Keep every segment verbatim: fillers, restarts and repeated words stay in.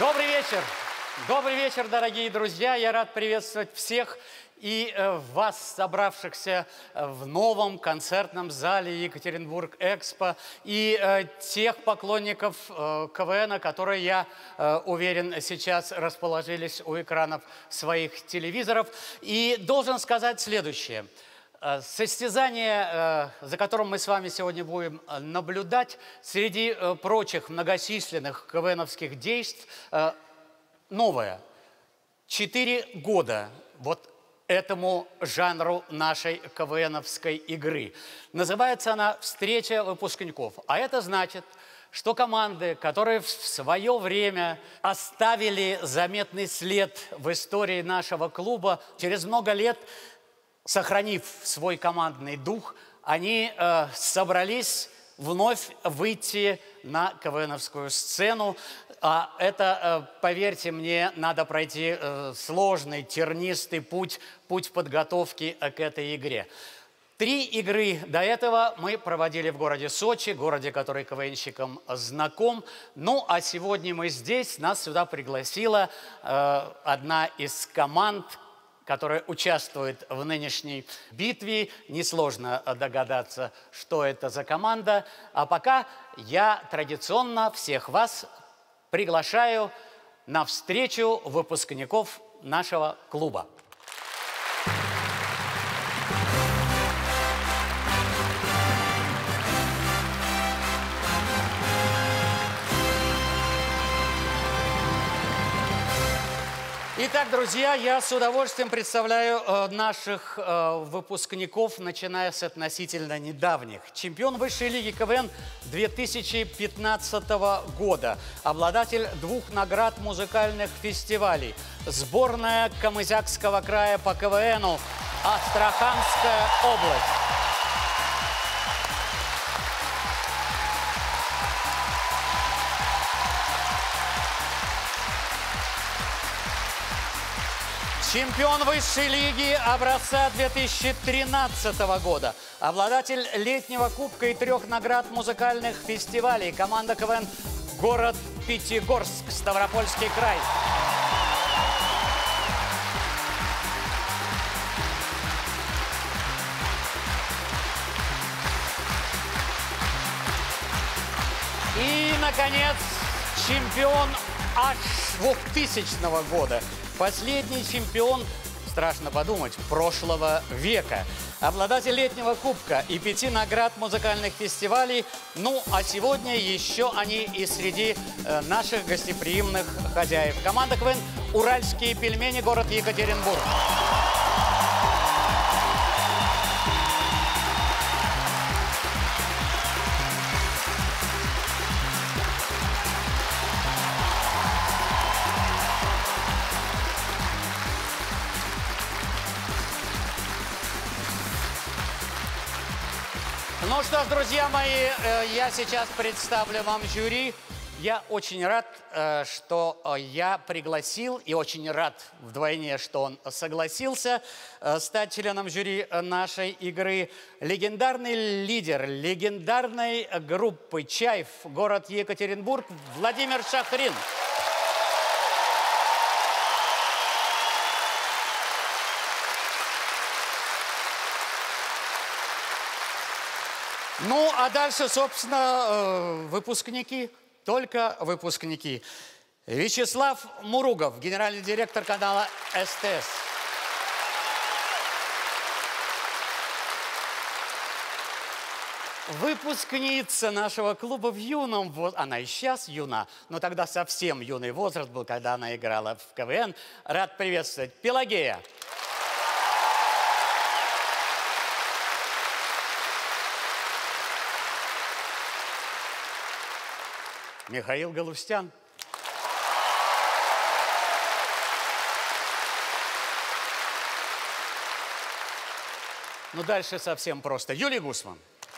Добрый вечер. Добрый вечер, дорогие друзья. Я рад приветствовать всех и э, вас, собравшихся в новом концертном зале Екатеринбург-Экспо, и э, тех поклонников э, КВН, которые, я э, уверен, сейчас расположились у экранов своих телевизоров. И должен сказать следующее. Состязание, за которым мы с вами сегодня будем наблюдать, среди прочих многочисленных КВНовских действий, новое. Четыре года вот этому жанру нашей КВНовской игры. Называется она «Встреча выпускников». А это значит, что команды, которые в свое время оставили заметный след в истории нашего клуба, через много лет, сохранив свой командный дух, они э, собрались вновь выйти на КВНовскую сцену. А это, э, поверьте мне, надо пройти э, сложный, тернистый путь, путь подготовки э, к этой игре. Три игры до этого мы проводили в городе Сочи, городе, который КВНщикам знаком. Ну, а сегодня мы здесь, нас сюда пригласила э, одна из команд, которая участвует в нынешней битве. Несложно догадаться, что это за команда. А пока я традиционно всех вас приглашаю на встречу выпускников нашего клуба. Итак, друзья, я с удовольствием представляю э, наших э, выпускников, начиная с относительно недавних. Чемпион высшей лиги КВН две тысячи пятнадцатого года, обладатель двух наград музыкальных фестивалей, сборная Камызякского края по КВНу, Астраханская область. Чемпион высшей лиги образца две тысячи тринадцатого года. Обладатель летнего кубка и трех наград музыкальных фестивалей. Команда КВН «Город Пятигорск», Ставропольский край. И, наконец, чемпион аж двухтысячного года. Последний чемпион, страшно подумать, прошлого века. Обладатель летнего кубка и пяти наград музыкальных фестивалей. Ну, а сегодня еще они и среди э, наших гостеприимных хозяев. Команда КВН «Уральские пельмени», город Екатеринбург. Ну что ж, друзья мои, я сейчас представлю вам жюри. Я очень рад, что я пригласил, и очень рад вдвойне, что он согласился стать членом жюри нашей игры. Легендарный лидер легендарной группы «Чайф», город Екатеринбург, Владимир Шахрин. Ну, а дальше, собственно, выпускники, только выпускники. Вячеслав Муругов, генеральный директор канала СТС. Выпускница нашего клуба в юном возрасте, она и сейчас юна, но тогда совсем юный возраст был, когда она играла в КВН. Рад приветствовать Пелагея. Михаил Галустян. Ну, дальше совсем просто. Юлий Гусман.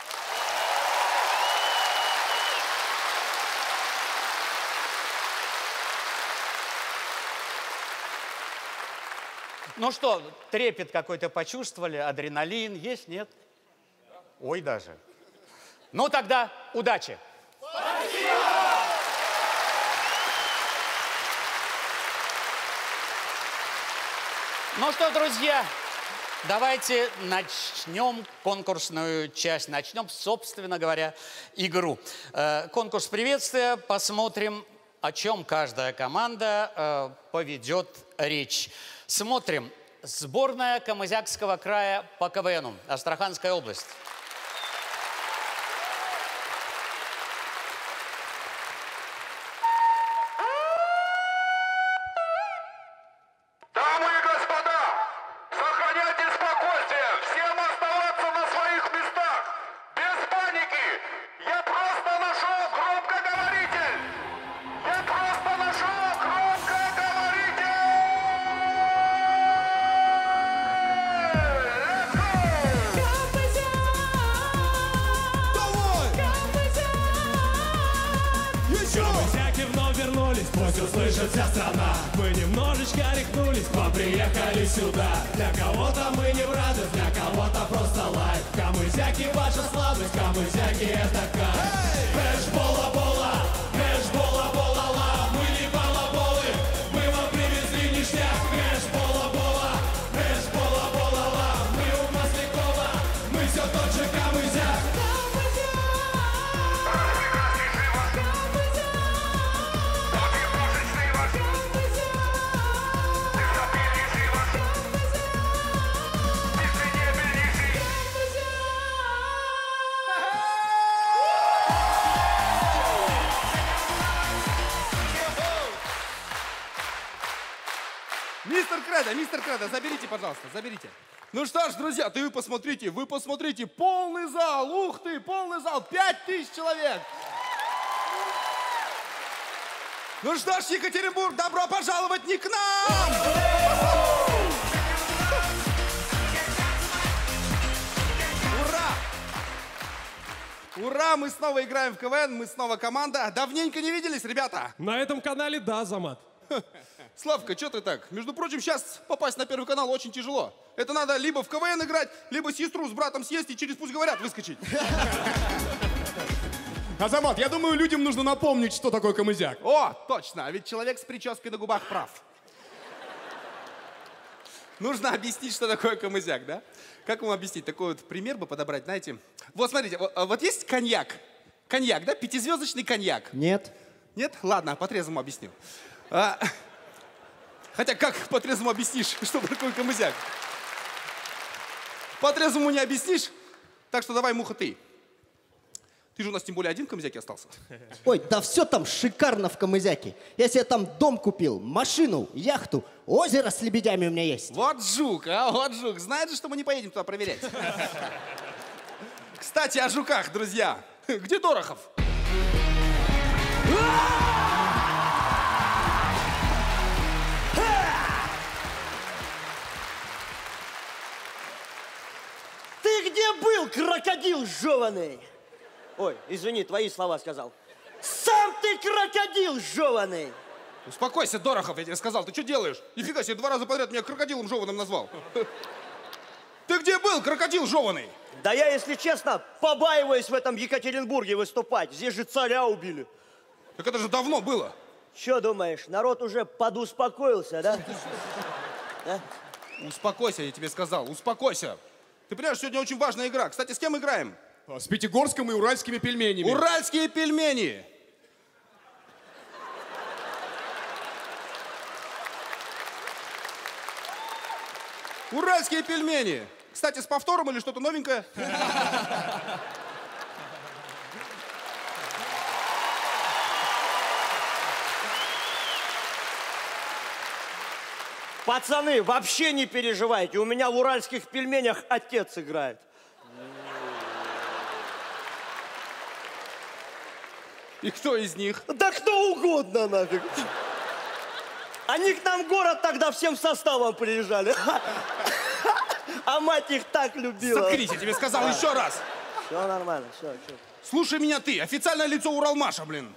Ну что, трепет какой-то почувствовали? Адреналин есть, нет? Ой, даже. Ну, тогда удачи. Ну что, друзья, давайте начнем конкурсную часть. Начнем, собственно говоря, игру. Э, конкурс приветствия. Посмотрим, о чем каждая команда э, поведет речь. Смотрим. Сборная Камызякского края по КВНу. Астраханская область. Услышит вся страна. Мы немножечко рехнулись, к вам приехали сюда. Для кого-то мы не в радость, для кого-то просто лайф. Камызяки ваша слабость, камызяки это кайф. Хэш бола-бола, хэш бола-бола-ла. Мы не балаболы, мы вам привезли ништяк. Хэш бола-бола, хэш бола-бола-ла. Мы у Маслякова, мы все тот же камызяк. Мистер Кредо, мистер Кредо, заберите, пожалуйста, заберите. Ну что ж, друзья, ты вы посмотрите, вы посмотрите, полный зал, ух ты, полный зал, пять тысяч человек. Ну что ж, Екатеринбург, добро пожаловать не к нам! Ура! Ура, мы снова играем в КВН, мы снова команда. Давненько не виделись, ребята. На этом канале да, Замат. Славка, что ты так? Между прочим, сейчас попасть на Первый канал очень тяжело. Это надо либо в КВН играть, либо сестру с братом съесть и через «Пусть говорят» выскочить. Азамат, я думаю, людям нужно напомнить, что такое камызяк. О, точно, а ведь человек с прической на губах прав. Нужно объяснить, что такое камызяк, да? Как вам объяснить? Такой вот пример бы подобрать, знаете. Вот смотрите, вот, вот есть коньяк. Коньяк, да? Пятизвездочный коньяк. Нет. Нет? Ладно, по-трезвому объясню. А, хотя как по-трезвому объяснишь, что такое камызяк? По-трезвому не объяснишь, так что давай, Муха, ты. Ты же у нас тем более один в камызяке остался. Ой, да все там шикарно в камызяке. Я себе там дом купил, машину, яхту, озеро с лебедями у меня есть. Вот жук, а вот жук. Знает же, что мы не поедем туда проверять. Кстати, о жуках, друзья. Где Дорохов? Ты где был, крокодил жеваный? Ой, извини, твои слова сказал. Сам ты крокодил жеваный! Успокойся, Дорохов, я тебе сказал. Ты что делаешь? Нифига себе, два раза подряд меня крокодилом жеваным назвал. Ты где был, крокодил жеваный? Да я, если честно, побаиваюсь в этом Екатеринбурге выступать. Здесь же царя убили. Так это же давно было. Че думаешь, народ уже подуспокоился, да? А? Успокойся, я тебе сказал, успокойся. Ты понимаешь, сегодня очень важная игра. Кстати, с кем играем? С Пятигорском и уральскими пельменями. Уральские пельмени. Уральские пельмени. Кстати, с повтором или что-то новенькое? Пацаны, вообще не переживайте. У меня в уральских пельменях отец играет. И кто из них? Да кто угодно нафиг. Они к нам в город тогда всем составом приезжали. А мать их так любила. Заткнись, я тебе сказал еще раз. Все нормально, все, все. Слушай меня ты, официальное лицо Уралмаша, блин.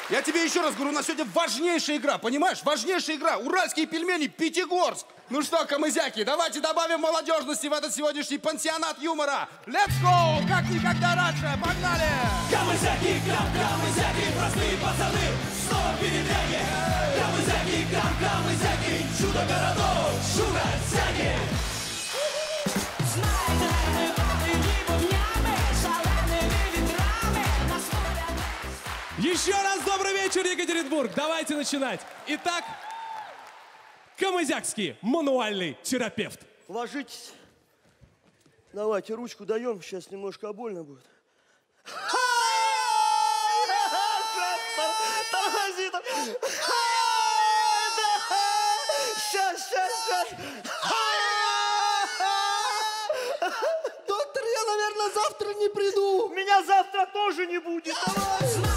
Я тебе еще раз говорю, у нас сегодня важнейшая игра, понимаешь? Важнейшая игра. Уральские пельмени, Пятигорск. Ну что, камызяки, давайте добавим молодежности в этот сегодняшний пансионат юмора. Let's go! Как никогда раньше. Погнали! Камызяки, кам, камызяки, простые пацаны, снова передряги. Камызяки, кам, камызяки, чудо городов, шура-зяги. Еще раз добрый вечер, Екатеринбург. Давайте начинать. Итак, камызякский мануальный терапевт. Ложитесь. Давайте ручку даем, сейчас немножко больно будет. Тормози там. Сейчас, сейчас, сейчас. Доктор, я, наверное, завтра не приду. Меня завтра тоже не будет. Давай.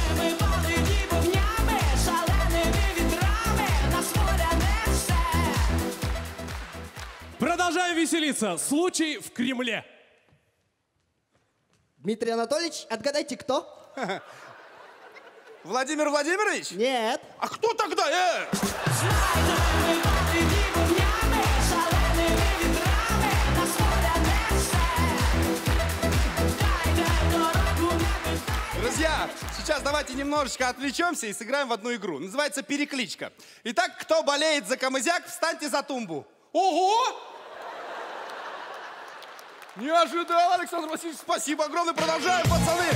Продолжаем веселиться. Случай в Кремле. Дмитрий Анатольевич, отгадайте, кто? Владимир Владимирович? Нет. А кто тогда? Э? Друзья, сейчас давайте немножечко отвлечемся и сыграем в одну игру. Называется «Перекличка». Итак, кто болеет за камызяк, встаньте за тумбу. Ого! Не ожидал, Александр Васильевич. Спасибо огромное. Продолжаем, пацаны.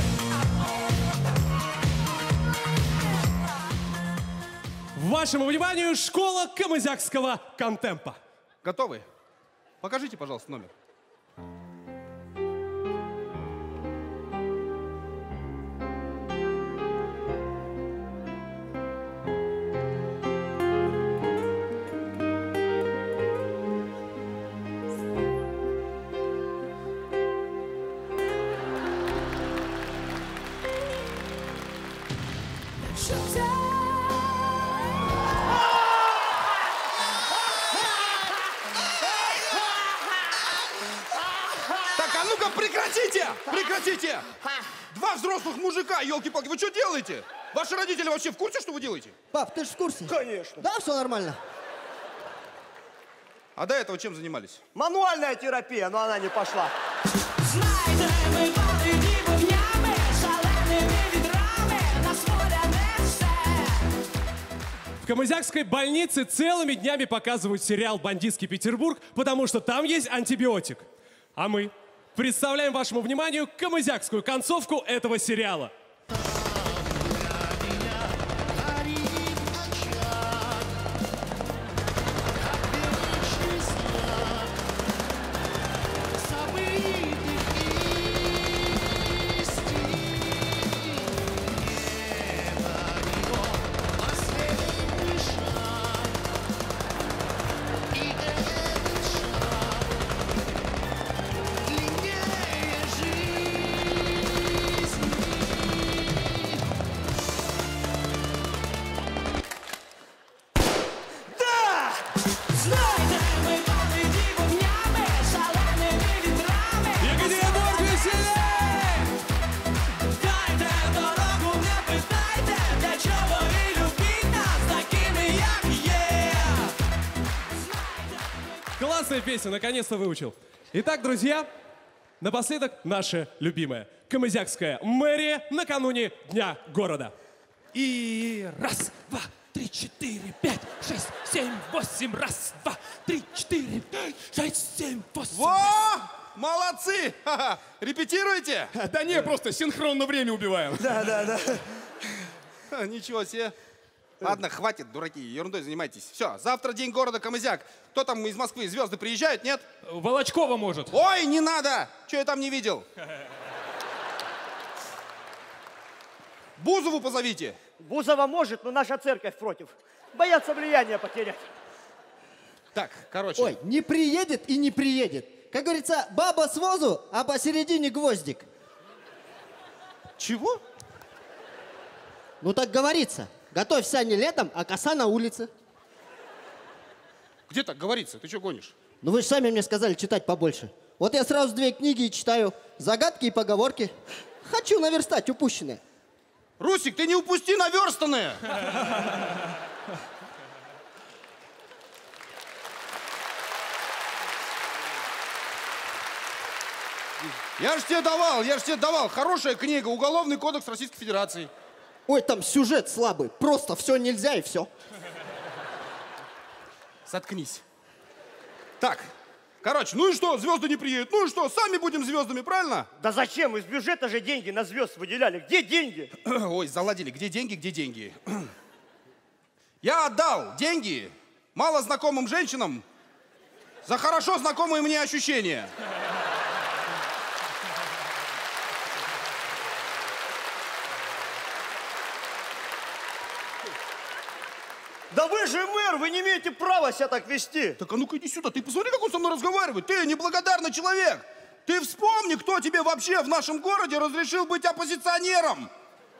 Вашему вниманию школа камызякского контемпа. Готовы? Покажите, пожалуйста, номер. Прекратите! Прекратите! Два взрослых мужика, елки-палки, вы что делаете? Ваши родители вообще в курсе, что вы делаете? Пап, ты же в курсе? Конечно. Да, все нормально. А до этого чем занимались? Мануальная терапия, но она не пошла. В камызякской больнице целыми днями показывают сериал «Бандитский Петербург», потому что там есть антибиотик. А мы представляем вашему вниманию камызякскую концовку этого сериала. Классная песня, наконец-то выучил. Итак, друзья, напоследок наша любимая камызякская мэрия накануне Дня города. И раз, два, три, четыре, пять, шесть, семь, восемь. Раз, два, три, четыре, пять, шесть, семь, восемь. Во! Молодцы! Ха-ха. Репетируете? Да не, просто синхронно время убиваем. Да, да, да. Ха, ничего себе. Ладно, хватит, дураки, ерундой занимайтесь. Все, завтра день города Камызяк. Кто там из Москвы? Звезды приезжают, нет? Волочкова может. Ой, не надо! Че я там не видел? Бузову позовите. Бузова может, но наша церковь против. Боятся влияния потерять. Так, короче. Ой, не приедет и не приедет. Как говорится, баба с возу, а посередине гвоздик. Чего? Ну так говорится. Готовь сани летом, а коса на улице. Где так говорится? Ты что гонишь? Ну вы же сами мне сказали читать побольше. Вот я сразу две книги и читаю. Загадки и поговорки. Хочу наверстать упущенное. Русик, ты не упусти наверстанное. Я ж тебе давал, я ж тебе давал. Хорошая книга, Уголовный кодекс Российской Федерации. Ой, там сюжет слабый. Просто все нельзя и все. Заткнись. Так, короче, ну и что, звезды не приедут? Ну и что, сами будем звездами, правильно? Да зачем? Из бюджета же деньги на звезд выделяли. Где деньги? Ой, заладили. Где деньги, где деньги? Я отдал деньги малознакомым женщинам за хорошо знакомые мне ощущения. Да вы же мэр, вы не имеете права себя так вести. Так а ну-ка иди сюда, ты посмотри, как он со мной разговаривает. Ты неблагодарный человек. Ты вспомни, кто тебе вообще в нашем городе разрешил быть оппозиционером.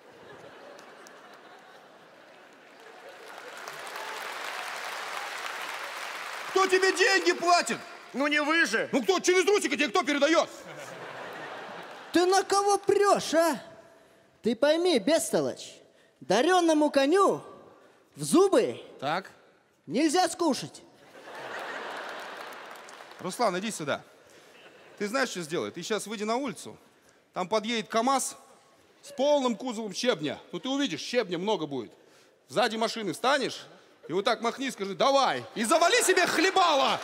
Кто тебе деньги платит? Ну не вы же. Ну кто, через Русика тебе кто передает? Ты на кого прешь, а? Ты пойми, бестолочь, даренному коню в зубы Так. нельзя скушать. Руслан, иди сюда. Ты знаешь, что сделай? Ты сейчас выйди на улицу. Там подъедет КамАЗ с полным кузовом щебня. Ну ты увидишь, щебня много будет. Сзади машины встанешь и вот так махни, скажи «давай» и завали себе хлебало.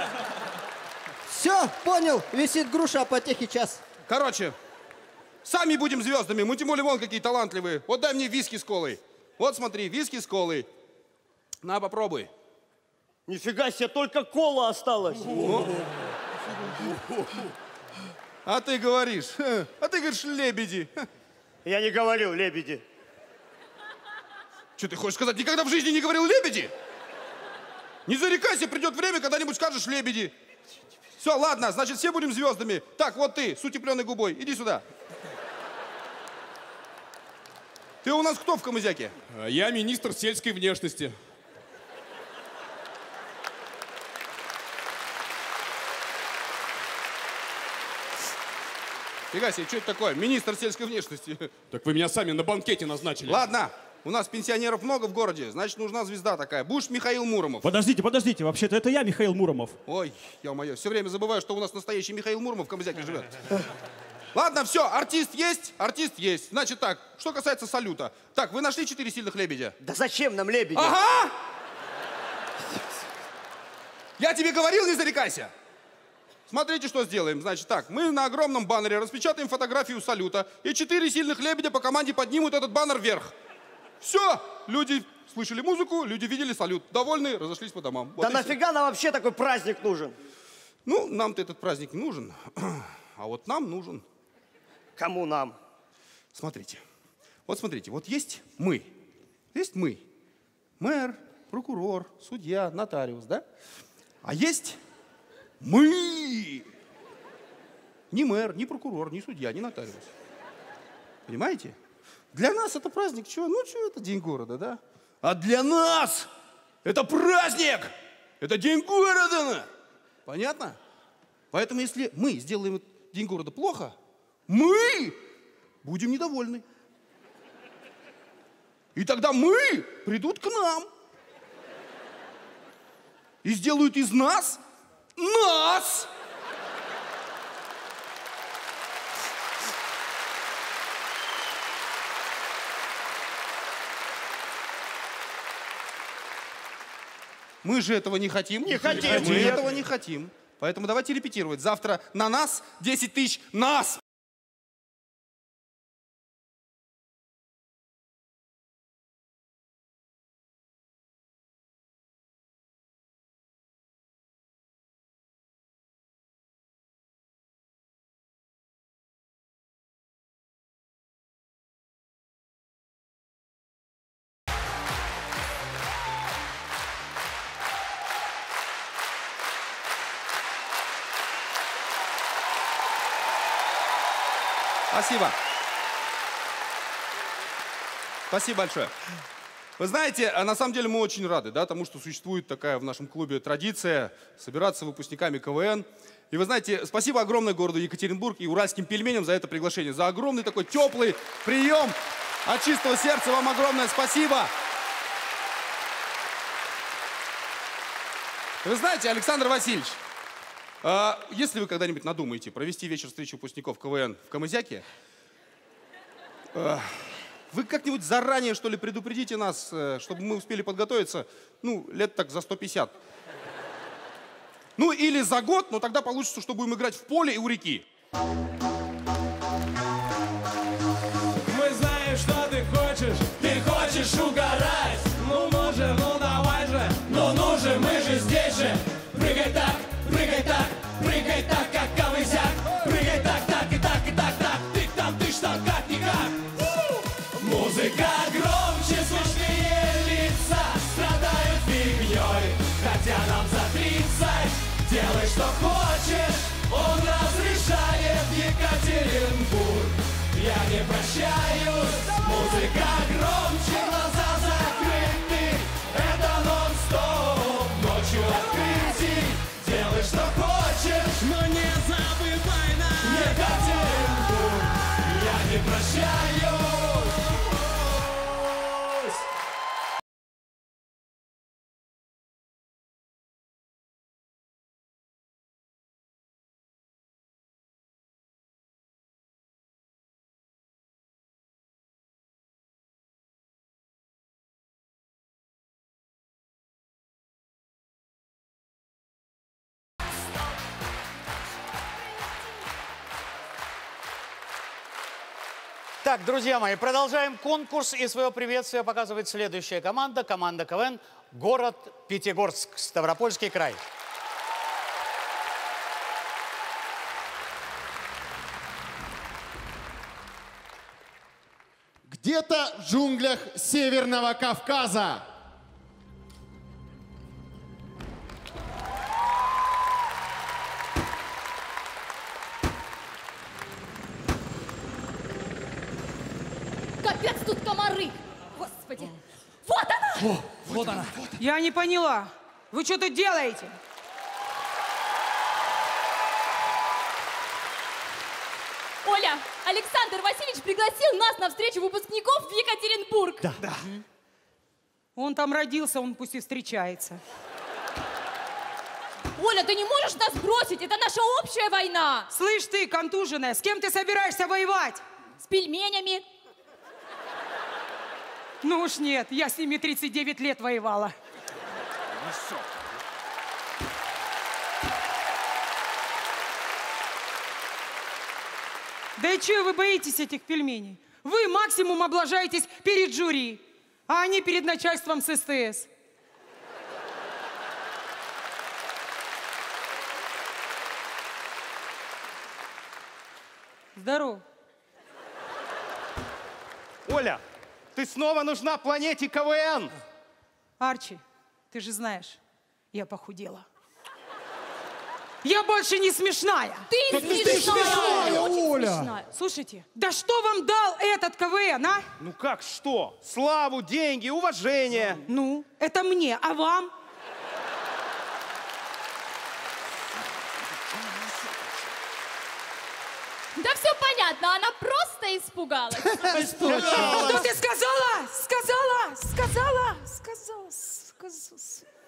Все, понял, висит груша, а потехи час. Короче, сами будем звездами. Мы тем более вон какие талантливые. Вот дай мне виски с колой. Вот смотри, виски с колой. На, попробуй. Нифига себе, только кола осталась. А ты говоришь, а ты говоришь лебеди. Я не говорил лебеди. Что ты хочешь сказать, никогда в жизни не говорил лебеди? Не зарекайся, придет время, когда-нибудь скажешь лебеди. Все, ладно, значит, все будем звездами. Так, вот ты, с утепленной губой, иди сюда. Ты у нас кто в камызяке? Я министр сельской внешности. Фига себе, что это такое? Министр сельской внешности. Так вы меня сами на банкете назначили. Ладно, у нас пенсионеров много в городе, значит, нужна звезда такая. Будешь Михаил Муромов. Подождите, подождите, вообще-то это я, Михаил Муромов. Ой, ё-моё, все время забываю, что у нас настоящий Михаил Муромов в камызяке живет. Ладно, все, артист есть, артист есть. Значит так, что касается салюта. Так, вы нашли четыре сильных лебедя? Да зачем нам лебеди? Ага! Я тебе говорил, не зарекайся. Смотрите, что сделаем. Значит так, мы на огромном баннере распечатаем фотографию салюта, и четыре сильных лебедя по команде поднимут этот баннер вверх. Все, люди слышали музыку, люди видели салют. Довольны, разошлись по домам. Вот Да и нафига нам вообще такой праздник нужен? все. Ну, нам-то этот праздник не нужен, а вот нам нужен. Кому нам? Смотрите, вот смотрите, вот есть мы, есть мы, мэр, прокурор, судья, нотариус, да? А есть мы. Ни мэр, ни прокурор, ни судья, ни нотариус. Понимаете? Для нас это праздник, что? Ну, что это день города, да? А для нас это праздник! Это день города! Понятно? Поэтому, если мы сделаем день города плохо, мы будем недовольны. И тогда мы придут к нам. И сделают из нас нас. Мы же этого не хотим. Не хотим. Мы Нет. этого не хотим. Поэтому давайте репетировать. Завтра на нас десять тысяч нас. Спасибо. Спасибо большое. Вы знаете, а на самом деле мы очень рады, да, тому, что существует такая в нашем клубе традиция собираться выпускниками КВН. И вы знаете, спасибо огромное городу Екатеринбург и уральским пельменям за это приглашение, за огромный такой теплый прием. От чистого сердца вам огромное спасибо. Вы знаете, Александр Васильевич, а если вы когда-нибудь надумаете провести вечер встречи выпускников КВН в Камызяке, а, вы как-нибудь заранее, что ли, предупредите нас, чтобы мы успели подготовиться, ну, лет так за сто пятьдесят. Ну, или за год, но тогда получится, что будем играть в поле и у реки. Мы знаем, что ты хочешь, ты хочешь угорать. Ну, ну же, ну давай же, ну ну же, мы же здесь же. Прыгай так, прыгай так, прыгай так, как камызяк. Прыгай так, так и так, и так, так. Ты там, ты что, как-никак. Музыка громче, смешные лица страдают фигней. Хотя нам за тридцать, делай, что хочешь. Он разрешает Екатеринбург. Я не прощаюсь, музыка громче, глаза закрыты. Это нон-стоп, ночью открытий. Делай, что хочешь, но не забывай нас. Екатеринбург, я не прощаюсь. Так, друзья мои, продолжаем конкурс. И свое приветствие показывает следующая команда. Команда КВН «Город Пятигорск», Ставропольский край. Где-то в джунглях Северного Кавказа. Капец, тут комары! Господи! Вот она! О, вот она. Я не поняла. Вы что тут делаете? Оля, Александр Васильевич пригласил нас на встречу выпускников в Екатеринбург. Да. да. Он там родился, он пусть и встречается. Оля, ты не можешь нас бросить, это наша общая война. Слышь ты, контуженная, с кем ты собираешься воевать? С пельменями. Ну уж нет, я с ними тридцать девять лет воевала. Да и чего вы боитесь этих пельменей? Вы максимум облажаетесь перед жюри, а они перед начальством с СТС. Здорово. Оля, ты снова нужна планете КВН. Арчи, ты же знаешь, я похудела. Я больше не смешная. Ты да смешная, смешная, Оля. Смешная. Слушайте, да что вам дал этот КВН, а? Ну как что? Славу, деньги, уважение. Ну, это мне, а вам? Да все понятно, она просто испугалась. Что ты сказала? Сказала, сказала, сказала, сказала.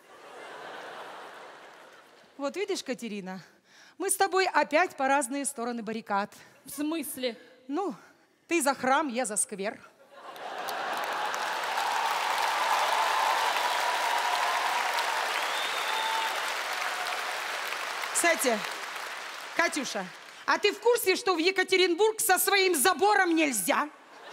Вот видишь, Катерина, мы с тобой опять по разные стороны баррикад. В смысле? Ну, ты за храм, я за сквер. Кстати, Катюша, а ты в курсе, что в Екатеринбург со своим забором нельзя?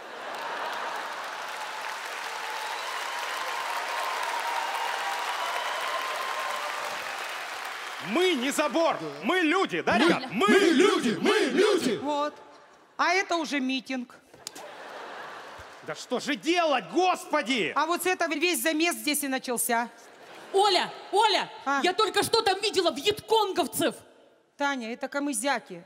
Мы не забор, да. Мы люди, да, мы, ребят? Мы, мы люди, мы люди. Вот. А это уже митинг. Да что же делать, господи! А вот с этого весь замес здесь и начался. Оля, Оля, а? Я только что там видела вьетконговцев. Таня, это камызяки.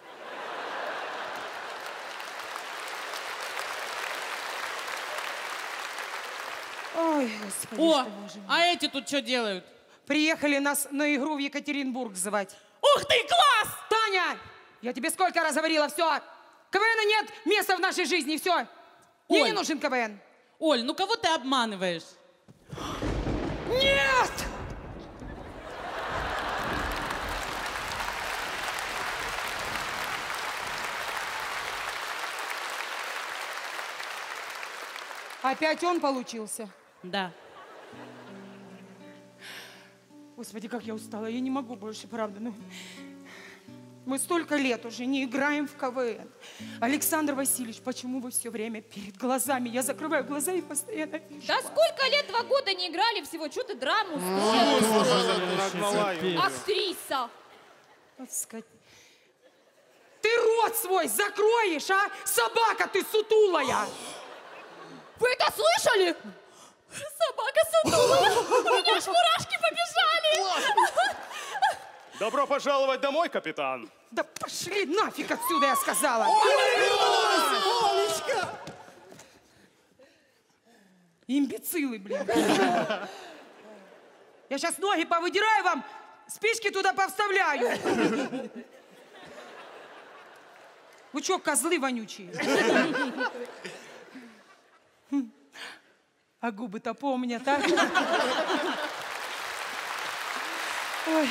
Ой, господи, О, что, боже мой. А эти тут что делают? Приехали нас на игру в Екатеринбург звать. Ух ты, класс! Таня, я тебе сколько раз говорила, все. КВНа нет места в нашей жизни, все. Мне Оль. не нужен КВН. Оль, ну кого ты обманываешь? Нет! Опять он получился? Да. Господи, как я устала. Я не могу больше, правда. Ну, мы столько лет уже не играем в КВН. Александр Васильевич, почему вы все время перед глазами? Я закрываю глаза и постоянно вижу. Да сколько лет, два года не играли всего, что ты драму строишь? Актриса. Вот скот- Ты рот свой закроешь, а? Собака ты сутулая! Вы это слышали? Собака сутулая. У меня аж мурашки побежали. Добро пожаловать домой, капитан. Да пошли нафиг отсюда, я сказала! Олечка! Имбецилы, блин. Я сейчас ноги повыдираю вам, спички туда повставляю. Вы что, козлы вонючие? А губы-то помнят, а? Ой.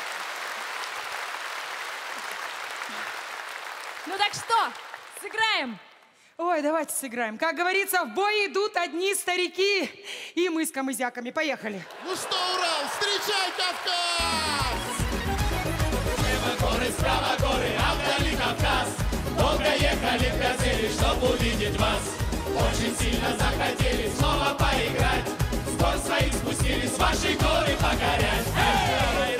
Ну так что, сыграем? Ой, давайте сыграем. Как говорится, в бой идут одни старики. И мы с камызяками. Поехали. Ну что, Урал, встречай Кавказ! Слева горы, справа горы, а вдали Кавказ. Долго ехали в газели, чтоб увидеть вас. Очень сильно захотели снова поиграть. С гор своих спустились ваши горы покорять. Эй!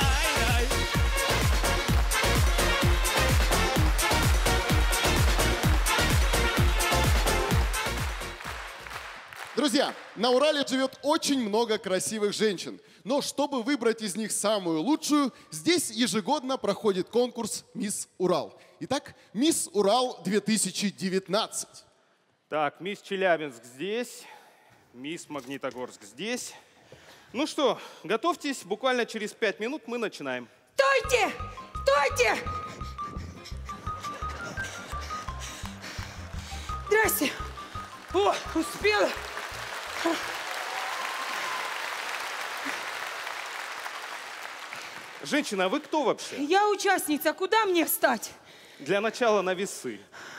Друзья, на Урале живет очень много красивых женщин. Но чтобы выбрать из них самую лучшую, здесь ежегодно проходит конкурс «Мисс Урал». Итак, «Мисс Урал две тысячи девятнадцать». Так, мисс Челябинск здесь, мисс Магнитогорск здесь. Ну что, готовьтесь, буквально через пять минут мы начинаем. Стойте! Стойте! Здрасте! О, успела! Женщина, а вы кто вообще? Я участница. Куда мне встать? Для начала на весы.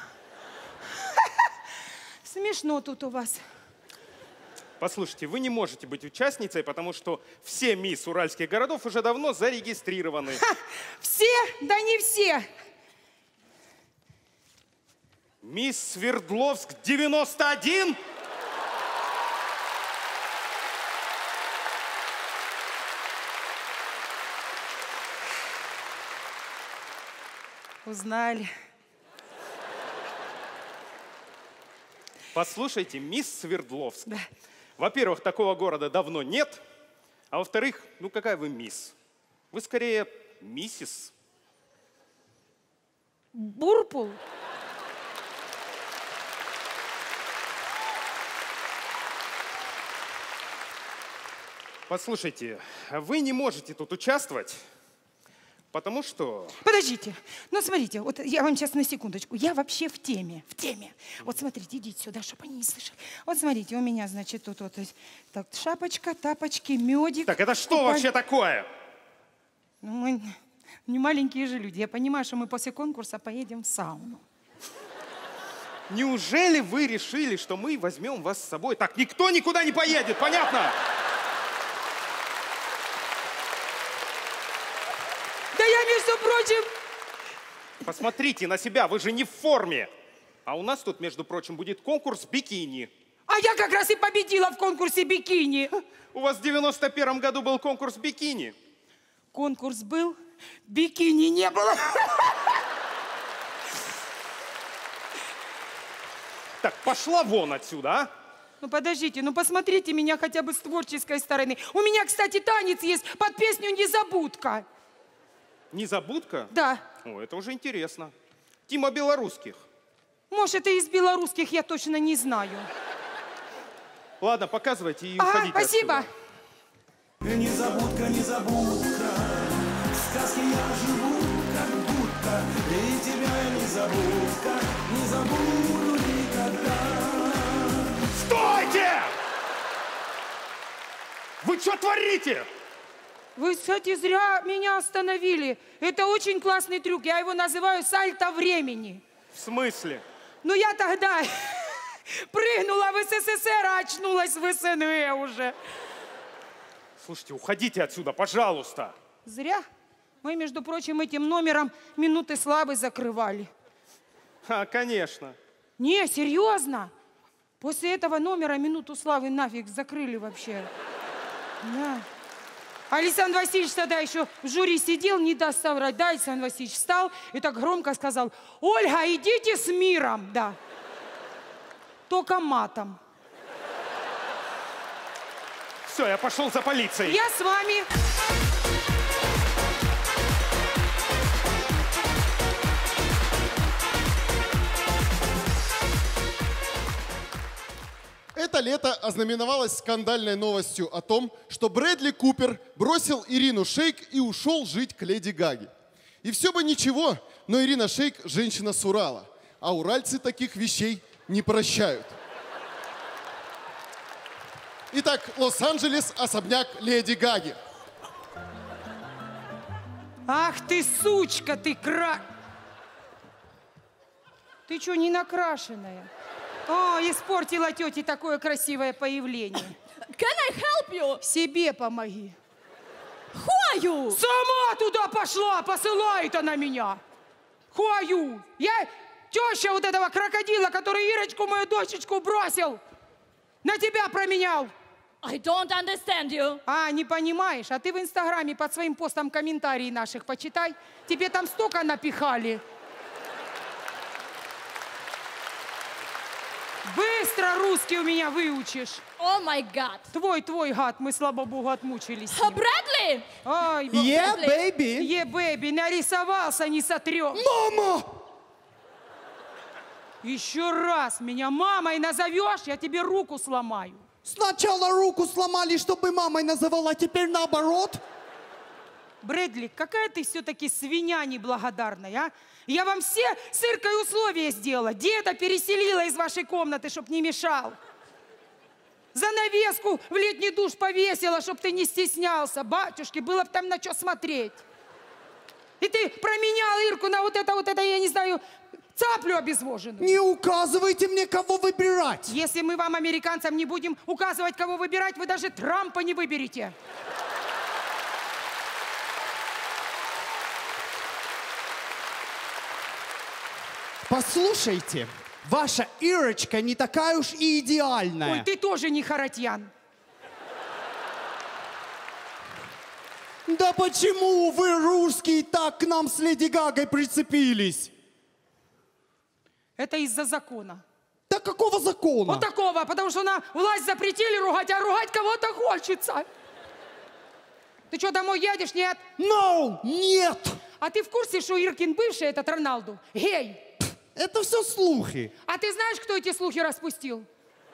Смешно тут у вас. Послушайте, вы не можете быть участницей, потому что все мисс уральских городов уже давно зарегистрированы. Ха, все? Да не все. Мисс Свердловск девяносто один? Узнали. Послушайте, мисс Свердловск. Да. Во-первых, такого города давно нет. А во-вторых, ну какая вы мисс? Вы скорее миссис. Бурпул? Послушайте, вы не можете тут участвовать, потому что... Подождите. Ну, смотрите, вот я вам сейчас на секундочку. Я вообще в теме, в теме. Вот смотрите, идите сюда, чтобы они не слышали. Вот смотрите, у меня, значит, тут вот так, шапочка, тапочки, медик. Так это что купаль- вообще такое? Ну, мы не маленькие же люди. Я понимаю, что мы после конкурса поедем в сауну. Неужели вы решили, что мы возьмем вас с собой? Так, никто никуда не поедет, понятно? Да я, между прочим... Посмотрите на себя, вы же не в форме. А у нас тут, между прочим, будет конкурс бикини. А я как раз и победила в конкурсе бикини. У вас в девяносто первом году был конкурс бикини. Конкурс был, бикини не было. Так, пошла вон отсюда, а? Ну подождите, ну посмотрите меня хотя бы с творческой стороны. У меня, кстати, танец есть под песню «Незабудка». Незабудка? Да. О, это уже интересно. Тима Белорусских. Может, это из белорусских, я точно не знаю. Ладно, показывайте и Ага, уходите спасибо. отсюда. Незабудка, незабудка, в сказке я живу, как будто, и тебя незабудка, не забуду никогда. что творите? Вы, кстати, зря меня остановили. Это очень классный трюк. Я его называю сальто времени. В смысле? Ну, я тогда прыгнула в СССР, а очнулась в СНГ уже. Слушайте, уходите отсюда, пожалуйста. Зря. Мы, между прочим, этим номером минуты славы закрывали. А, конечно. Не, серьезно. После этого номера минуту славы нафиг закрыли вообще. Да. Александр Васильевич тогда еще в жюри сидел, не даст соврать. Да, Александр Васильевич встал и так громко сказал: Ольга, идите с миром. Да. Только матом. Все, я пошел за полицией. Я с вами. Это лето ознаменовалось скандальной новостью о том, что Брэдли Купер бросил Ирину Шейк и ушел жить к Леди Гаге. И все бы ничего, но Ирина Шейк – женщина с Урала, а уральцы таких вещей не прощают. Итак, Лос-Анджелес, особняк Леди Гаги. Ах ты, сучка, ты кра... Ты что, не накрашенная? О, испортила тете такое красивое появление. Can I help you? Себе помоги. Who are you? Сама туда пошла, посылает она меня. Who are you? Я теща вот этого крокодила, который Ирочку, мою дочечку, бросил. На тебя променял. I don't understand you. А, не понимаешь? А ты в Инстаграме под своим постом комментарии наших почитай. Тебе там столько напихали. Быстро русский у меня выучишь. О май гад. Твой, твой гад, мы, слава богу, отмучились. А Брэдли? Ай, Yeah, baby. Yeah, baby, нарисовался, не сотрем. Мама! Еще раз меня мамой назовешь, я тебе руку сломаю. Сначала руку сломали, чтобы мамой называла, а теперь наоборот. Брэдли, какая ты все-таки свинья неблагодарная, а? Я вам все циркой условия сделала. Деда переселила из вашей комнаты, чтоб не мешал. Занавеску в летний душ повесила, чтоб ты не стеснялся. Батюшки, было бы там на что смотреть. И ты променял Ирку на вот это, вот это, я не знаю, цаплю обезвоженную. Не указывайте мне, кого выбирать. Если мы вам, американцам, не будем указывать, кого выбирать, вы даже Трампа не выберете. Послушайте, ваша Ирочка не такая уж и идеальная. Ой, ты тоже не харатьян. Да почему вы, русские, так к нам с Леди Гагой прицепились? Это из-за закона. Да какого закона? Вот такого, потому что на власть запретили ругать, а ругать кого-то хочется. Ты что, домой едешь, нет? No, нет. А ты в курсе, что Иркин бывший, этот Роналду, гей? Это все слухи. А ты знаешь, кто эти слухи распустил?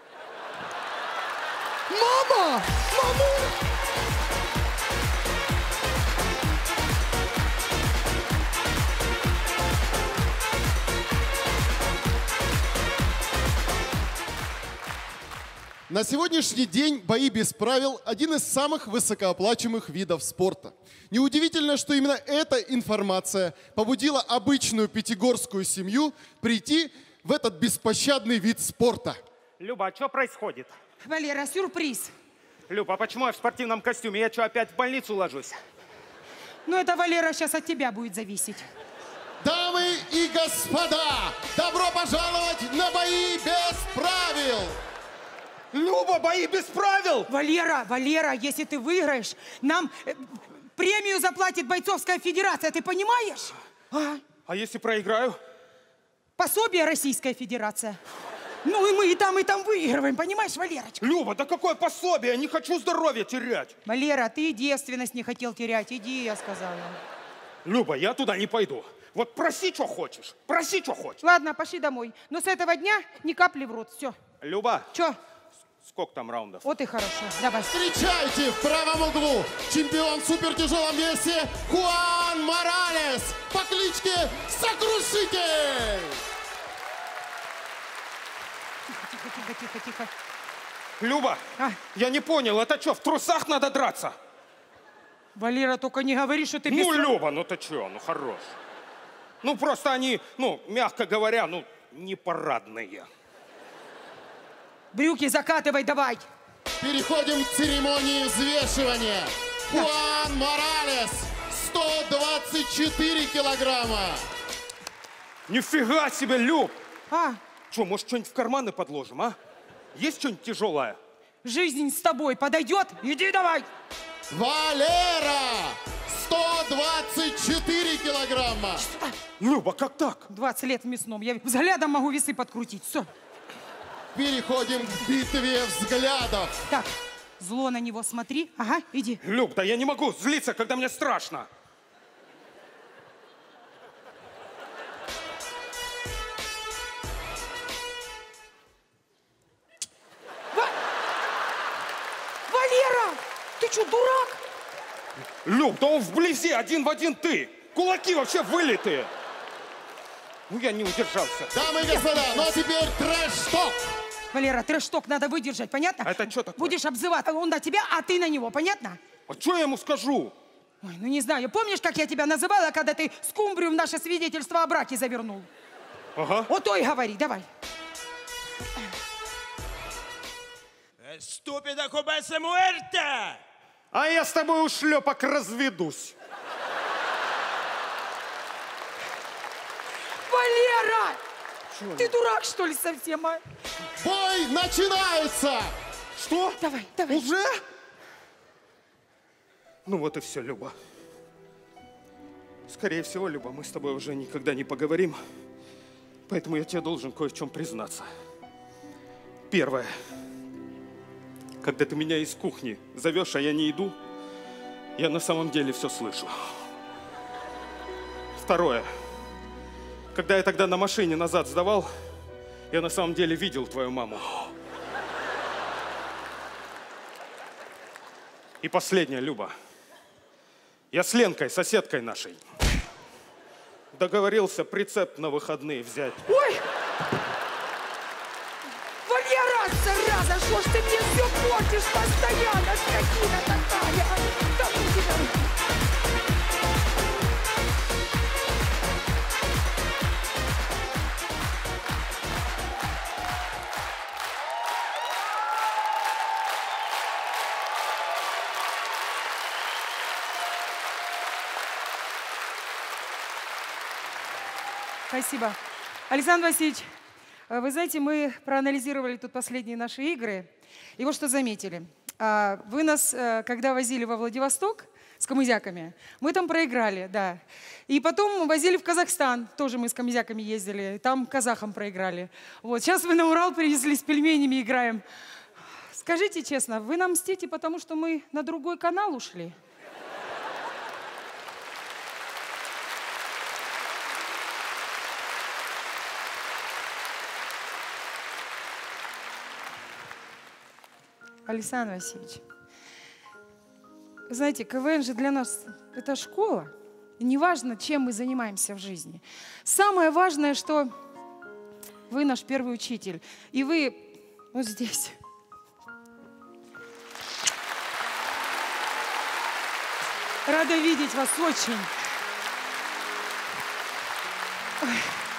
Мама! Маму! На сегодняшний день бои без правил – один из самых высокооплачиваемых видов спорта. Неудивительно, что именно эта информация побудила обычную пятигорскую семью прийти в этот беспощадный вид спорта. Люба, а что происходит? Валера, сюрприз. Люба, а почему я в спортивном костюме? Я что, опять в больницу ложусь? Ну, это, Валера, сейчас от тебя будет зависеть. Дамы и господа, добро пожаловать на бои без правил! Люба, бои без правил! Валера, Валера, если ты выиграешь, нам э, премию заплатит бойцовская федерация, ты понимаешь? А? А если проиграю? Пособие Российская Федерация. Ну и мы и там, и там выигрываем, понимаешь, Валерочка? Люба, да какое пособие? Я не хочу здоровье терять. Валера, ты девственность не хотел терять, иди, я сказала. Люба, я туда не пойду. Вот проси, что хочешь, проси, что хочешь. Ладно, пошли домой. Но с этого дня ни капли в рот, все. Люба. Че? Сколько там раундов? Вот и хорошо, давай. Встречайте в правом углу чемпион в супертяжелом весе Хуан Моралес по кличке Сокрушитель. Тихо, тихо, тихо, тихо, тихо. Люба, А? я не понял, это что, в трусах надо драться? Валера, только не говори, что ты без... Ну, Люба, ну ты что, ну хорош. Ну, просто они, ну, мягко говоря, ну, не парадные. Брюки закатывай давай. Переходим к церемонии взвешивания. Хуан Моралес, сто двадцать четыре килограмма. Нифига себе, Люб! А? Что, может, что-нибудь в карманы подложим, а? Есть что-нибудь тяжелое? Жизнь с тобой подойдет? Иди давай. Валера, сто двадцать четыре килограмма. Люба, как так? двадцать лет в мясном. Я взглядом могу весы подкрутить. Все. Переходим к битве взглядов. Так, зло на него смотри. Ага, иди. Люб, да я не могу злиться, когда мне страшно. Валера, ты что, дурак? Люб, да он вблизи, один в один ты. Кулаки вообще вылитые. Ну, я не удержался. Дамы и господа, ну а теперь трэш-ток. Валера, трэш-ток надо выдержать, понятно? А это что такое? Будешь обзываться, он на тебя, а ты на него, понятно? А что я ему скажу? Ой, ну не знаю, помнишь, как я тебя называла, когда ты скумбрию в наше свидетельство о браке завернул? Ага. Вот то и говори, давай. Estúpida cobarde muerta! А я с тобой, ушлепок, разведусь. Валера! Чего? Ты дурак, что ли, совсем, а? Бой начинается! Что? Давай, давай. Уже? Ну вот и все, Люба. Скорее всего, Люба, мы с тобой уже никогда не поговорим. Поэтому я тебе должен кое в чем признаться. Первое. Когда ты меня из кухни зовешь, а я не иду, я на самом деле все слышу. Второе. Когда я тогда на машине назад сдавал, я на самом деле видел твою маму. И последнее, Люба. Я с Ленкой, соседкой нашей, договорился прицеп на выходные взять. Ой! Валера, зараза, что ж ты мне все портишь постоянно, скотина такая! Да ну тебя! Спасибо. Александр Васильевич, вы знаете, мы проанализировали тут последние наши игры, и вот что заметили. Вы нас, когда возили во Владивосток с камызяками, мы там проиграли, да. И потом возили в Казахстан, тоже мы с камызяками ездили, там казахам проиграли. Вот, сейчас вы на Урал привезли с пельменями, играем. Скажите честно, вы нам мстите, потому что мы на другой канал ушли? Александр Васильевич, знаете, КВН же для нас это школа. И неважно, чем мы занимаемся в жизни. Самое важное, что вы наш первый учитель. И вы вот здесь. Рада видеть вас очень. Ой.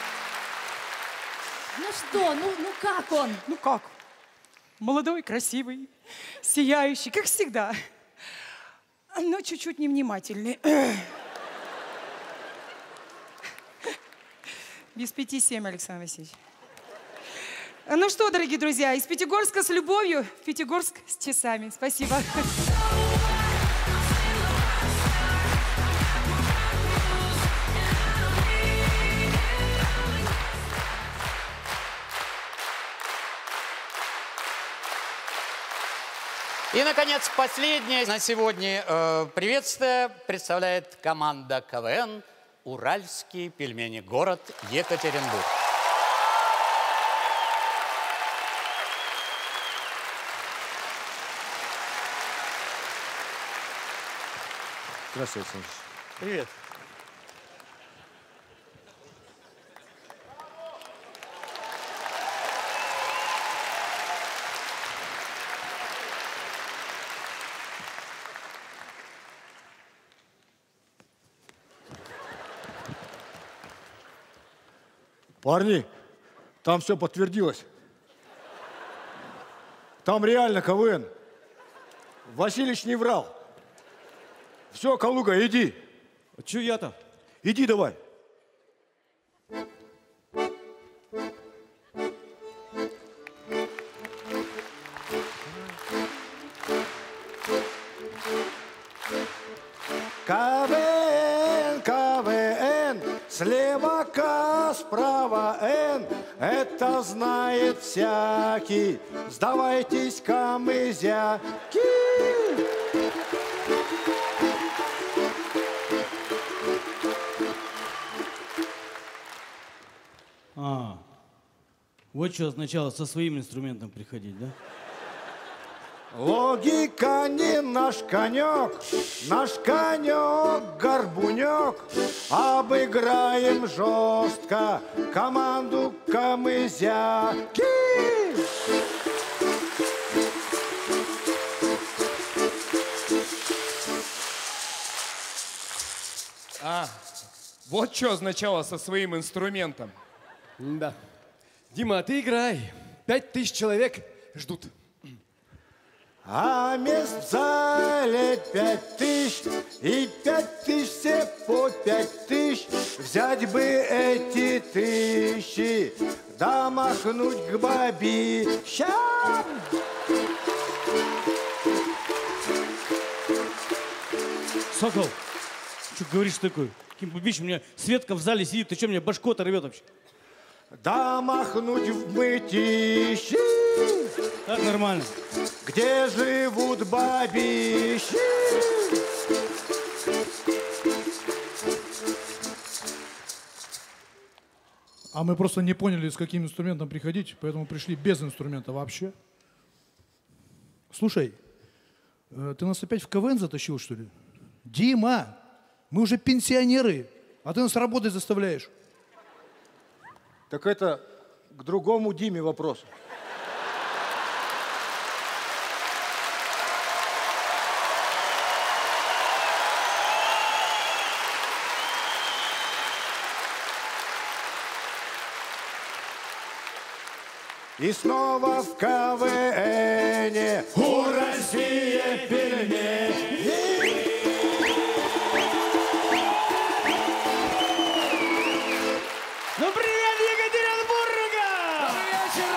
Ну что, ну, ну как он? Ну как? Молодой, красивый, сияющий, как всегда. Но чуть-чуть невнимательный. Без пяти семь, Александр Васильевич. Ну что, дорогие друзья, из Пятигорска с любовью, в Пятигорск с часами. Спасибо. И, наконец, последнее на сегодня э, приветствие представляет команда КВН «Уральские пельмени», город Екатеринбург. Здравствуйте, Александр. Привет. Парни, там все подтвердилось. Там реально КВН. Василич не врал. Все, Калуга, иди. А че я-то? Иди давай. КВН, КВН, слева К, справа Н, это знает всякий. Сдавайтесь, камызяки. А, вот что означало со своим инструментом приходить, да? Логика не наш конек, наш конек горбунек. Обыграем жестко команду камызяки. А, вот что означало со своим инструментом. Да. Дима, а ты играй. Пять тысяч человек ждут. А мест в зале пять тысяч, и пять тысяч все по пять тысяч. Взять бы эти тысячи, да махнуть к бабищам. Сокол, что говоришь такое? Каким бабищем? У меня Светка в зале сидит, ты что, мне башку оторвет вообще? Да махнуть в мытищи. Так нормально. Где живут бабищи? А мы просто не поняли, с каким инструментом приходить, поэтому пришли без инструмента вообще. Слушай, э, ты нас опять в КВН затащил, что ли? Дима, мы уже пенсионеры, а ты нас работать заставляешь. Так это к другому Диме вопрос. И снова в КВНе у России пельмени. Ну привет, Екатеринбурга! Добрый вечер,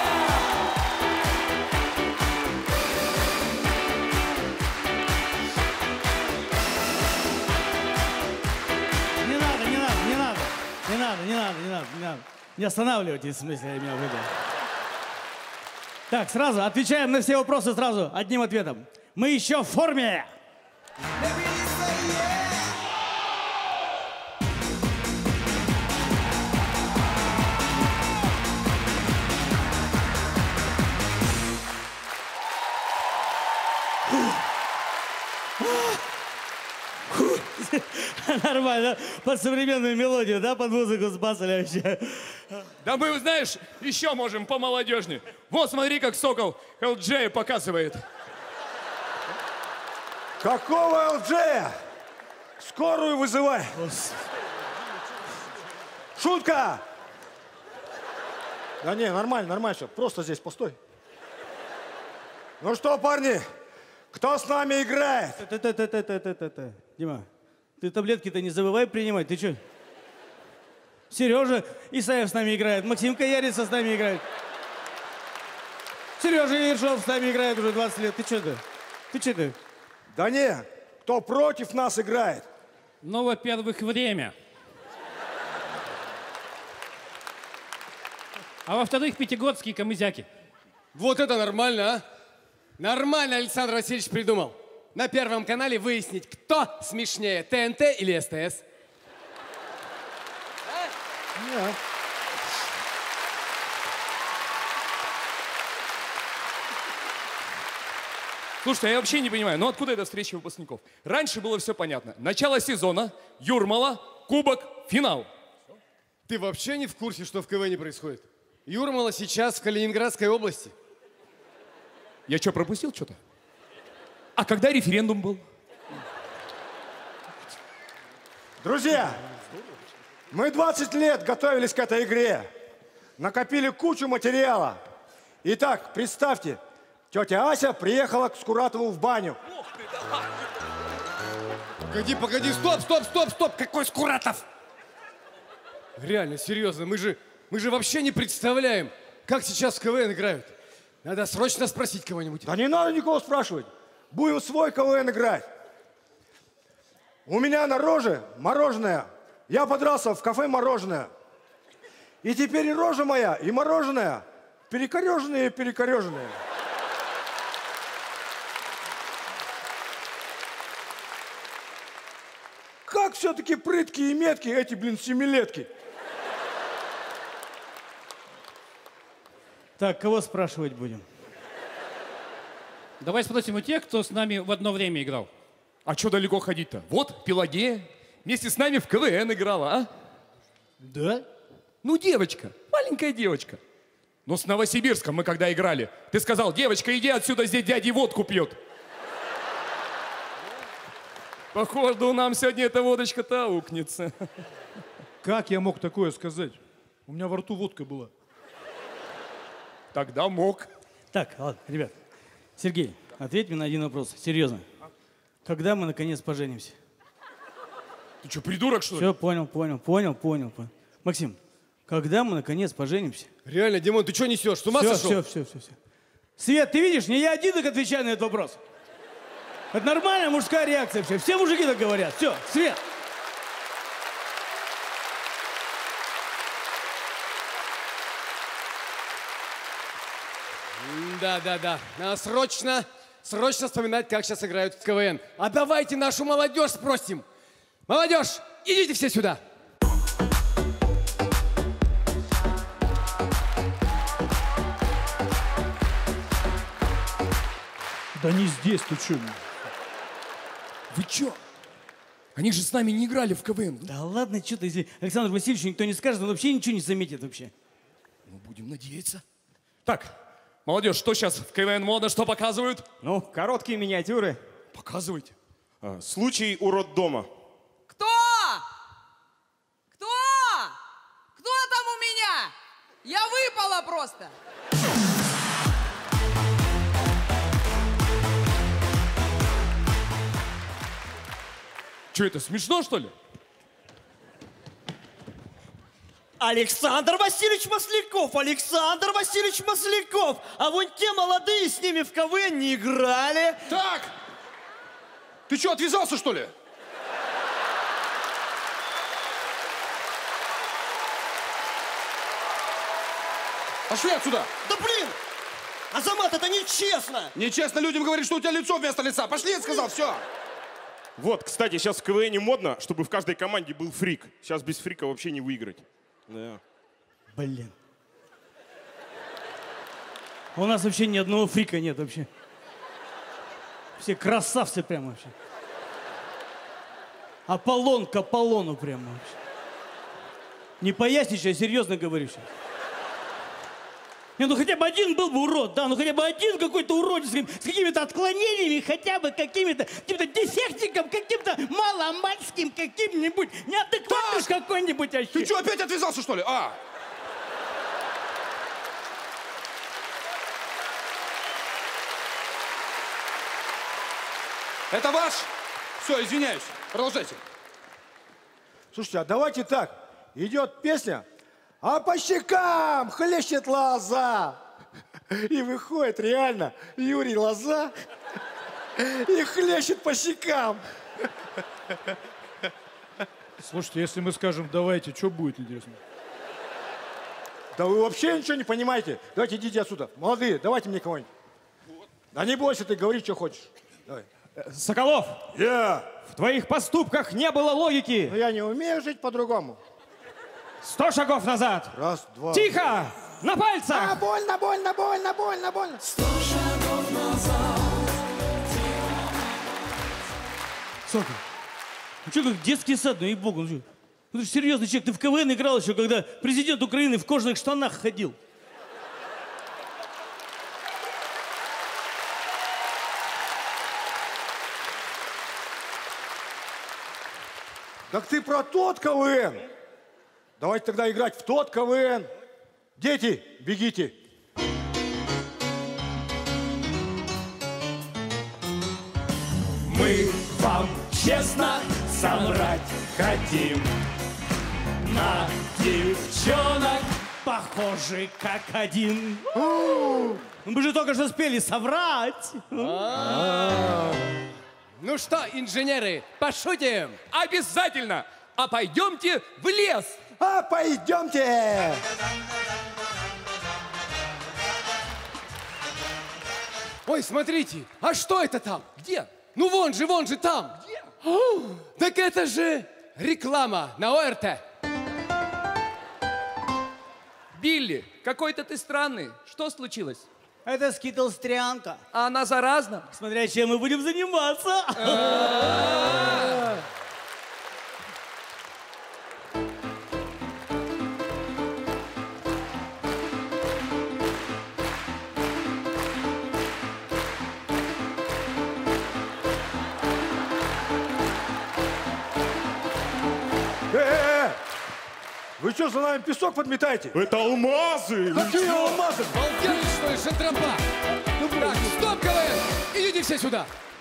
Не надо, не надо, не надо. Не надо, не надо, не надо, не надо. Не останавливайтесь, в смысле, я имел в виду. Так, сразу отвечаем на все вопросы сразу одним ответом. Мы еще в форме! Нормально, под современную мелодию, да, под музыку сбасали вообще. Да мы, знаешь, еще можем помолодежнее. Вот смотри, как Сокол эл джей показывает. Какого эл джей? Скорую вызывай. Шутка! Да не, нормально, нормально все. Просто здесь постой. Ну что, парни, кто с нами играет? Та-та-та-та-та-та-та. Дима, ты таблетки-то не забывай принимать, ты что? Сережа Исаев с нами играет, Максим Каярица с нами играет. Сережа Ершов с нами играет уже двадцать лет. Ты что ты? Ты что ты? Да не, кто против нас играет? Ну, во-первых, время. А во-вторых, пятигорские камызяки. Вот это нормально, а? Нормально Александр Васильевич придумал. На Первом канале выяснить, кто смешнее, ТНТ или СТС. Нет. Слушайте, а я вообще не понимаю, ну откуда эта встреча выпускников? Раньше было все понятно. Начало сезона, Юрмала, кубок, финал. Ты вообще не в курсе, что в КВН происходит? Юрмала сейчас в Калининградской области. Я что, пропустил что-то? А когда референдум был? Друзья, Мы двадцать лет готовились к этой игре. Накопили кучу материала. Итак, представьте, тетя Ася приехала к Скуратову в баню. Погоди, погоди, стоп, стоп, стоп, стоп! Какой Скуратов? Реально, серьезно, мы же, мы же вообще не представляем, как сейчас в КВН играют. Надо срочно спросить кого-нибудь. Да не надо никого спрашивать. Будем свой КВН играть. У меня на роже мороженое. Я подрался в кафе «Мороженое». И теперь и рожа моя, и мороженое перекореженные, перекореженные. Как все-таки прыткие и меткие эти, блин, семилетки. Так, кого спрашивать будем? Давай спросим у тех, кто с нами в одно время играл. А что далеко ходить-то? Вот Пелагея вместе с нами в КВН играла, а? Да? Ну, девочка, маленькая девочка. Но с Новосибирском мы когда играли, ты сказал: девочка, иди отсюда, здесь дядя водку пьет. Походу, нам сегодня эта водочка-то аукнется. Как я мог такое сказать? У меня во рту водка была. Тогда мог. Так, ладно, ребят. Сергей, ответь мне на один вопрос. Серьезно. Когда мы наконец поженимся? Ты что, придурок, что ли? Все, понял, понял, понял, понял, понял. Максим, когда мы наконец поженимся? Реально, Димон, ты что несешь? С ума все, сошел? Все, все, все, все. Свет, ты видишь, не я один так отвечаю на этот вопрос. Это нормальная мужская реакция вообще. Все мужики так говорят. Все, Свет. Да, да, да. Надо срочно, срочно вспоминать, как сейчас играют в КВН. А давайте нашу молодежь спросим. Молодежь, идите все сюда. Да не здесь, ты что? Вы чё? Они же с нами не играли в КВН. Да ладно, что ты, если Александру Васильевичу никто не скажет, он вообще ничего не заметит вообще. Ну, будем надеяться. Так, молодежь, что сейчас в КВН модно, что показывают? Ну, короткие миниатюры. Показывайте. А, случай у роддома. Кто? Кто? Кто там у меня? Я выпала просто. Что это, смешно, что ли? Александр Васильевич Масляков! Александр Васильевич Масляков! А вон те молодые с ними в КВН не играли. Так! Ты что, отвязался, что ли? Пошли отсюда! Да блин! Азамат, это нечестно! Нечестно людям говорить, что у тебя лицо вместо лица. Пошли, я сказал, все! Вот, кстати, сейчас в КВН модно, чтобы в каждой команде был фрик. Сейчас без фрика вообще не выиграть. Да. Блин. У нас вообще ни одного фрика нет вообще. Все красавцы прям вообще. Аполлон к Аполлону прям вообще. Не поясничай, а серьезно говорю сейчас. Не, ну хотя бы один был бы урод, да, ну хотя бы один какой-то уродец с какими-то отклонениями, хотя бы какими-то каким-то дефектиком, каким-то маломальским каким-нибудь, неадекватный какой-нибудь вообще. Ты что, опять отвязался, что ли? А! Это ваш? Все, извиняюсь. Продолжайте. Слушайте, а давайте так. Идет песня, а по щекам хлещет лоза. И выходит реально Юрий Лоза и хлещет по щекам. Слушайте, если мы скажем «давайте», что будет, интересно? Да вы вообще ничего не понимаете. Давайте идите отсюда. Молодые, давайте мне кого-нибудь. Да не бойся, ты говори, что хочешь. Давай. Соколов! Я! В твоих поступках не было логики. Но я не умею жить по-другому. Сто шагов назад. Раз, два. Тихо! На пальцах! А, больно, больно, больно, больно, больно. Сто шагов назад. Сокол, ну что, как детский сад, ну ей-богу, ну что? Ну ты же серьезный человек, ты в КВН играл еще, когда президент Украины в кожаных штанах ходил. Так ты про тот КВН? Давайте тогда играть в тот КВН. Дети, бегите. Мы вам честно соврать хотим. На девчонок похожи как один. Мы же только что спели соврать. Ну что, инженеры, пошутим? Обязательно! А пойдемте в лес! А пойдемте! Ой, смотрите, а что это там? Где? Ну вон же, вон же там. Где? О, так это же реклама на О Р Т. Билли, какой-то ты странный. Что случилось? Это скитлстрянка. А она заразна? Смотря чем мы будем заниматься. Э-э-э! Вы что, за нами песок подметаете? Это алмазы! Какие алмазы? Балдели, что ли, шантропа? Так, стоп, КВН! Идите все сюда!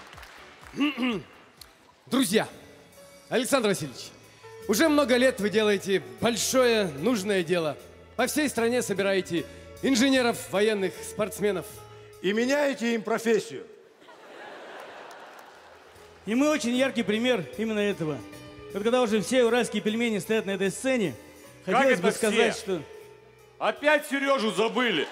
Друзья, Александр Васильевич, уже много лет вы делаете большое, нужное дело. По всей стране собираете инженеров, военных, спортсменов. И меняете им профессию. И мы очень яркий пример именно этого. Вот когда уже все уральские пельмени стоят на этой сцене, Как хотелось это бы сказать, все? что... Опять Сережу забыли.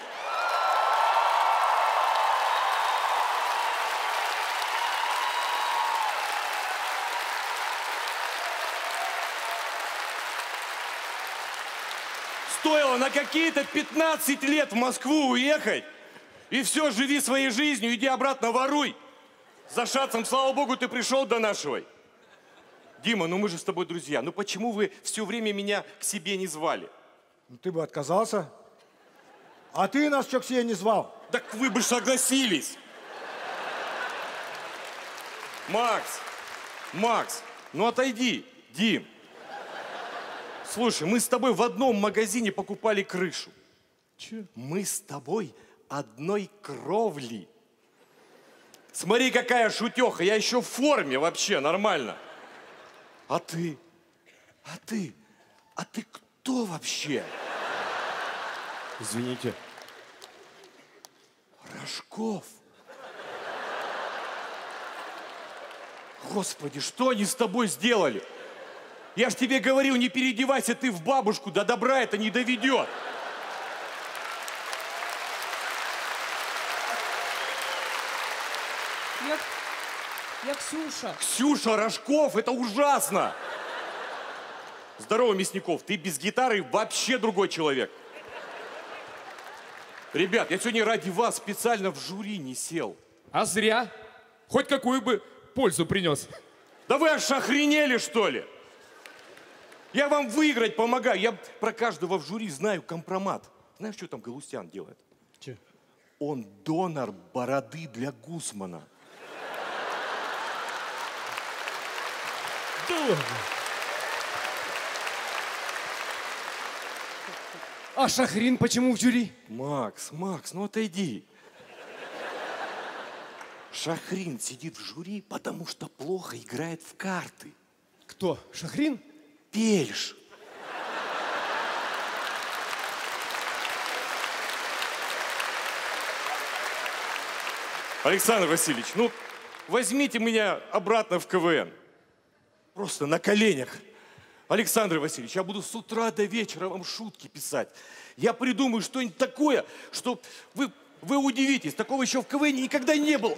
Стоило на какие-то пятнадцать лет в Москву уехать, и все, живи своей жизнью, иди обратно воруй. За шацем, слава богу, ты пришел до нашего. Дима, ну мы же с тобой друзья. Ну почему вы все время меня к себе не звали? Ну ты бы отказался. А ты нас что к себе не звал? Так вы бы согласились. Макс, Макс, ну отойди, Дим. Слушай, мы с тобой в одном магазине покупали крышу. Че? Мы с тобой одной кровли. Смотри, какая шутеха, я еще в форме вообще, нормально. А ты? А ты? А ты кто вообще? Извините. Рожков. Господи, что они с тобой сделали? Я ж тебе говорил, не переодевайся ты в бабушку, до добра это не доведет. Я, я Ксюша. Ксюша Рожков, это ужасно. Здорово, Мясников, ты без гитары вообще другой человек. Ребят, я сегодня ради вас специально в жюри не сел. А зря. Хоть какую бы пользу принес. Да вы аж охренели, что ли? Я вам выиграть помогаю. Я про каждого в жюри знаю компромат. Знаешь, что там Галустян делает? Че? Он донор бороды для Гусмана. Да ладно. А Шахрин почему в жюри? Макс, Макс, ну отойди. Шахрин сидит в жюри, потому что плохо играет в карты. Кто? Шахрин? Пельш. Александр Васильевич, ну возьмите меня обратно в КВН. Просто на коленях. Александр Васильевич, я буду с утра до вечера вам шутки писать. Я придумаю что-нибудь такое, что вы, вы удивитесь. Такого еще в КВН никогда не было.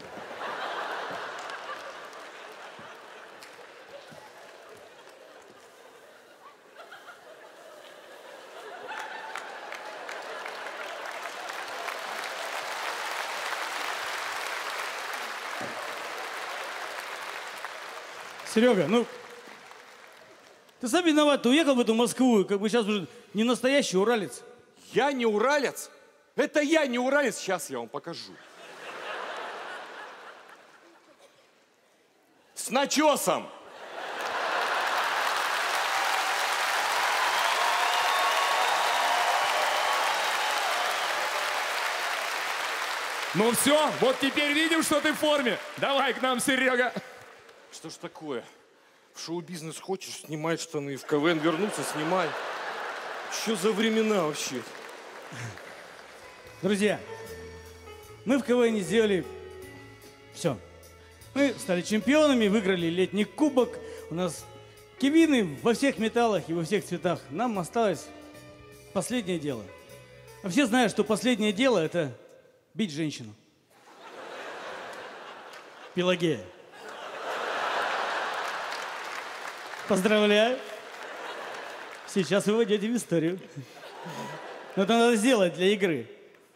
Серега, ну, ты сам виноват, ты уехал в эту Москву, и как бы сейчас уже не настоящий уралец. Я не уралец? Это я не уралец, сейчас я вам покажу. С начесом. Ну все, вот теперь видим, что ты в форме. Давай к нам, Серега. Что ж такое? В шоу-бизнес хочешь, снимай штаны. В КВН вернуться, снимай. Что за времена вообще? Друзья, мы в КВН сделали все. Мы стали чемпионами, выиграли летний кубок. У нас кивины во всех металлах и во всех цветах. Нам осталось последнее дело. А все знают, что последнее дело – это бить женщину. Пелагея. Поздравляю. Сейчас вы войдете в историю. Но это надо сделать для игры.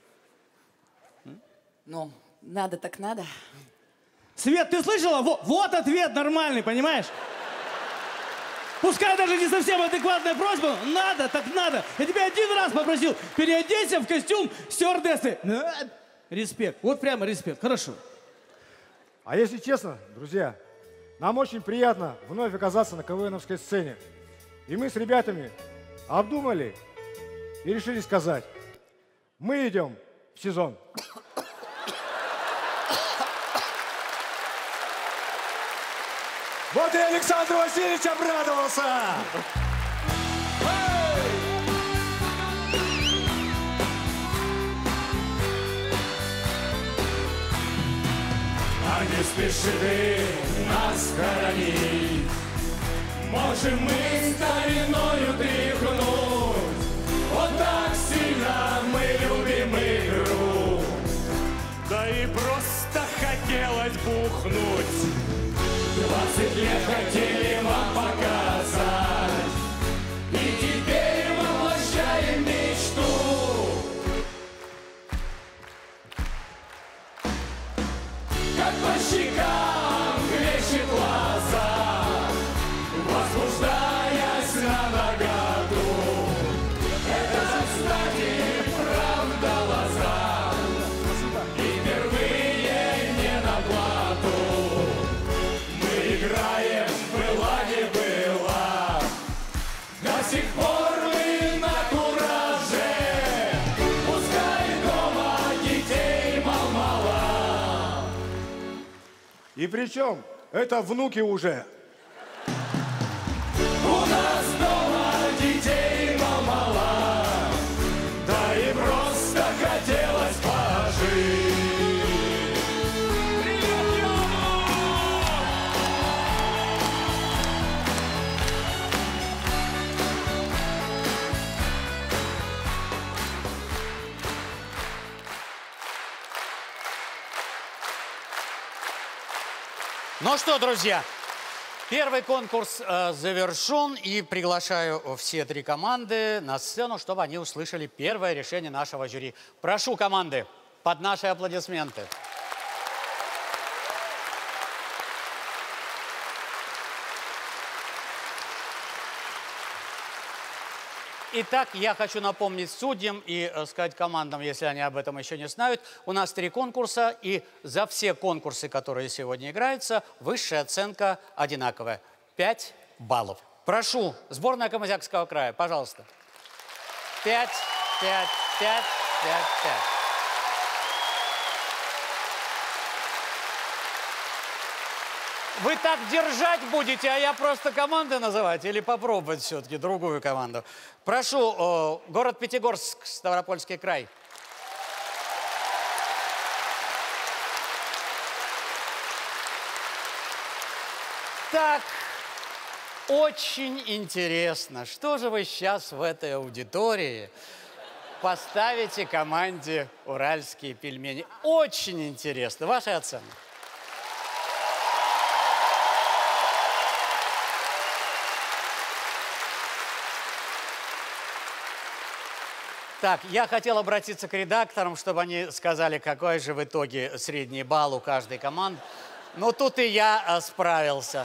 Ну, надо так надо. Свет, ты слышала? Вот, вот ответ нормальный, понимаешь? Пускай даже не совсем адекватная просьба, но надо, так надо. Я тебя один раз попросил, переодеться в костюм стюардессы. Респект, вот прямо респект, хорошо. А если честно, друзья, нам очень приятно вновь оказаться на КВНовской сцене. И мы с ребятами обдумали и решили сказать, мы идем в сезон. Вот и Александр Васильевич обрадовался! А не спеши ты нас хоронить, можем мы стариною тряхнуть. Вот так сильно мы любим игру, да и просто хотелось бухнуть. Двадцать лет хотели вам показать, и теперь воплощаем мечту. Как по щекам хлещет глаза, возбуждаясь на наготу. Это, кстати, правда лоза, и впервые не на плату. Мы играем, была не была, до сих пор мы на кураже. Пускай дома детей мало-мало. И причем это внуки уже. У нас дома детей мало, да и просто хотелось пожить. Ну что, друзья, первый конкурс э, завершен, и приглашаю все три команды на сцену, чтобы они услышали первое решение нашего жюри. Прошу команды под наши аплодисменты. Итак, я хочу напомнить судьям и э, сказать командам, если они об этом еще не знают, у нас три конкурса, и за все конкурсы, которые сегодня играются, высшая оценка одинаковая – пять баллов. Прошу, сборная Камызякского края, пожалуйста. Пять, пять, пять, пять, пять. Вы так держать будете, а я просто команды называть или попробовать все-таки другую команду? Прошу, о, город Пятигорск, Ставропольский край. Так, очень интересно, что же вы сейчас в этой аудитории поставите команде «Уральские пельмени»? Очень интересно. Ваша оценка? Так, я хотел обратиться к редакторам, чтобы они сказали, какой же в итоге средний балл у каждой команды. Но тут и я а, справился.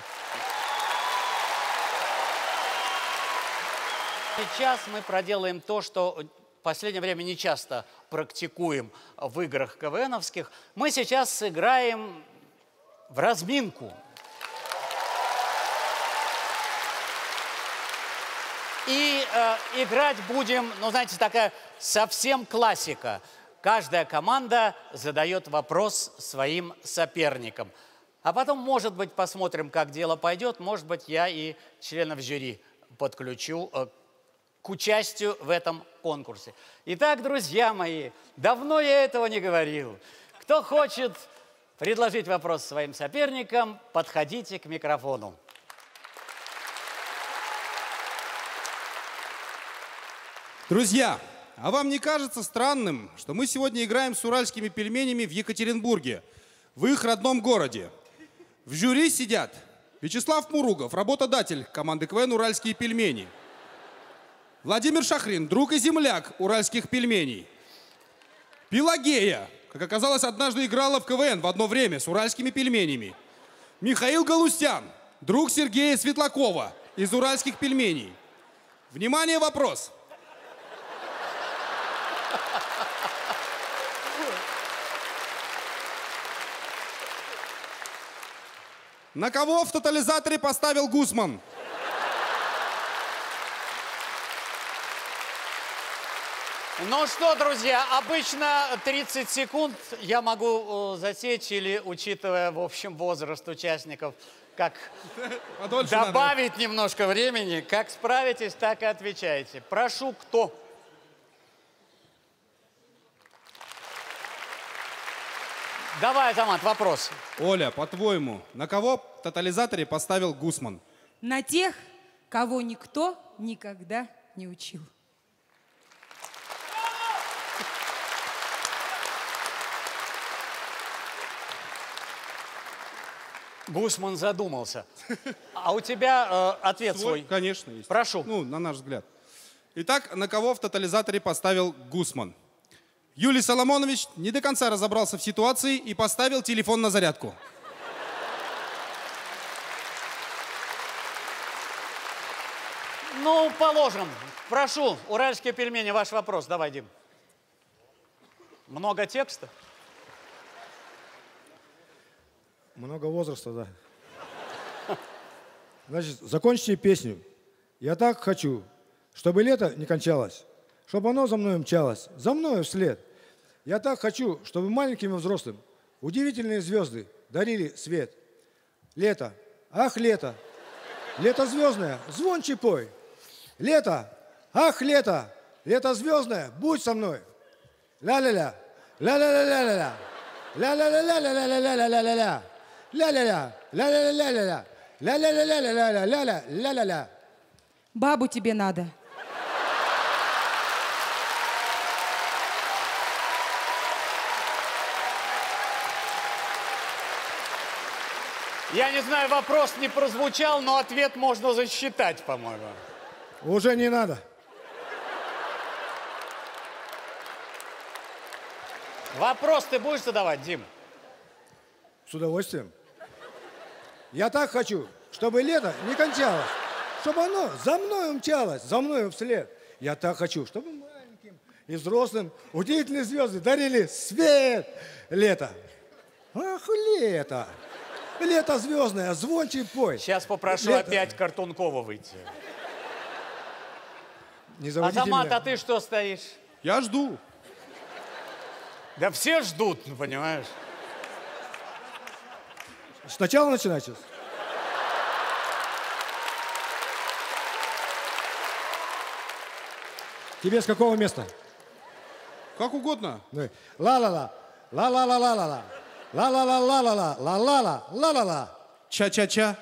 Сейчас мы проделаем то, что в последнее время не часто практикуем в играх КВНовских. Мы сейчас сыграем в разминку. И э, играть будем, ну, знаете, такая совсем классика. Каждая команда задает вопрос своим соперникам. А потом, может быть, посмотрим, как дело пойдет. Может быть, я и членов жюри подключу э, к участию в этом конкурсе. Итак, друзья мои, давно я этого не говорил. Кто хочет предложить вопрос своим соперникам, подходите к микрофону. Друзья, а вам не кажется странным, что мы сегодня играем с уральскими пельменями в Екатеринбурге, в их родном городе? В жюри сидят Вячеслав Муругов, работодатель команды КВН «Уральские пельмени». Владимир Шахрин, друг и земляк уральских пельменей. Пелагея, как оказалось, однажды играла в КВН в одно время с уральскими пельменями. Михаил Галустян, друг Сергея Светлакова из уральских пельменей. Внимание, вопрос. На кого в тотализаторе поставил Гусман? Ну что, друзья, обычно тридцать секунд я могу э, засечь или, учитывая, в общем, возраст участников, как Подольше добавить надо. немножко времени. Как справитесь, так и отвечаете. Прошу, кто? Давай, Азамат, вопрос. Оля, по-твоему, на кого в тотализаторе поставил Гусман? На тех, кого никто никогда не учил. Гусман задумался. А у тебя э, ответ свой? Свой, конечно, есть. Прошу. Ну, на наш взгляд. Итак, на кого в тотализаторе поставил Гусман? Юлий Соломонович не до конца разобрался в ситуации и поставил телефон на зарядку. Ну, положим. Прошу, уральские пельмени, ваш вопрос. Давай, Дим. Много текста? Много возраста, да. Значит, закончите песню. Я так хочу, чтобы лето не кончалось, чтобы оно за мной мчалось, за мною вслед. Я так хочу, чтобы маленьким и взрослым удивительные звезды дарили свет. Лето, ах, лето, лето звездное, звонче пой. Лето, ах, лето, лето звездное, будь со мной. Ля-ля-ля, ля-ля-ля-ля-ля-ля, ля-ля-ля-ля-ля-ля-ля-ля-ля-ля. Ля-ля-ля, ля-ля-ля-ля-ля-ля, ля-ля-ля-ля-ля-ля-ля, ля-ля-ля. Бабу тебе надо. Я не знаю, вопрос не прозвучал, но ответ можно засчитать, по-моему. Уже не надо. Вопрос ты будешь задавать, Дим? С удовольствием. Я так хочу, чтобы лето не кончалось, чтобы оно за мной умчалось, за мной вслед. Я так хочу, чтобы маленьким и взрослым удивительные звезды дарили свет. Лето. Ах, лето. Лето звездное, звончий пой. Сейчас попрошу Лето. опять Картункова выйти. Не заводите Азамат, меня. а ты что стоишь? Я жду. Да все ждут, ну, понимаешь? Сначала начинать сейчас. Тебе с какого места? Как угодно. Ла-ла-ла, ла-ла-ла-ла-ла-ла, ла-ла-ла-ла-ла-ла, ла-ла-ла, ла-ла-ла. Ча-ча-ча.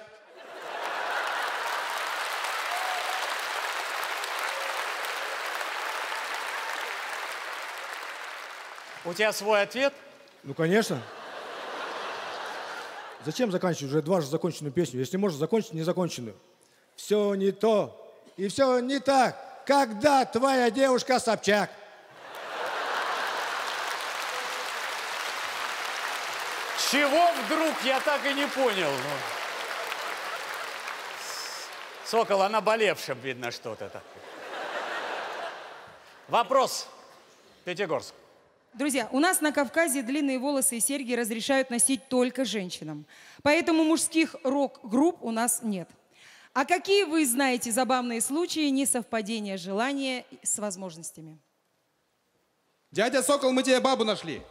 У тебя свой ответ? Ну, конечно. Зачем заканчивать уже дважды законченную песню, если можешь закончить незаконченную? Все не то и все не так, когда твоя девушка Собчак. Чего вдруг, я так и не понял. Ну. Сокол, она болевшим, видно, что-то так. Вопрос. Пятигорск. Друзья, у нас на Кавказе длинные волосы и серьги разрешают носить только женщинам. Поэтому мужских рок-групп у нас нет. А какие вы знаете забавные случаи несовпадения желания с возможностями? Дядя Сокол, мы тебе бабу нашли.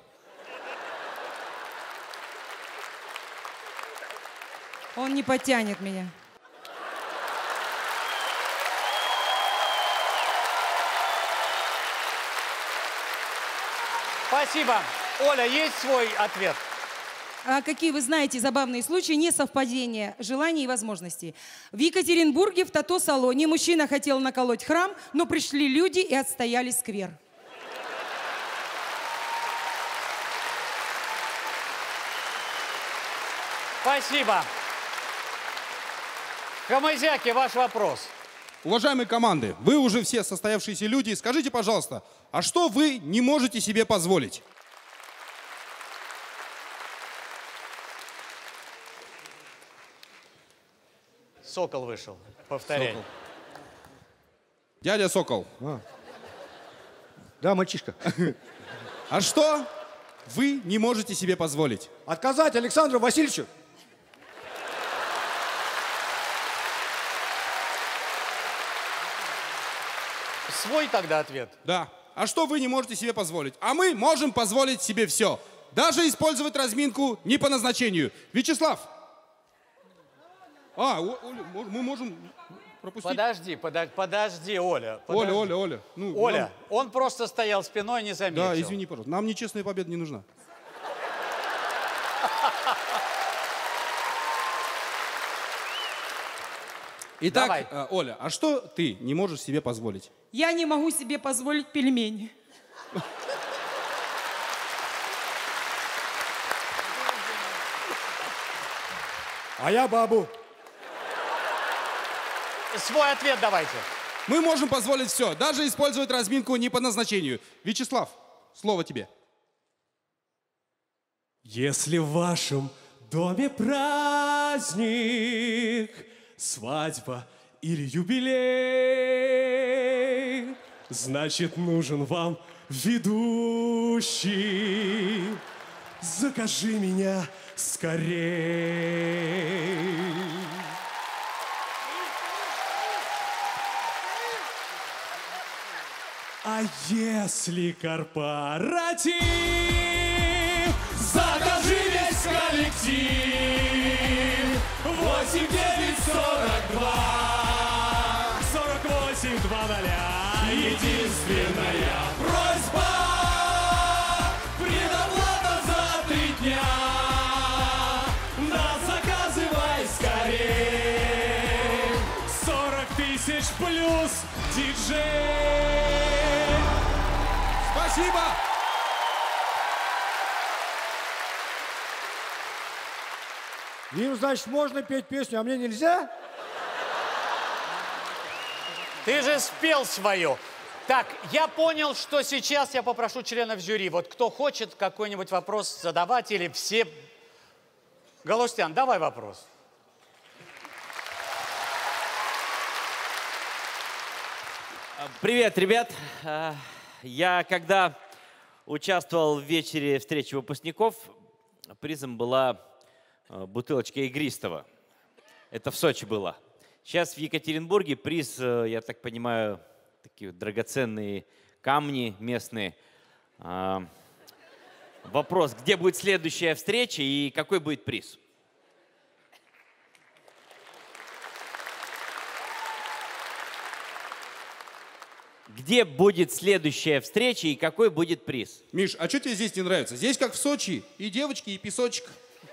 Он не потянет меня. Спасибо. Оля, есть свой ответ? А какие вы знаете забавные случаи несовпадения желаний и возможностей? В Екатеринбурге в тато-салоне мужчина хотел наколоть храм, но пришли люди и отстояли сквер. Спасибо. Камызяки, ваш вопрос. Уважаемые команды, вы уже все состоявшиеся люди. Скажите, пожалуйста, а что вы не можете себе позволить? Сокол вышел. Повторяй. Сокол. Дядя Сокол. А. Да, мальчишка. А что вы не можете себе позволить? Отказать Александру Васильевичу. Свой тогда ответ. Да. А что вы не можете себе позволить? А мы можем позволить себе все. Даже использовать разминку не по назначению. Вячеслав. А, О, Оля, мы можем пропустить. Подожди, подо- подожди, Оля. Подожди. Оля, Оля, Оля. Ну, Оля, нам- он просто стоял спиной, не заметил. Да, извини, пожалуйста. Нам нечестная победа не нужна. Итак, Давай. э, Оля, а что ты не можешь себе позволить? Я не могу себе позволить пельмени. А я бабу. Свой ответ давайте. Мы можем позволить все, даже использовать разминку не по назначению. Вячеслав, слово тебе. Если в вашем доме праздник, свадьба или юбилей, значит, нужен вам ведущий. Закажи меня скорей. А если корпоратив, закажи весь коллектив. восемь девять сорок два сорок восемь два ноля. Единственная просьба, предоплата за три дня. Нас заказывай скорей. сорок тысяч плюс диджей. Спасибо! Им, значит, можно петь песню, а мне нельзя? Ты же спел свою. Так, я понял, что сейчас я попрошу членов жюри. Вот кто хочет какой-нибудь вопрос задавать или все... Галустян, давай вопрос. Привет, ребят. А, Я когда участвовал в вечере встречи выпускников, призом была а, бутылочка игристого. Это в Сочи было. Сейчас в Екатеринбурге приз, а, я так понимаю, такие драгоценные камни местные. А, Вопрос, где будет следующая встреча и какой будет приз? Где будет следующая встреча и какой будет приз? Миш, а что тебе здесь не нравится? Здесь как в Сочи. И девочки, и песочек.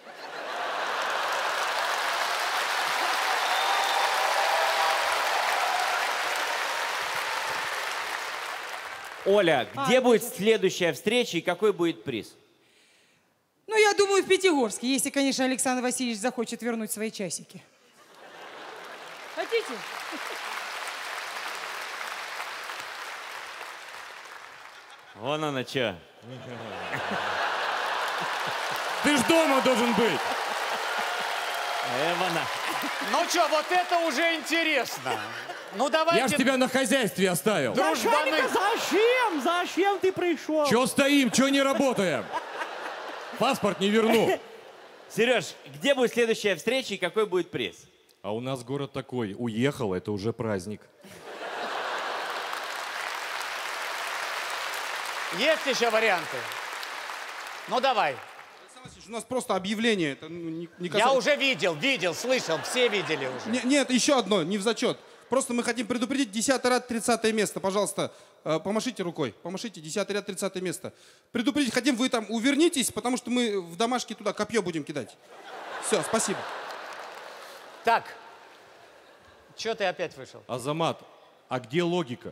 Оля, А, где будет следующая встреча и какой будет приз? Ну, я думаю, в Пятигорске, если, конечно, Александр Васильевич захочет вернуть свои часики. Хотите? Вон она чё. Ты ж дома должен быть. Эвана. Ну что, вот это уже интересно. Ну давайте... Я ж тебя на хозяйстве оставил. Дружбаны. Зачем? Зачем ты пришел? Чё стоим, чё не работаем? Паспорт не верну. Сереж, где будет следующая встреча и какой будет приз? А у нас город такой. Уехал, это уже праздник. Есть еще варианты? Ну, давай. У нас просто объявление. Это, ну, не, не Я уже видел, видел, слышал, все видели уже. Не, нет, еще одно, не в зачет. Просто мы хотим предупредить десятый ряд, тридцатое место. Пожалуйста, э, помашите рукой. Помашите, десятый ряд, тридцатое место. Предупредить хотим, вы там увернитесь, потому что мы в домашке туда копье будем кидать. Все, спасибо. Так, что ты опять вышел? Азамат, а где логика?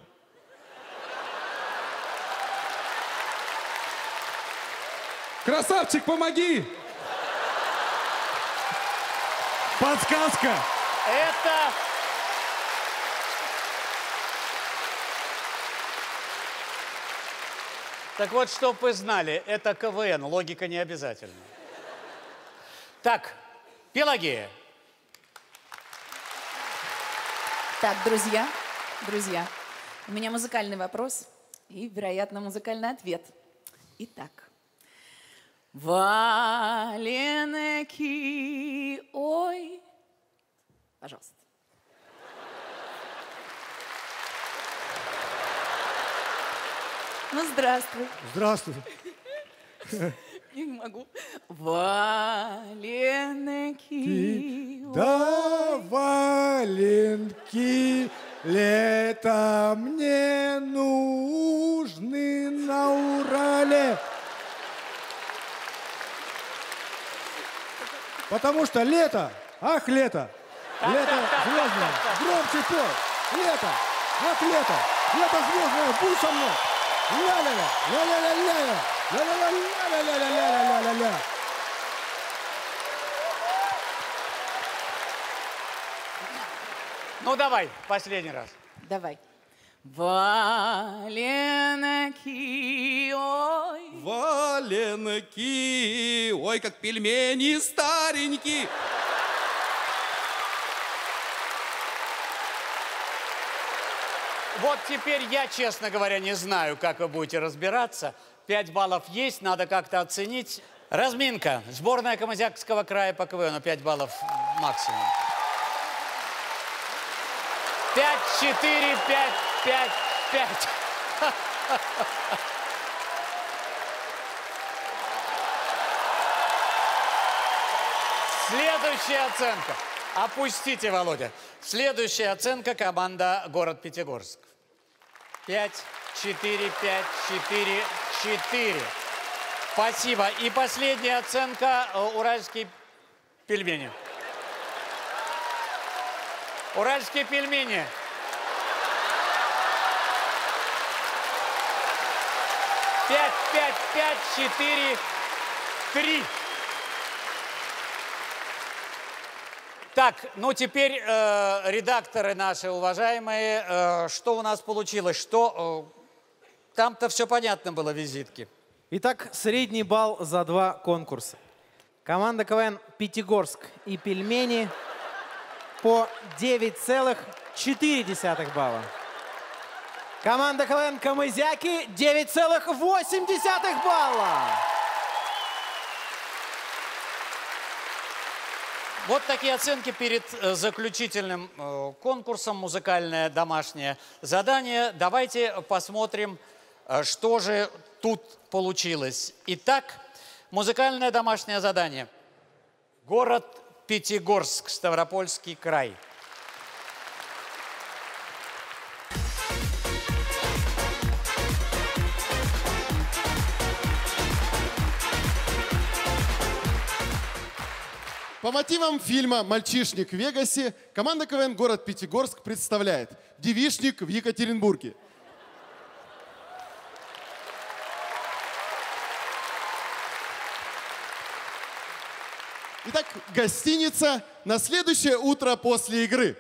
Красавчик, помоги! Подсказка! Это... Так вот, чтоб вы знали, это КВН, логика не обязательна. Так, Пелагея. Так, друзья, друзья, у меня музыкальный вопрос и, вероятно, музыкальный ответ. Итак. Валенки, ой. Пожалуйста. Ну, здравствуй. Здравствуй. Я не могу. Валенки, Да, валенки, лето мне нужны на Урале. Потому что лето, ах, лето, лето звездное, громче пой, лето, ах, лето, лето звездное, будь со мной. Ля-ля-ля, ля-ля-ля-ля, ля-ля-ля-ля-ля-ля-ля-ля-ля. Ну, давай, последний раз. Давай. Валенки, ой. Валенки, ой, как пельмени старенькие. Вот теперь я, честно говоря, не знаю, как вы будете разбираться. Пять баллов есть, надо как-то оценить. Разминка. Сборная Камызякского края по КВНу. Пять баллов максимум. Пять, четыре, пять, пять, пять. Следующая оценка. Опустите, Володя. Следующая оценка — команда «Город Пятигорск». Пять, четыре, пять, четыре, четыре. Спасибо. И последняя оценка — уральские пельмени. Уральские пельмени. Пять, пять, пять, четыре, три. Так, ну теперь э, редакторы наши уважаемые, э, что у нас получилось? Что э, там-то все понятно было, визитки. Итак, средний балл за два конкурса. Команда КВН «Пятигорск» и «Пельмени» по девять целых четыре десятых балла. Команда КВН «Камызяки» девять целых восемь десятых балла. Вот такие оценки перед э, заключительным э, конкурсом «Музыкальное домашнее задание». Давайте посмотрим, э, что же тут получилось. Итак, музыкальное домашнее задание. Город Пятигорск, Ставропольский край. По мотивам фильма «Мальчишник в Вегасе» команда КВН «Город Пятигорск» представляет «Девичник в Екатеринбурге». Итак, гостиница на следующее утро после игры.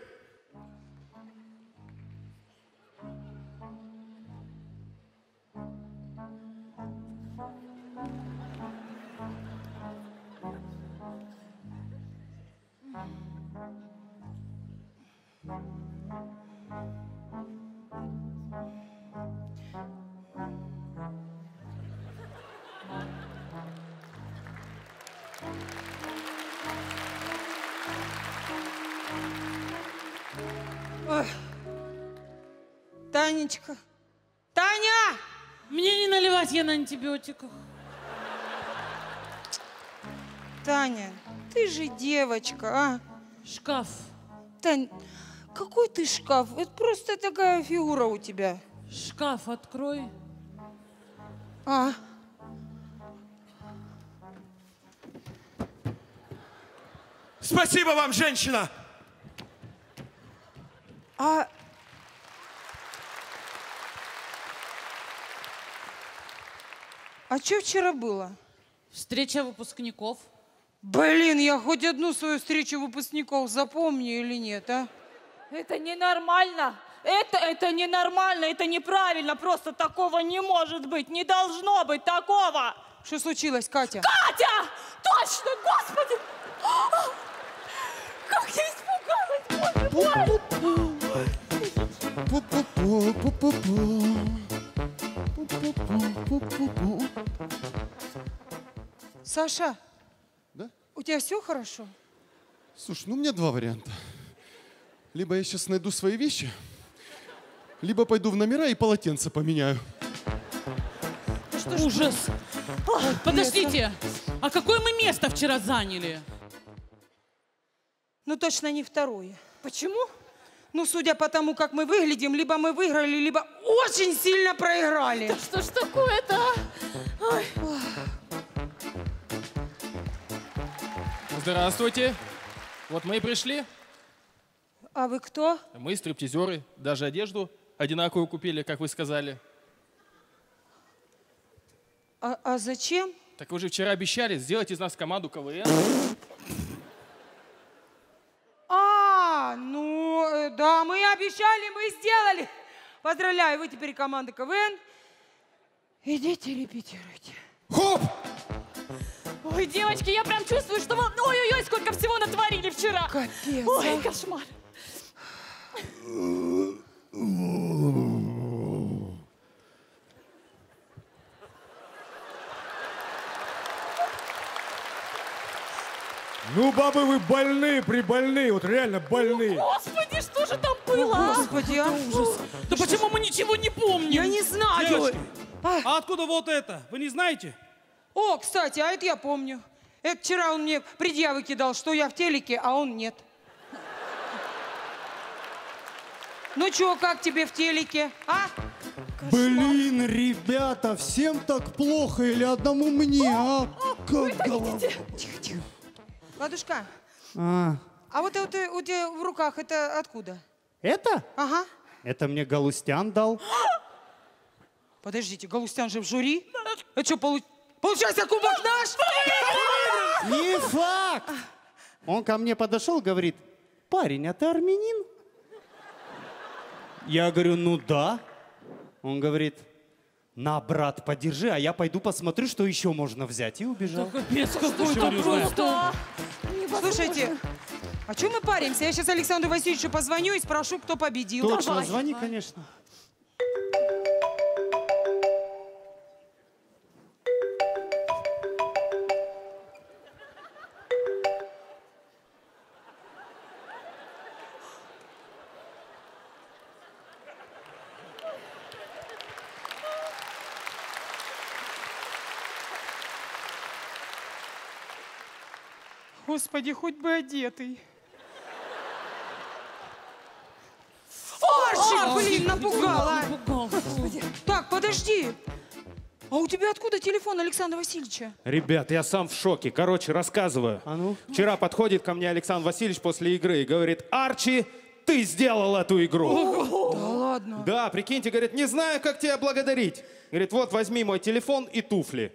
Ой. Танечка. Таня! Мне не наливать, я на антибиотиках. Таня, ты же девочка, а? Шкаф. Тань, какой ты шкаф? Это просто такая фигура у тебя. Шкаф открой. А. Спасибо вам, женщина! А... А что вчера было? Встреча выпускников. Блин, я хоть одну свою встречу выпускников запомню или нет, а? Это ненормально. Это, это ненормально, это неправильно. Просто такого не может быть. Не должно быть такого. Что случилось, Катя? Катя! Точно, господи! Как я испугалась, Пу-пу-пу. Саша, да? У тебя все хорошо? Слушай, ну у меня два варианта. Либо я сейчас найду свои вещи, либо пойду в номера и полотенце поменяю. Что Ужас. Ой, подождите, а какое мы место вчера заняли? Ну точно не второе. Почему? Ну, судя по тому, как мы выглядим, либо мы выиграли, либо очень сильно проиграли. Да что ж такое-то? Ой. Здравствуйте. Вот мы и пришли. А вы кто? Мы стриптизеры. Даже одежду одинаковую купили, как вы сказали. А, а зачем? Так вы же вчера обещали сделать из нас команду КВН. А, ну, э, да, мы обещали, мы сделали. Поздравляю, вы теперь команда КВН. Идите репетируйте. Хоп! Ой, девочки, я прям чувствую, что вы... Ой-ой-ой, сколько всего натворили вчера. Капец. Ой, а? кошмар. Ну, бабы, вы больные, прибольные, вот реально больные. Господи, что же там было? О, Господи, а? Ужас. Да почему мы ничего не помним? Я не знаю. Девочки, а откуда вот это? Вы не знаете? О, кстати, а это я помню. Это вчера он мне предъявы кидал, что я в телеке, а он нет. Ну чё, как тебе в телеке, а? Блин, ребята, всем так плохо или одному мне, а? Как голова. Тихо, тихо. Ладушка, А, а вот это у тебя в руках, это откуда? это? Ага. Это мне Галустян дал. Подождите, Галустян же в жюри? Это что, получ... получается, кубок наш? Не факт. Он ко мне подошел, говорит, парень, а ты армянин? Я говорю, ну да. Он говорит, на, брат, подержи, а я пойду посмотрю, что еще можно взять. И убежал. Капец какой-то просто. Слушайте, а что мы паримся? Я сейчас Александру Васильевичу позвоню и спрошу, кто победил. Точно, Давай. звони, конечно. Господи, хоть бы одетый. Фаршик, блин, напугала. Так, подожди. А у тебя откуда телефон Александра Васильевича? Ребят, я сам в шоке. Короче, рассказываю. А ну? Вчера подходит ко мне Александр Васильевич после игры и говорит, Арчи, ты сделал эту игру. Да ладно. Да, прикиньте, говорит, не знаю, как тебя благодарить. Говорит, вот возьми мой телефон и туфли.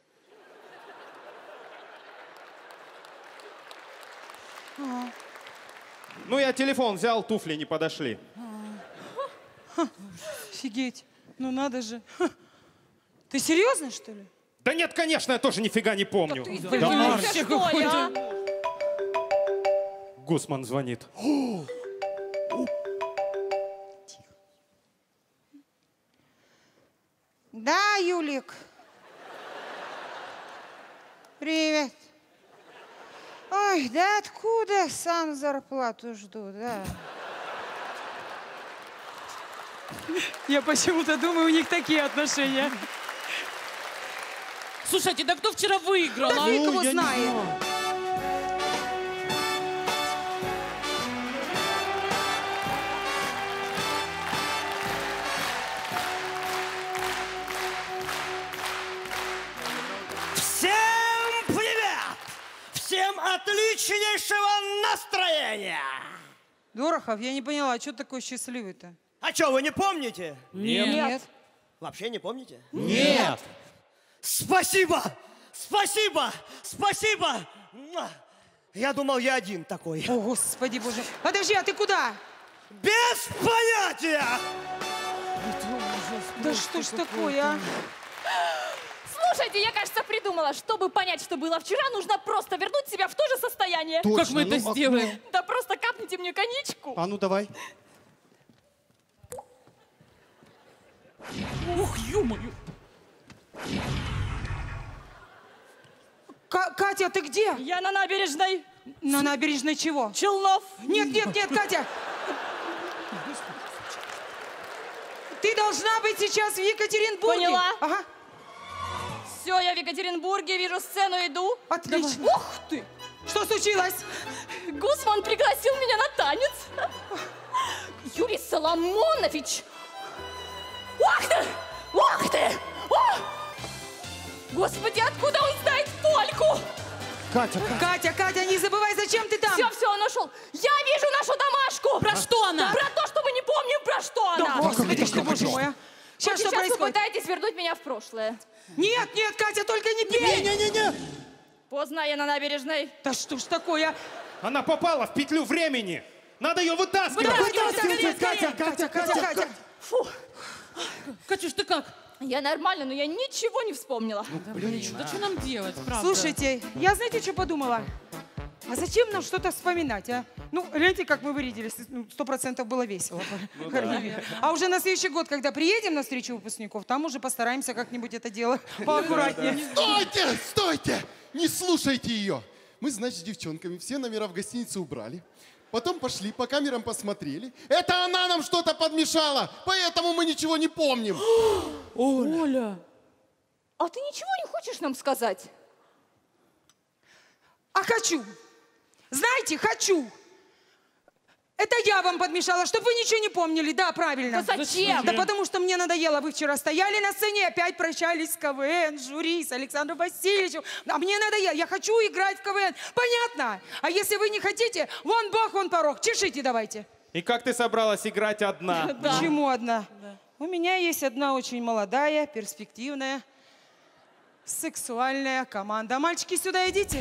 А. Ну, я телефон взял, туфли не подошли. Ха, офигеть, ну надо же. Ха. Ты серьезно, что ли? Да нет, конечно, я тоже нифига не помню. Ты Да, издеваешься, что ли, а? Гусман звонит. Да, Юлик. Привет. Ой, да откуда? Сам зарплату жду, да. Я почему-то думаю, у них такие отношения. Слушайте, да кто вчера выиграл? Да а? фиг его Ну, я не знает. знаю. Всем привет! Всем отличнейшего настроения! Дорохов, я не поняла, а что такой счастливый-то? А что, вы не помните? Нет. Нет. Вообще не помните? Нет. Спасибо! Спасибо! Спасибо! Муа! Я думал, я один такой. О, Господи Боже. Подожди, а ты куда? Без понятия! Да что ж такое, а? Слушайте, я, кажется, придумала. Чтобы понять, что было вчера, нужно просто вернуть себя в то же состояние. Точно, Как мы это ну, сделаем? ну. Да просто капните мне коньячку. А ну давай. Ух, ё-моё. Ка- Катя, ты где? Я на набережной. На набережной чего? Челнов. Нет, нет, нет, Катя. Ты должна быть сейчас в Екатеринбурге. Поняла. Ага. Все, я в Екатеринбурге, вижу сцену, иду. Отлично. Давай. Ух ты! Что случилось? Гусман пригласил меня на танец. Юрий Соломонович. Ух ты! Ух ты! О! Господи, откуда он знает польку? Катя, Катя. Катя, Катя, не забывай, зачем ты там? Все, все, он нашел. Я вижу нашу домашку. Про что она? Про то, что мы не помним, про что Да, она. Господи, что, боже мой, а? Сейчас что Сейчас вы происходит? пытаетесь вернуть меня в прошлое. Нет, нет, Катя, только не пей! Не-не-не! Поздно, я на набережной. Да что ж такое? Она попала в петлю времени. Надо ее вытаскивать. Вытаскивайте, Катя, Катя, Катя, Катя. Фу. Катюш, ты как? Я нормально, но я ничего не вспомнила. Блин, да что нам делать, правда? Слушайте, я знаете, что подумала? А зачем нам что-то вспоминать, а? Ну, гляньте, как мы вырядились. Сто процентов было весело. Ну да. А уже на следующий год, когда приедем на встречу выпускников, там уже постараемся как-нибудь это дело поаккуратнее. Стойте, стойте! Не слушайте ее. Мы, значит, с девчонками все номера в гостинице убрали. Потом пошли, по камерам посмотрели. Это она нам что-то подмешала, поэтому мы ничего не помним. Оля. Оля. А ты ничего не хочешь нам сказать? А хочу. Знаете, хочу. Это я вам подмешала, чтобы вы ничего не помнили. Да, правильно. Да зачем? Да потому что мне надоело. Вы вчера стояли на сцене и опять прощались с КВН, с жюри, с Александром Васильевичем. А мне надоело. Я хочу играть в КВН. Понятно? А если вы не хотите, вон бог, вон порог. Чешите давайте. И как ты собралась играть одна? Почему одна? У меня есть одна очень молодая, перспективная, сексуальная команда. Мальчики, сюда идите.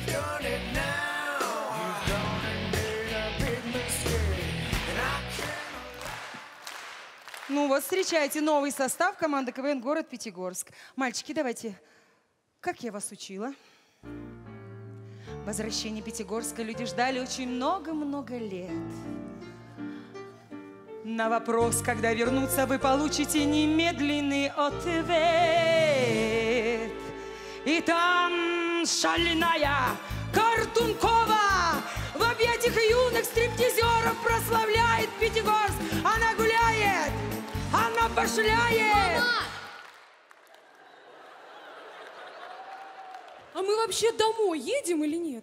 Ну вот, встречайте новый состав команды КВН «Город Пятигорск». Мальчики, давайте. Как я вас учила? Возвращение Пятигорска люди ждали очень много-много лет. На вопрос, когда вернуться, вы получите немедленный ответ. И там шальная Картункова в объятиях юных стриптизеров прославляет Пятигорск. Она гуляет, она башляет. Мама! А мы вообще домой едем или нет?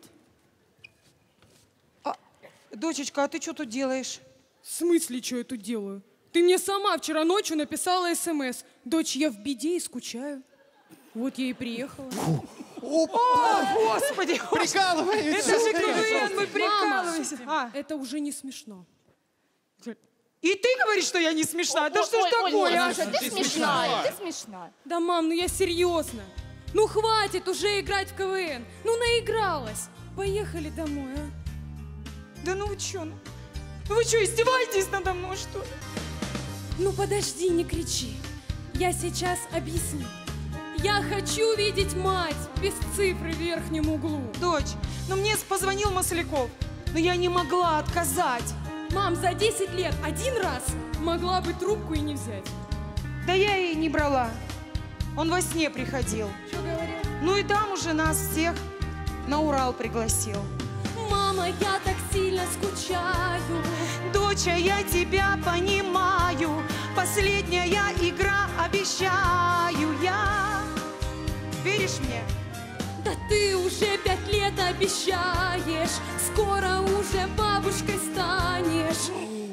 А, дочечка, а ты что тут делаешь? В смысле, что я тут делаю? Ты мне сама вчера ночью написала смс. Дочь, я в беде и скучаю. Вот я и приехала. О, Господи! Прикалываешься. Это же КВН, мы прикалываемся. Мама, это уже не смешно. И ты говоришь, что я не смешная? Да Ой, что ж ой, такое? Оль, а? слушай, ты смешная, ты смешная. Да, мам, ну я серьезно. Ну хватит уже играть в КВН. Ну наигралась. Поехали домой, а? Да ну вы что? Ну вы что, издеваетесь надо мной, что ли? Ну подожди, не кричи. Я сейчас объясню. Я хочу видеть мать без цифры в верхнем углу. Дочь, ну мне позвонил Масляков, но я не могла отказать. Мам, за десять лет один раз могла бы трубку и не взять. Да я и не брала. Он во сне приходил. Что говорил? Ну и там уже нас всех на Урал пригласил. Мама, я так сильно скучаю. Доча, я тебя понимаю. последняя игра, обещаю я. Веришь мне? Да ты уже пять лет обещаешь, скоро уже бабушкой станешь.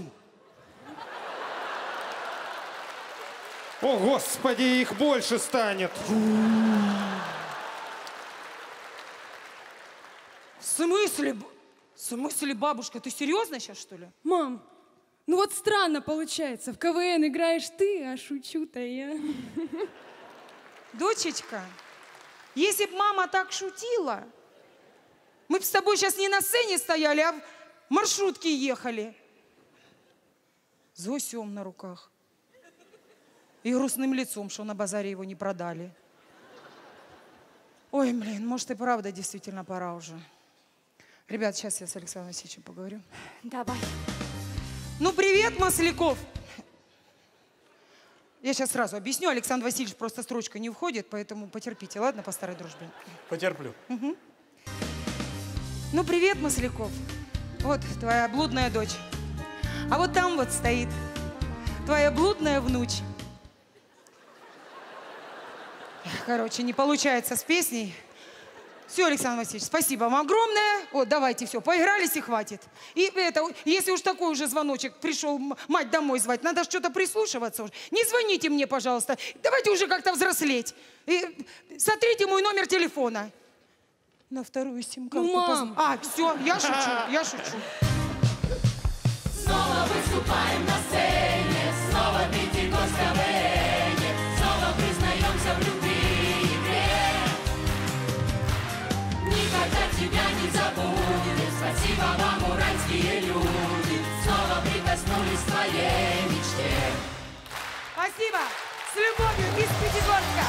О, Господи, их больше станет. В смысле? В смысле, бабушка? Ты серьезно сейчас, что ли? Мам, ну вот странно получается. В КВН играешь ты, а шучу-то я. Дочечка, если б мама так шутила, мы бы с тобой сейчас не на сцене стояли, а в маршрутке ехали. С гусем на руках. И грустным лицом, что на базаре его не продали. Ой, блин, может и правда действительно пора уже. Ребят, сейчас я с Александром Васильевичем поговорю. Давай. Ну, привет, Масляков. Я сейчас сразу объясню. Александр Васильевич просто строчка не входит, поэтому потерпите, ладно, по старой дружбе? Потерплю. Угу. Ну, привет, Масляков. Вот твоя блудная дочь. А вот там вот стоит твоя блудная внучь. Короче, не получается с песней. Все, Александр Васильевич, спасибо вам огромное. Вот, давайте, все, поигрались и хватит. И это, если уж такой уже звоночек пришел мать домой звать, надо что-то прислушиваться уже. Не звоните мне, пожалуйста. Давайте уже как-то взрослеть. И сотрите мой номер телефона. На вторую сим-карту. Ну, мам. А, все, я шучу, я шучу. Снова выступаем на сцене, снова Пятигорск КВН, снова признаемся в любви и игре. Никогда тебя не забудем, спасибо вам, уральские люди, снова прикоснулись к твоей мечте. Спасибо. С любовью из Пятигорска.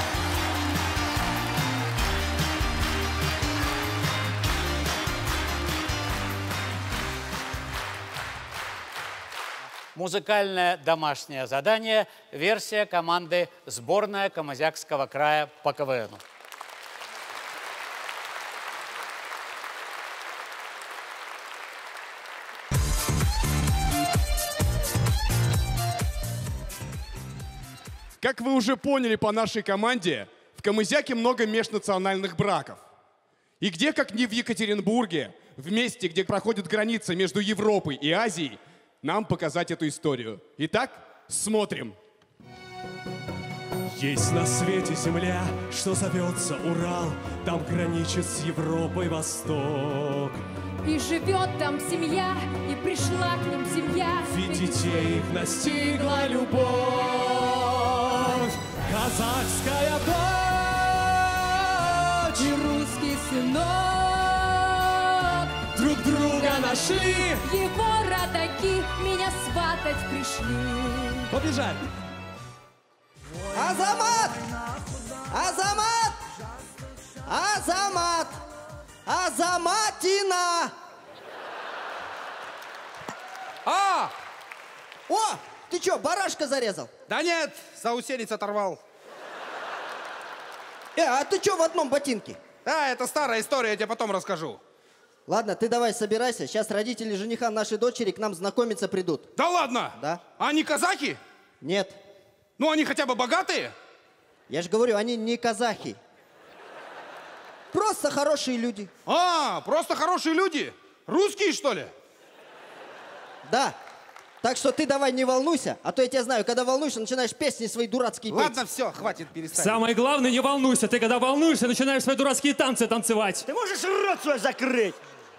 Музыкальное домашнее задание. Версия команды «Сборная Камызякского края» по КВНу. Как вы уже поняли по нашей команде, в Камызяке много межнациональных браков. И где, как не в Екатеринбурге, в месте, где проходит граница между Европой и Азией, нам показать эту историю. Итак, смотрим. Есть на свете земля, что зовется Урал, там граничит с Европой Восток. И живет там семья, и пришла к ним семья. Ведь детей их настигла любовь. Казахская дочь и русский сынок друг друга нашли. Его родаки меня сватать пришли. Побежали. Азамат! Азамат! Азамат! Азаматина! А! О, ты что, барашка зарезал? Да нет, заусенец оторвал. Э, а ты что в одном ботинке? А, это старая история, я тебе потом расскажу. Ладно, ты давай собирайся. Сейчас родители жениха нашей дочери к нам знакомиться придут. Да ладно? Да. А они казахи? Нет. Ну, они хотя бы богатые? Я же говорю, они не казахи. Просто хорошие люди. А, просто хорошие люди? Русские, что ли? Да. Так что ты давай не волнуйся, а то я тебя знаю, когда волнуешься, начинаешь песни свои дурацкие петь. Ладно, все, хватит, перестань. Самое главное, не волнуйся. Ты когда волнуешься, начинаешь свои дурацкие танцы танцевать. Ты можешь рот свой закрыть?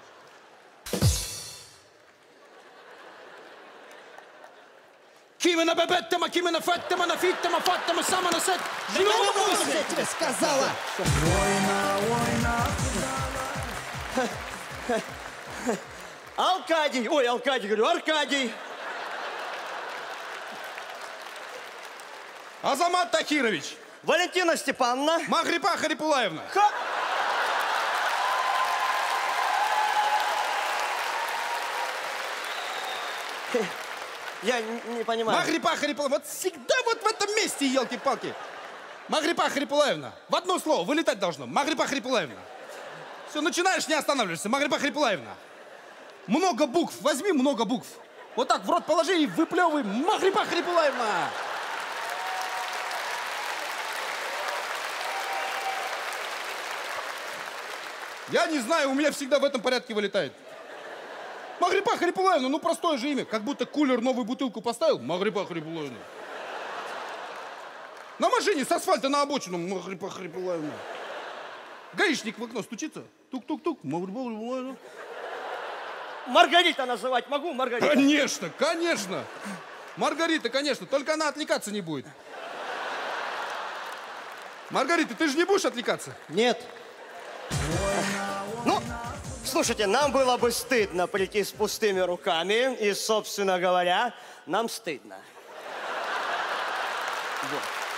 Кимена бебеттема, кимена феттема, нафиттема, фаттема, самана сет. Я тебе сказала. Алкадий, ой, Алкадий, говорю, Аркадий. Азамат Тахирович. Валентина Степановна. Махрипа Харипулаевна. Ха... Я не, не понимаю. Махрипа Харипулаевна. Вот всегда вот в этом месте, елки-палки. Махрипа Харипулаевна. В одно слово, вылетать должно. Махрипа Харипулаевна. Все, начинаешь, не останавливаешься. Махрипа Харипулаевна. Много букв. Возьми много букв. Вот так в рот положи и выплевывай. Махрипа Харипулаевна! Я не знаю, у меня всегда в этом порядке вылетает. Махрипа Харипулаевна, ну простое же имя. Как будто кулер новую бутылку поставил. Махрипа Харипулаевна. На машине с асфальта на обочину. Махрипа Харипулаевна. Гаишник в окно стучится. Тук-тук-тук. Махрипа Харипулаевна. Маргарита называть могу, Маргарита? Конечно, конечно. Маргарита, конечно. Только она отвлекаться не будет. Маргарита, ты же не будешь отвлекаться? Нет. Ну, слушайте, нам было бы стыдно прийти с пустыми руками, и, собственно говоря, нам стыдно. Вот.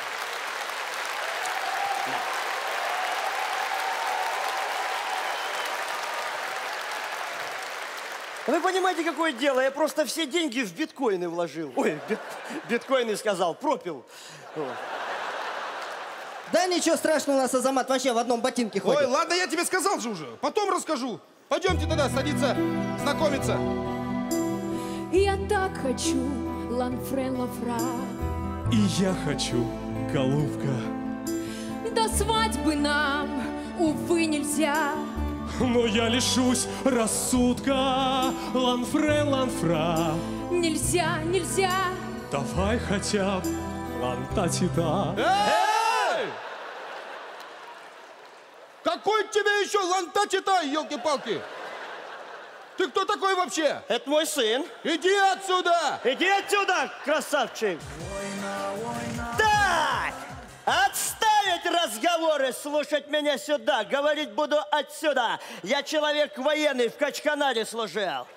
Да. Вы понимаете, какое дело? Я просто все деньги в биткоины вложил. Ой, бит, биткоины сказал, пропил. Вот. Да ничего страшного, у нас Азамат вообще в одном ботинке ходит. Ой, ладно, я тебе сказал же уже. Потом расскажу. Пойдемте тогда садиться, знакомиться. Я так хочу Ланфрен Лафра. И я хочу, голубка. До свадьбы нам, увы, нельзя. Но я лишусь рассудка. Ланфрен Ланфра. Нельзя, нельзя. Давай хотя бы лантатита. Эй! Какой тебе еще лантатита, елки-палки? Ты кто такой вообще? Это мой сын. Иди отсюда! Иди отсюда, красавчик! Так! Отставить разговоры, слушать меня сюда. Говорить буду отсюда. Я человек военный, в Качканаре служил.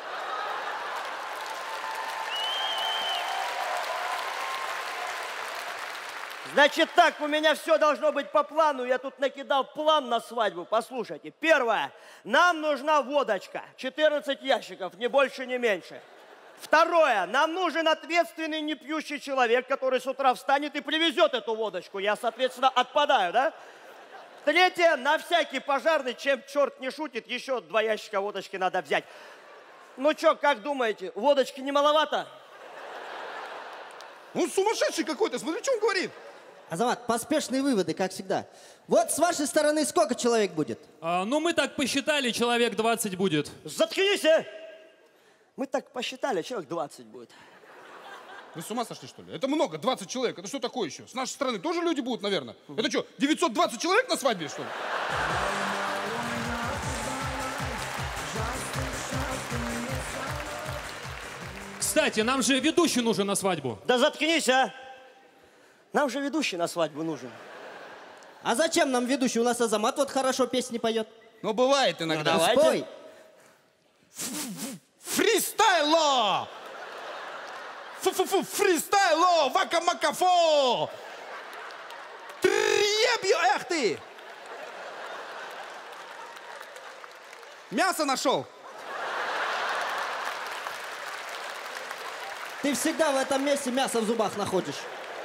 Значит так, у меня все должно быть по плану. Я тут накидал план на свадьбу. Послушайте. Первое. Нам нужна водочка. четырнадцать ящиков, ни больше, ни меньше. Второе. Нам нужен ответственный, не пьющий человек, который с утра встанет и привезет эту водочку. Я, соответственно, отпадаю, да? Третье. На всякий пожарный, чем черт не шутит, еще два ящика водочки надо взять. Ну что, как думаете, водочки не маловато? Он сумасшедший какой-то, смотри, что он говорит. Азамат, поспешные выводы, как всегда. Вот с вашей стороны сколько человек будет? А, ну, мы так посчитали, человек двадцать будет. Заткнись! Мы так посчитали, человек двадцать будет. Вы с ума сошли, что ли? Это много, двадцать человек. Это что такое еще? С нашей стороны тоже люди будут, наверное. Это что, девятьсот двадцать человек на свадьбе, что ли? Кстати, нам же ведущий нужен на свадьбу. Да заткнись, а! Нам же ведущий на свадьбу нужен. А зачем нам ведущий? У нас Азамат вот хорошо песни поет. Ну, бывает иногда. Ну, давайте. Спой. Фристайло! Фу-фу-фу, фристайло! Вака-мака-фо! Требью, эх ты! Мясо нашел. Ты всегда в этом месте мясо в зубах находишь.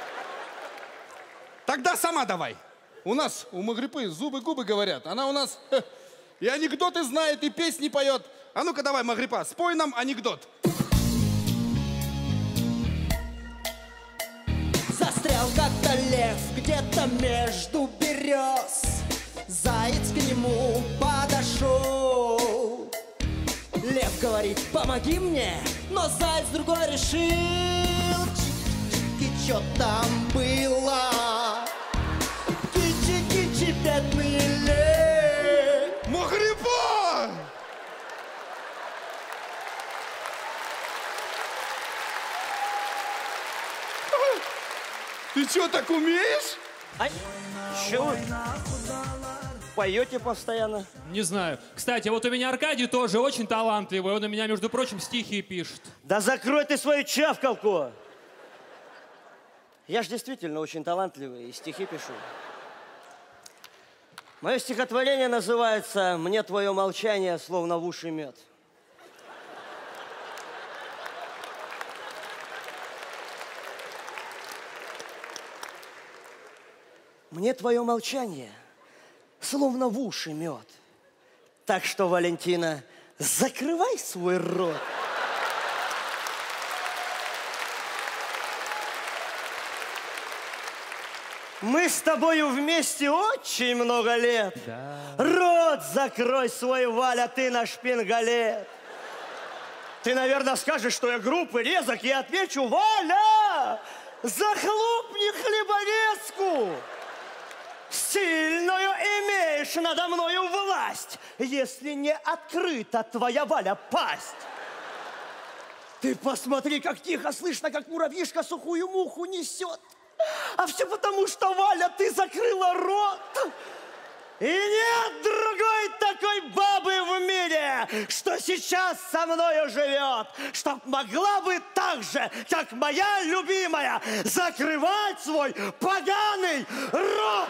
Тогда сама давай. У нас, у Магрипы, зубы-губы говорят. Она у нас хе, и анекдоты знает, и песни поет. А ну-ка давай, Магрипа, спой нам анекдот. Застрял как-то лев где-то между берез. Заяц к нему подошел. Лев говорит, помоги мне, но заяц другой решил. И чё там было? Кичи-кичи, бедный лев. Магрипа! Ты что, так умеешь? А, что вы поете постоянно? Не знаю. Кстати, вот у меня Аркадий тоже очень талантливый. Он у меня, между прочим, стихи пишет. Да закрой ты свою чавкалку! Я ж действительно очень талантливый и стихи пишу. Мое стихотворение называется «Мне твое молчание словно в уши мед». Мне твое молчание словно в уши мед. Так что, Валентина, закрывай свой рот. Мы с тобою вместе очень много лет. Да. Рот закрой свой, Валя, ты наш шпингалет. Ты, наверное, скажешь, что я груб и резок, я отвечу: Валя, захлопни хлеборезку. Сильную имеешь надо мною власть, если не открыта твоя, Валя, пасть. Ты посмотри, как тихо слышно, как муравьишка сухую муху несет. А все потому, что, Валя, ты закрыла рот. И нет другой такой бабы в мире, что сейчас со мною живет, чтоб могла бы так же, как моя любимая, закрывать свой поганый рот.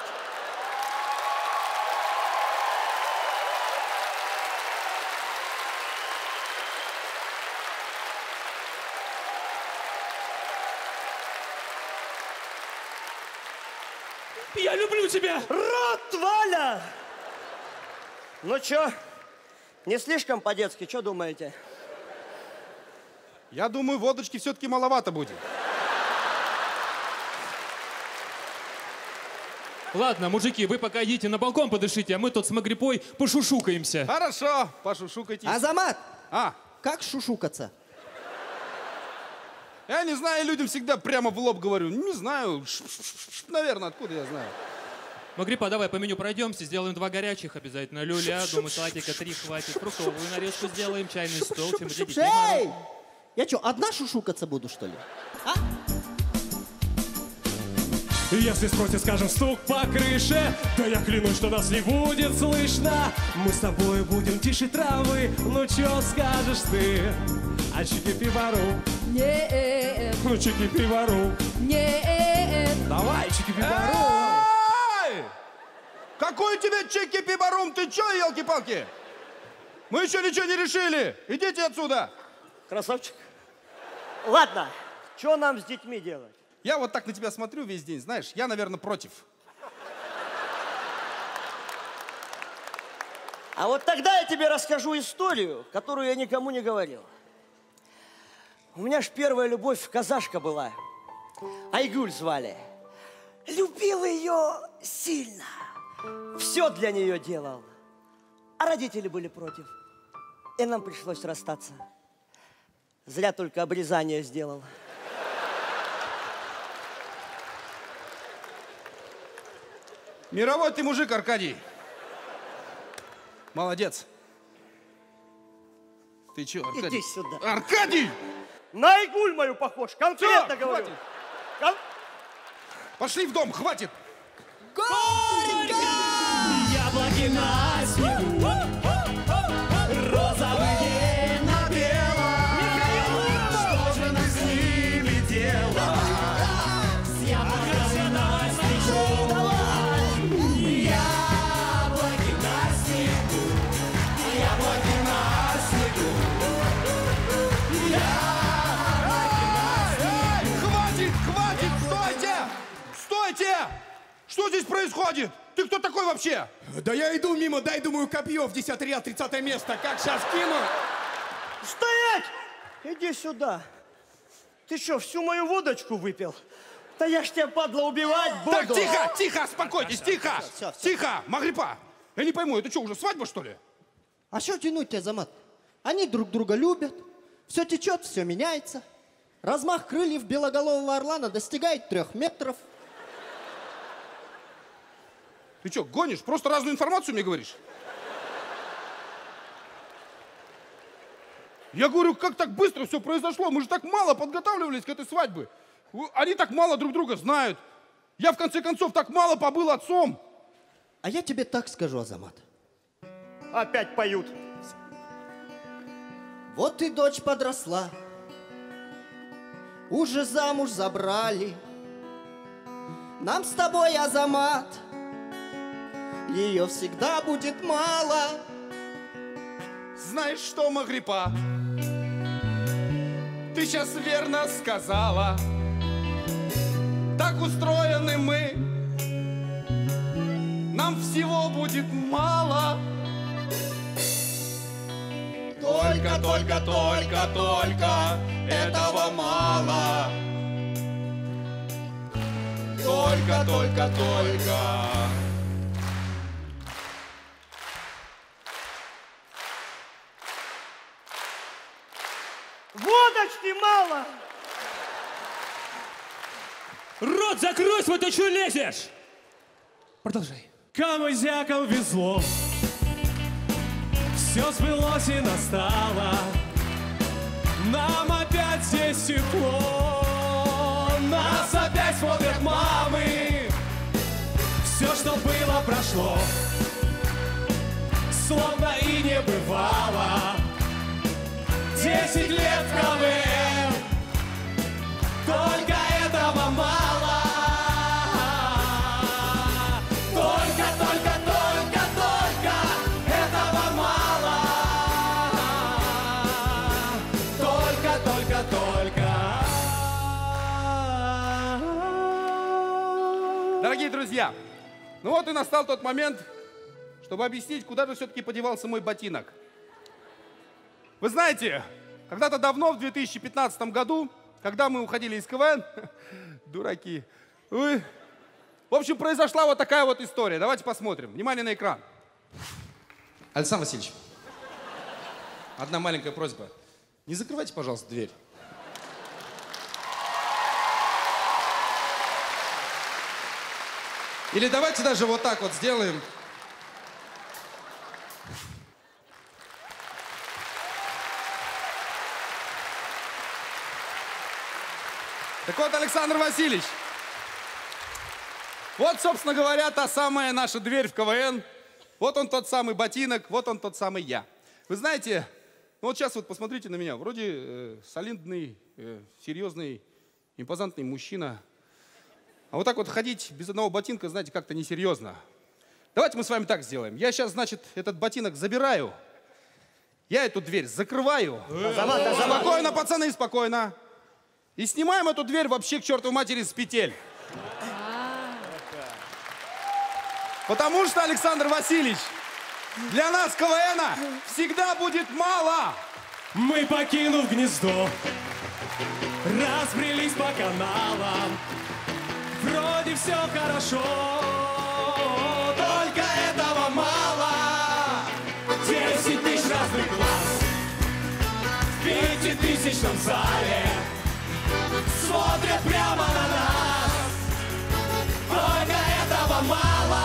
Я люблю тебя! Рот, Валя! Ну чё, не слишком по-детски, что думаете? Я думаю, водочки все-таки маловато будет. Ладно, мужики, вы пока идите на балкон подышите, а мы тут с Магрипой пошушукаемся. Хорошо, пошушукайтесь. Азамат! А? Как шушукаться? Я не знаю, людям всегда прямо в лоб говорю. Не знаю, наверное, откуда я знаю. Магрипа, давай по меню пройдемся, сделаем два горячих обязательно. Люля, думаю, салатика три хватит. Фруктовую нарезку сделаем, чайный стол. Чем для детей Эй! мороженое. Я что, одна шушукаться буду, что ли? Если спросят, скажем, стук по крыше, то я клянусь, что нас не будет слышно. Мы с тобой будем тише травы, ну чё скажешь ты? А чики-пивару? Нет. Ну чики-пивару? Нет. Давай, чики-пивару! Эй! Какой тебе чики-пибарум? Ты чё, елки-палки? Мы еще ничего не решили. Идите отсюда. Красавчик. Ладно, что нам с детьми делать? Я вот так на тебя смотрю весь день, знаешь, я, наверное, против. А вот тогда я тебе расскажу историю, которую я никому не говорил. У меня ж первая любовь казашка была. Айгуль звали. Любил ее сильно. Все для нее делал. А родители были против. И нам пришлось расстаться. Зря только обрезание сделал. Мировой ты мужик, Аркадий. Молодец. Ты чё, Аркадий? Иди сюда. Аркадий! На Айгуль мою похож, конкретно Всё, говорю. хватит. Кон... Пошли в дом, хватит. Яблоки на снегу, розовые на белом. Что же нам с ними делать? С яблоками на снегу. Яблоки на снегу, яблоки на снегу. Хватит, хватит, стойте! Стойте! Что здесь происходит? Ты кто такой вообще? Да я иду мимо, дай, думаю, копье в десятый ряд, тридцатое место. Как сейчас кину? Стоять! Иди сюда. Ты что, всю мою водочку выпил? Да я ж тебя, падла, убивать буду. Так, тихо, тихо, успокойтесь, тихо. Всё, всё. Тихо, Магрипа. Я не пойму, это что, уже свадьба, что ли? А что тянуть, Азамат? Они друг друга любят. Все течет, все меняется. Размах крыльев белоголового орлана достигает трех метров. Ты что, гонишь? Просто разную информацию мне говоришь? Я говорю, как так быстро все произошло? Мы же так мало подготавливались к этой свадьбе. Они так мало друг друга знают. Я, в конце концов, так мало побыл отцом. А я тебе так скажу, Азамат. Опять поют. Вот и дочь подросла. Уже замуж забрали. Нам с тобой, Азамат, ее всегда будет мало. Знаешь что, Магрипа? Ты сейчас верно сказала. Так устроены мы. Нам всего будет мало. Только, только, только, только этого мало. только, только, только. Водочки мало! Рот закрой свой, ты что лезешь? Продолжай. Камызякам везло, все сбылось и настало. Нам опять здесь тепло, нас опять смотрят мамы. Все, что было, прошло, словно и не бывало. Десять лет в КВН, только этого мало. Только, только, только, только этого мало. Только, только, только. Дорогие друзья, ну вот и настал тот момент, чтобы объяснить, куда же все-таки подевался мой ботинок. Вы знаете, когда-то давно, в две тысячи пятнадцатом году, когда мы уходили из КВН, дураки, вы... в общем, произошла вот такая вот история. Давайте посмотрим. Внимание на экран. Александр Васильевич, одна маленькая просьба. Не закрывайте, пожалуйста, дверь. Или давайте даже вот так вот сделаем. Так вот, Александр Васильевич, вот, собственно говоря, та самая наша дверь в КВН. Вот он тот самый ботинок, вот он тот самый я. Вы знаете, ну вот сейчас вот посмотрите на меня. Вроде э, солидный, э, серьезный, импозантный мужчина. А вот так вот ходить без одного ботинка, знаете, как-то несерьезно. Давайте мы с вами так сделаем. Я сейчас, значит, этот ботинок забираю. Я эту дверь закрываю. Азамат, Азамат. Спокойно, пацаны, спокойно. И снимаем эту дверь вообще к чертовой матери с петель. Потому что, Александр Васильевич, для нас КВНа всегда будет мало. Мы, покинув гнездо, разбрелись по каналам. Вроде все хорошо, только этого мало. Десять тысяч разных глаз в пятитысячном зале смотрят прямо на нас. Только этого мало.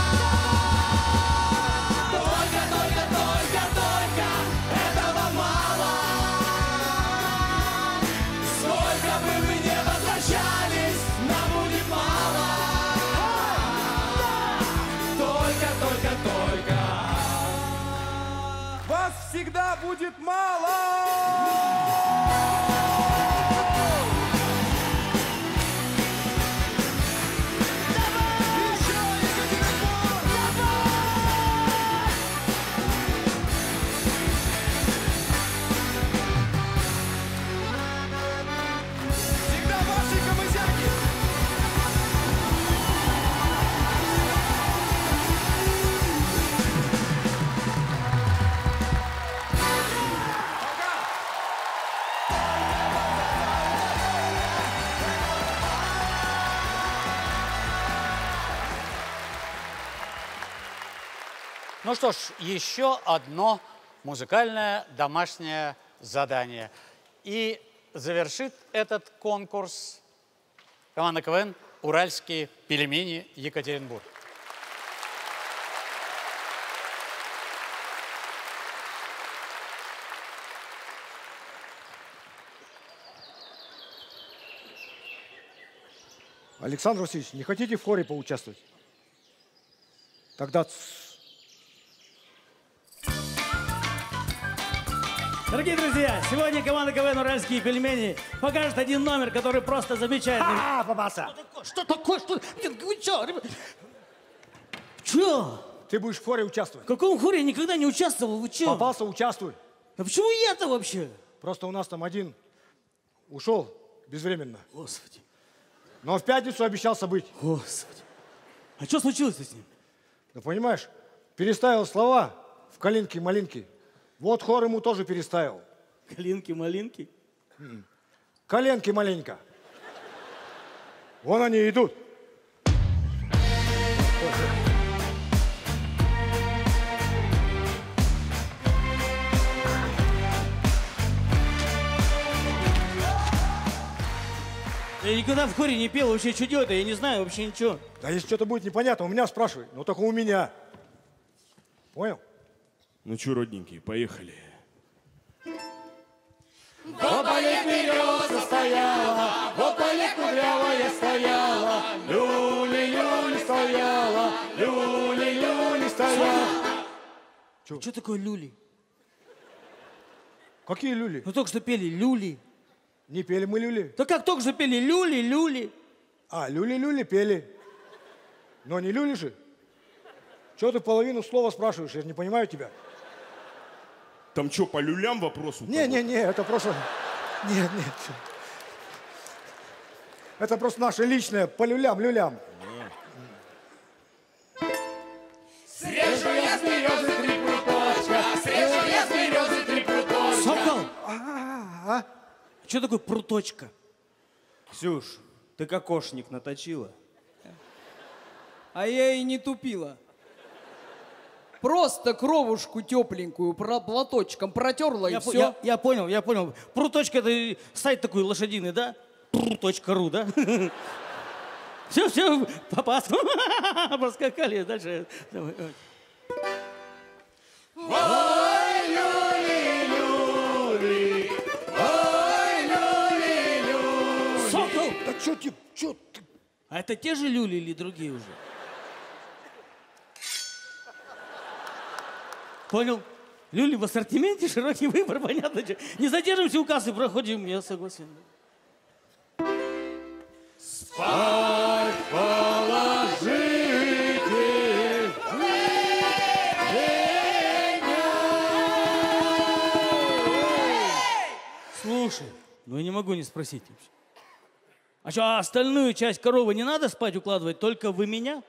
Только, только, только, только этого мало. Сколько бы вы ни возвращались, нам будет мало. Только, только, только. Вас всегда будет мало. Ну что ж, еще одно музыкальное домашнее задание. И завершит этот конкурс команда КВН «Уральские пельмени» Екатеринбург. Александр Васильевич, не хотите в хоре поучаствовать? Тогда... Дорогие друзья, сегодня команда КВН «Уральские пельмени» покажет один номер, который просто замечательный. А, попался. Что такое? Что? Вы чё? ребят? Чё? Ты будешь в хоре участвовать. В каком хоре я никогда не участвовал? Вы чё? Попался, участвуй. А почему я-то вообще? Просто у нас там один ушел безвременно. Господи. Но в пятницу обещался быть. Господи. А что случилось-то с ним? Да понимаешь, переставил слова в калинки-малинки. Вот хор ему тоже переставил. Калинки-малинки? Коленки маленько. Вон они идут. Я никогда в хоре не пел, вообще что делать-то, я не знаю вообще ничего. Да если что-то будет непонятно, у меня спрашивай. Ну только у меня. Понял? Ну что, родненькие, поехали. Вот поле береза стояла, вот поле кудрявая стояла, люли-люли стояла, люли-люли стояла. Что такое люли? Какие люли? Ну только что пели люли. Не пели мы люли. Да как только что пели люли, люли. А, люли-люли пели. Но не люли же. Чего ты половину слова спрашиваешь? Я же не понимаю тебя. Там что, по люлям вопрос? Не-не-не, это просто... Нет, нет. Это просто наше личное, по люлям-люлям. Срежу я с березы три пруточка, срежу я с березы три пруточка. Сокол! А? Что такое пруточка? Ксюш, ты кокошник наточила? А я и не тупила. Просто кровушку тепленькую про платочком протерла и Я, все. по- я, я понял, я понял. Пруточка — это сайт такой лошадиный, да? Пру.ру, да? Все, все, попас. Поскакали дальше. Давай, давай. Ой, люли-люли, ой, люли-люли. Сокол! Да что ты, что ты? А это те же люли или другие уже? Понял? Люли в ассортименте, широкий выбор, понятно. чё. Не задержимся у кассы, проходим, я согласен. Спать положите Слушай, ну я не могу не спросить вообще. А что, а остальную часть коровы не надо спать укладывать, только вы меня?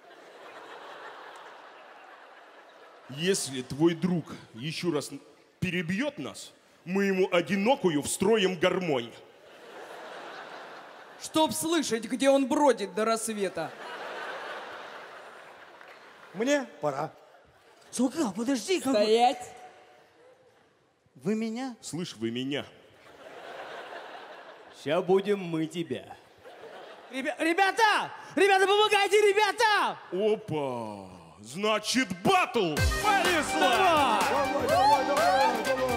Если твой друг еще раз перебьет нас, мы ему одинокую встроим гармонь. Чтоб слышать, где он бродит до рассвета. Мне пора. Сокол, подожди. Как Стоять. Вы меня? Слышь, вы меня. Сейчас будем мы тебя. Ребя- ребята! Ребята, помогайте, ребята! Опа! Значит, батл! Понесла! Давай, давай, давай, давай.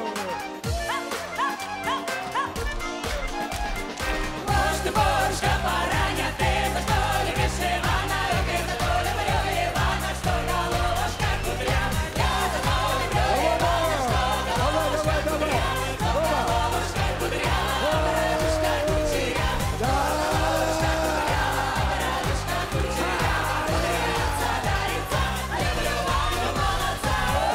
Божка, божка, бараня, ты за что любишь Ивана? Руки за то люблю Ивана, что головушка кудрява. Я за то люблю Ивана, что головушка кудрява. Головушка кудрява, радужка кучерява. Головушка кудрява, радужка кучерява. Дарится, дарится, люблю Ваню, молодца.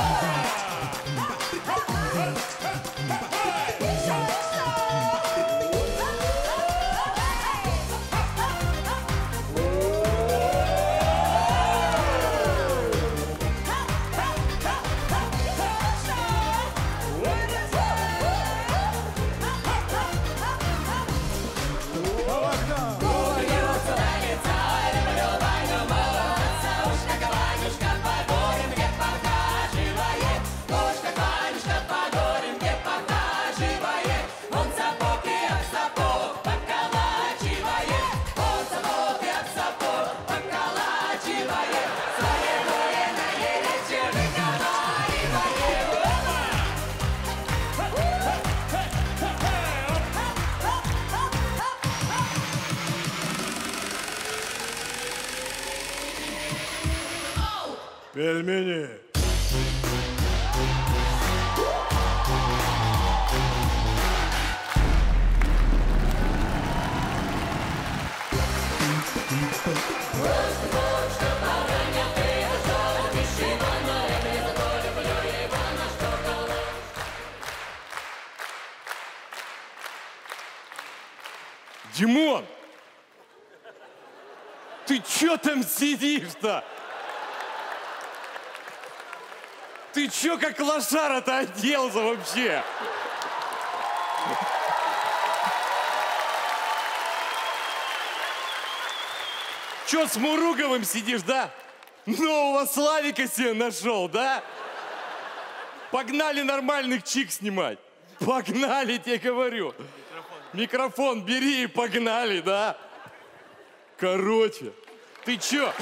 Пельмени. Димон! Ты чё там сидишь-то? Ты чё как лошара-то оделся вообще? Чё с Муруговым сидишь, да? Нового Славика себе нашел, да? Погнали нормальных чик снимать. Погнали, тебе говорю. Микрофон. Микрофон бери и погнали, да? Короче, ты чё?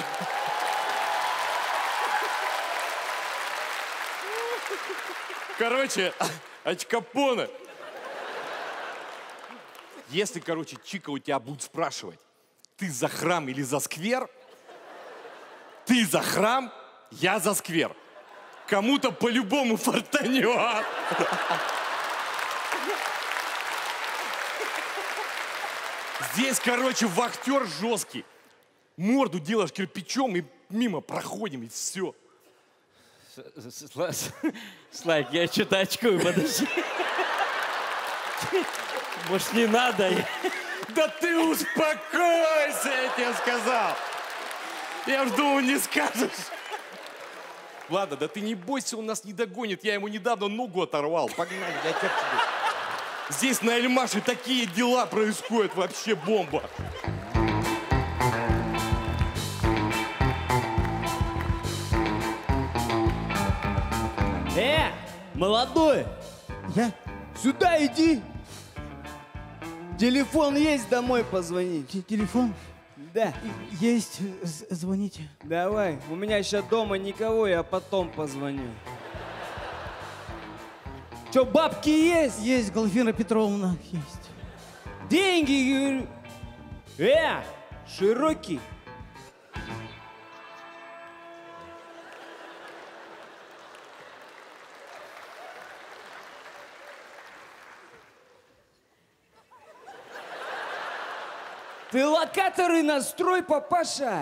Короче, Ачкапоне. Если, короче, Чика у тебя будет спрашивать, ты за храм или за сквер? Ты за храм, я за сквер. Кому-то по-любому фартанет. Здесь, короче, вахтер жесткий. Морду делаешь кирпичом и мимо проходим, и все. Слайк, я что-то очкую, подожди. Может, не надо? Да ты успокойся, я тебе сказал. Я ж думал, не скажешь. Ладно, да ты не бойся, он нас не догонит. Я ему недавно ногу оторвал. Погнали, я тебя... Здесь на Эльмаше такие дела происходят, вообще бомба. Э, молодой! Я? Сюда иди! Телефон есть, домой позвони. Телефон? Да. Есть, звоните. Давай, у меня сейчас дома никого, я потом позвоню. Че, бабки есть? Есть, Глафира Петровна, есть. Деньги, говорю. Э, широкий. Ты локаторы настрой, папаша.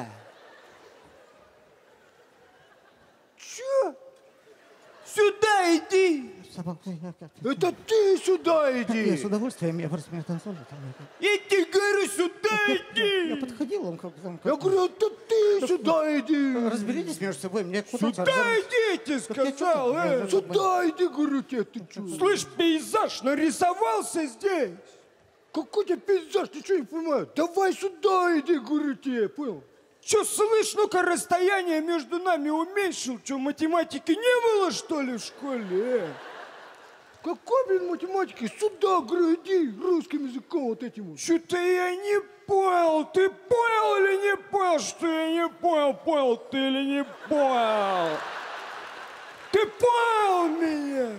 Чё? Сюда иди. Это ты сюда иди. Я с удовольствием, я просто меня танцую. Я тебе говорю, сюда иди. Я подходил, он как... Он, я говорю, это ты сюда иди. Разберитесь между собой, мне куда-то... Сюда иди, я тебе сказал. Э. Сюда иди, говорю тебе, ты чё? Слышь, пейзаж нарисовался здесь. Какой тебе пейзаж, ты что не понимаешь? Давай сюда иди, говорю тебе, понял? Че, слышь, ну-ка расстояние между нами уменьшил? Че, математики не было, что ли, в школе? Какой, блин, математики? Сюда, говорю, иди, русским языком вот этим вот. Что-то я не понял. Ты понял или не понял, что я не понял? Понял ты или не понял? Ты понял меня?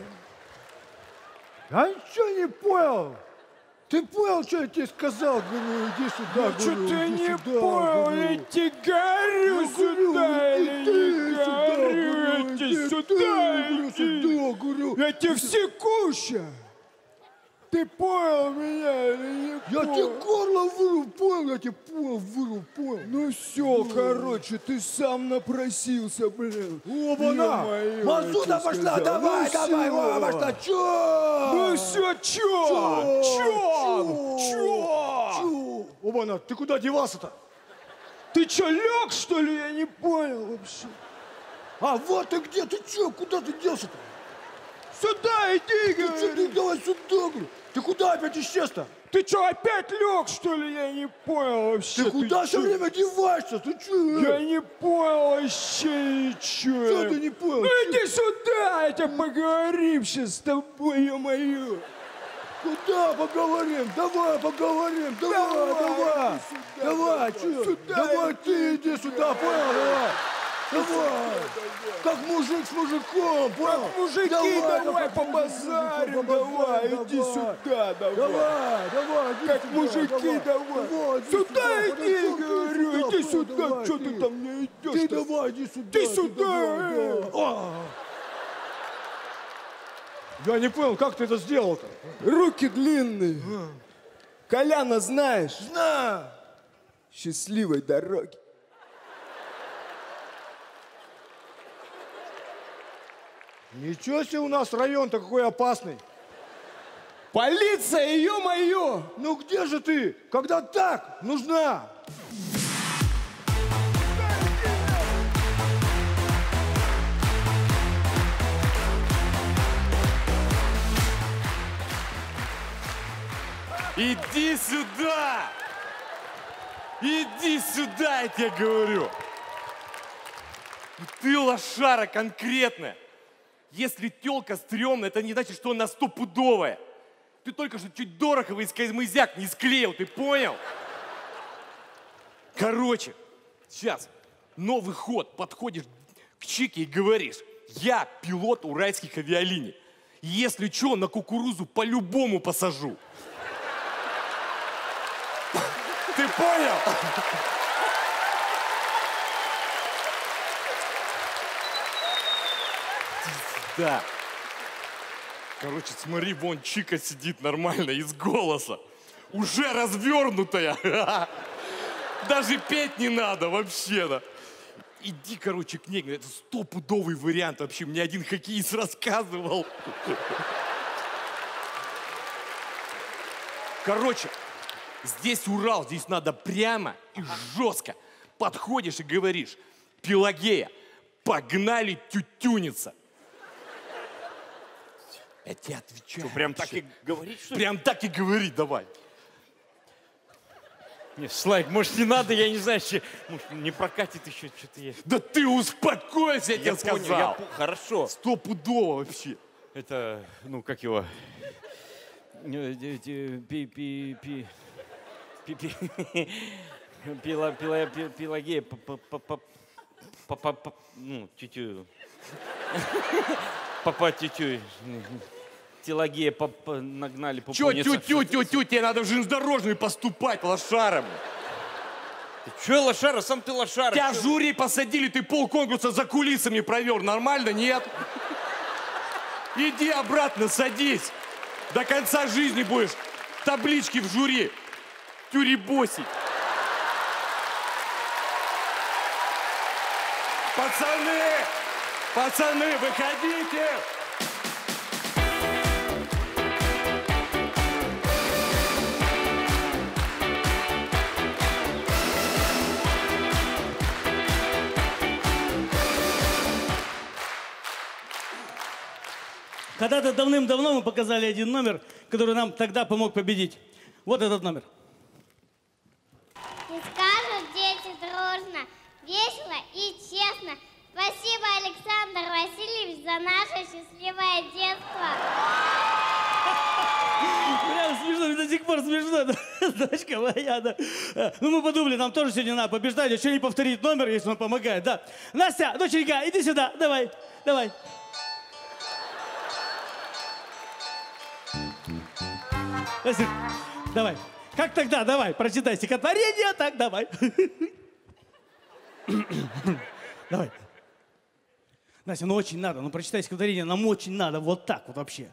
Я ничего не понял. Ты понял, что я тебе сказал? Говорю, иди сюда, ну, говорю, что ты иди не сюда, понял, говорю. я тебе говорю, Я сюда говорю, или не говорю, иди иди сюда, сюда, говорю, иди. сюда, говорю. Я тебе всекуща. Ты понял меня или не Я понял? тебе горло выру, понял, я тебе понял, выру, понял. Ну все, короче, ты сам напросился, блин. Оба-на! Мазута пошла, давай, ну давай, все. о, пошла, чё? Ну все, чё? Чё? Чё? Чё? Оба-на, ты куда девался-то? Ты чё, лег, что ли? Я не понял вообще. А вот ты где, ты чё, куда ты делся-то? Сюда иди, ты говорю. Чё, ты давай сюда, говорю. Ты куда опять исчез-то? Ты что, опять лег, что ли? Я не понял вообще. Ты куда все чё? время деваешься? Ты что? Я не понял вообще ничего. Что ты не понял? Ну иди сюда, я тебе поговорим сейчас с тобой, ё-моё. Куда поговорим? Давай поговорим. Давай, давай. Давай, что? Сюда Давай иди. ты иди сюда, понял? Давай. Давай. Как мужик с мужиком, понял? Как мужики, давай, давай побазарим, давай, иди сюда, давай. Давай, давай, иди Как сюда, мужики, давай. давай иди Сюда сюда, иди, подойди, говорю, сюда, иди понял, сюда, давай, что ты. ты там не идешь? Ты давай, иди сюда. Ты ты сюда, давай, э. да. А. Я не понял, как ты это сделал-то? Руки длинные. Коляна знаешь? Знаю. Счастливой дороги. Ничего себе у нас район-то какой опасный. Полиция, ё-моё! Ну где же ты, когда так нужна? Иди сюда! Иди сюда, я тебе говорю! И ты лошара конкретная. Если тёлка стрёмная, это не значит, что она стопудовая. Ты только что чуть Дорохова из Козьмызяк не склеил, ты понял? Короче, сейчас новый ход. Подходишь к Чике и говоришь: я пилот уральских авиалиний. Если что, на кукурузу по-любому посажу. Ты понял? Да. Короче, смотри, вон Чика сидит нормально, из голоса. Уже развернутая. Даже петь не надо вообще-то. Иди, короче, к ней. Это стопудовый вариант вообще. Мне один хоккеист рассказывал. Короче, здесь Урал, здесь надо прямо и жестко. Подходишь и говоришь: Пелагея, погнали тютюниться. Я тебе отвечаю. Что, прям так и говорить, что ли? Прям так и говори, давай. Не, Слайк, может, не надо, я не знаю, че, может, не прокатит еще что-то есть. Да ты успокойся, я, я тебе понял, сказал. Я по... Хорошо. Стопудово вообще. Это, ну, как его? Пи-пи-пи... Пила, пила, Пелагея, ну, тютю. Папа тютю. Телагея нагнали по Чё тю-тю-тю-тю, тебе надо в железнодорожную поступать, лошаром. Ты чё, лошара, сам ты лошара. Тебя в жюри посадили, ты полконкурса за кулисами провел, нормально, нет? Иди обратно, садись. До конца жизни будешь таблички в жюри тюребосить. Пацаны, пацаны, выходите. Когда-то давным-давно мы показали один номер, который нам тогда помог победить. Вот этот номер. И скажут дети дружно, весело и честно. Спасибо, Александр Васильевич, за наше счастливое детство. Прям смешно, до сих пор смешно, дочка моя, да. Ну, мы подумали, нам тоже сегодня надо побеждать, еще не повторить номер, если он помогает, да. Настя, доченька, иди сюда, давай, давай. Настя, давай. Как тогда? Давай, прочитай стихотворение, так, давай. Давай. Настя, ну очень надо, ну прочитай стихотворение, нам очень надо, вот так вот вообще.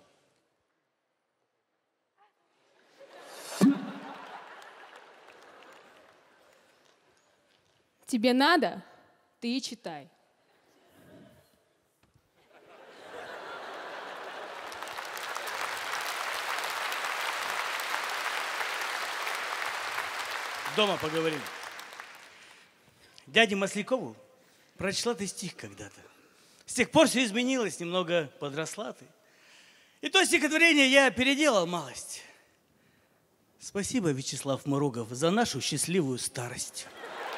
Тебе надо, ты и читай. Дома поговорим. Дяде Маслякову прочла ты стих когда-то. С тех пор все изменилось, немного подросла ты. И то стихотворение я переделал малость. Спасибо, Вячеслав Морогов, за нашу счастливую старость.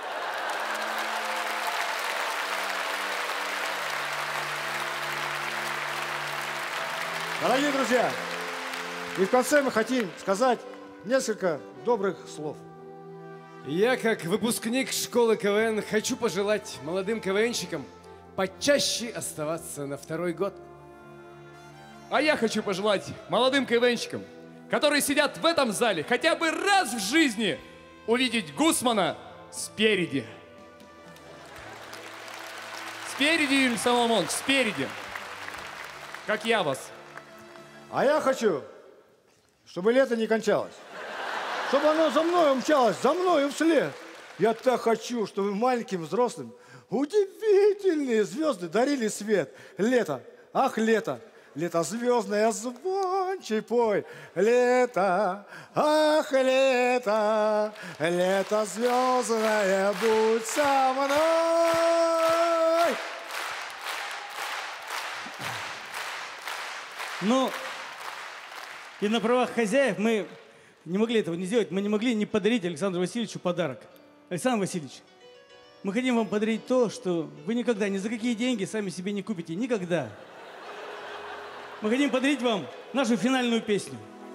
Дорогие друзья, и в конце мы хотим сказать несколько добрых слов. Я, как выпускник школы КВН, хочу пожелать молодым КВНщикам почаще оставаться на второй год. А я хочу пожелать молодым КВНщикам, которые сидят в этом зале, хотя бы раз в жизни увидеть Гусмана спереди. Спереди, Юрий Соломонович, спереди. Как я вас. А я хочу, чтобы лето не кончалось. Чтобы оно за мной умчалось, за мной вслед. Я так хочу, чтобы маленьким взрослым удивительные звезды дарили свет. Лето, ах, лето, лето звездное, звонче пой. Лето, ах, лето, лето звездное, будь со мной. Ну, и на правах хозяев мы не могли этого не сделать. Мы не могли не подарить Александру Васильевичу подарок. Александр Васильевич, Мы хотим вам подарить то, что вы никогда, ни за какие деньги сами себе не купите. Никогда. Мы хотим подарить вам нашу финальную песню.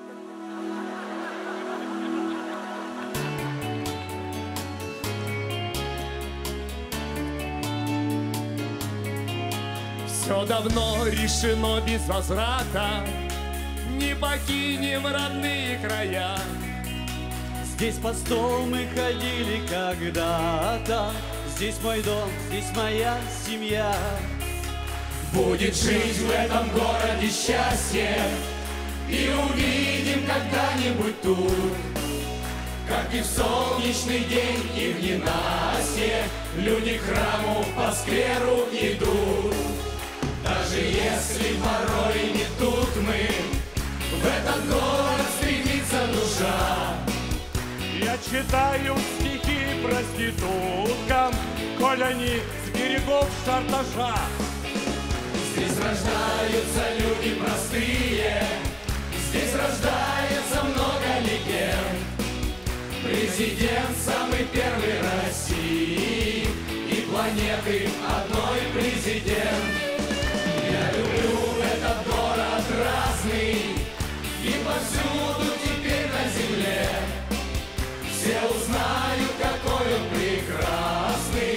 Все давно решено без возврата, не покинем родные края. Здесь под стол мы ходили когда-то, здесь мой дом, здесь моя семья. Будет жить в этом городе счастье, и увидим когда-нибудь тут, как и в солнечный день, и в ненастье люди к храму по скверу идут. Даже если порой не тут мы, в этот город стремится душа. Я читаю стихи проституткам, коль они с берегов Шартажа. Здесь рождаются люди простые, здесь рождается много легенд. Президент самый первый России и планеты одной президент. Я люблю этот город разный, и повсюду теперь на земле все узнают, какой он прекрасный.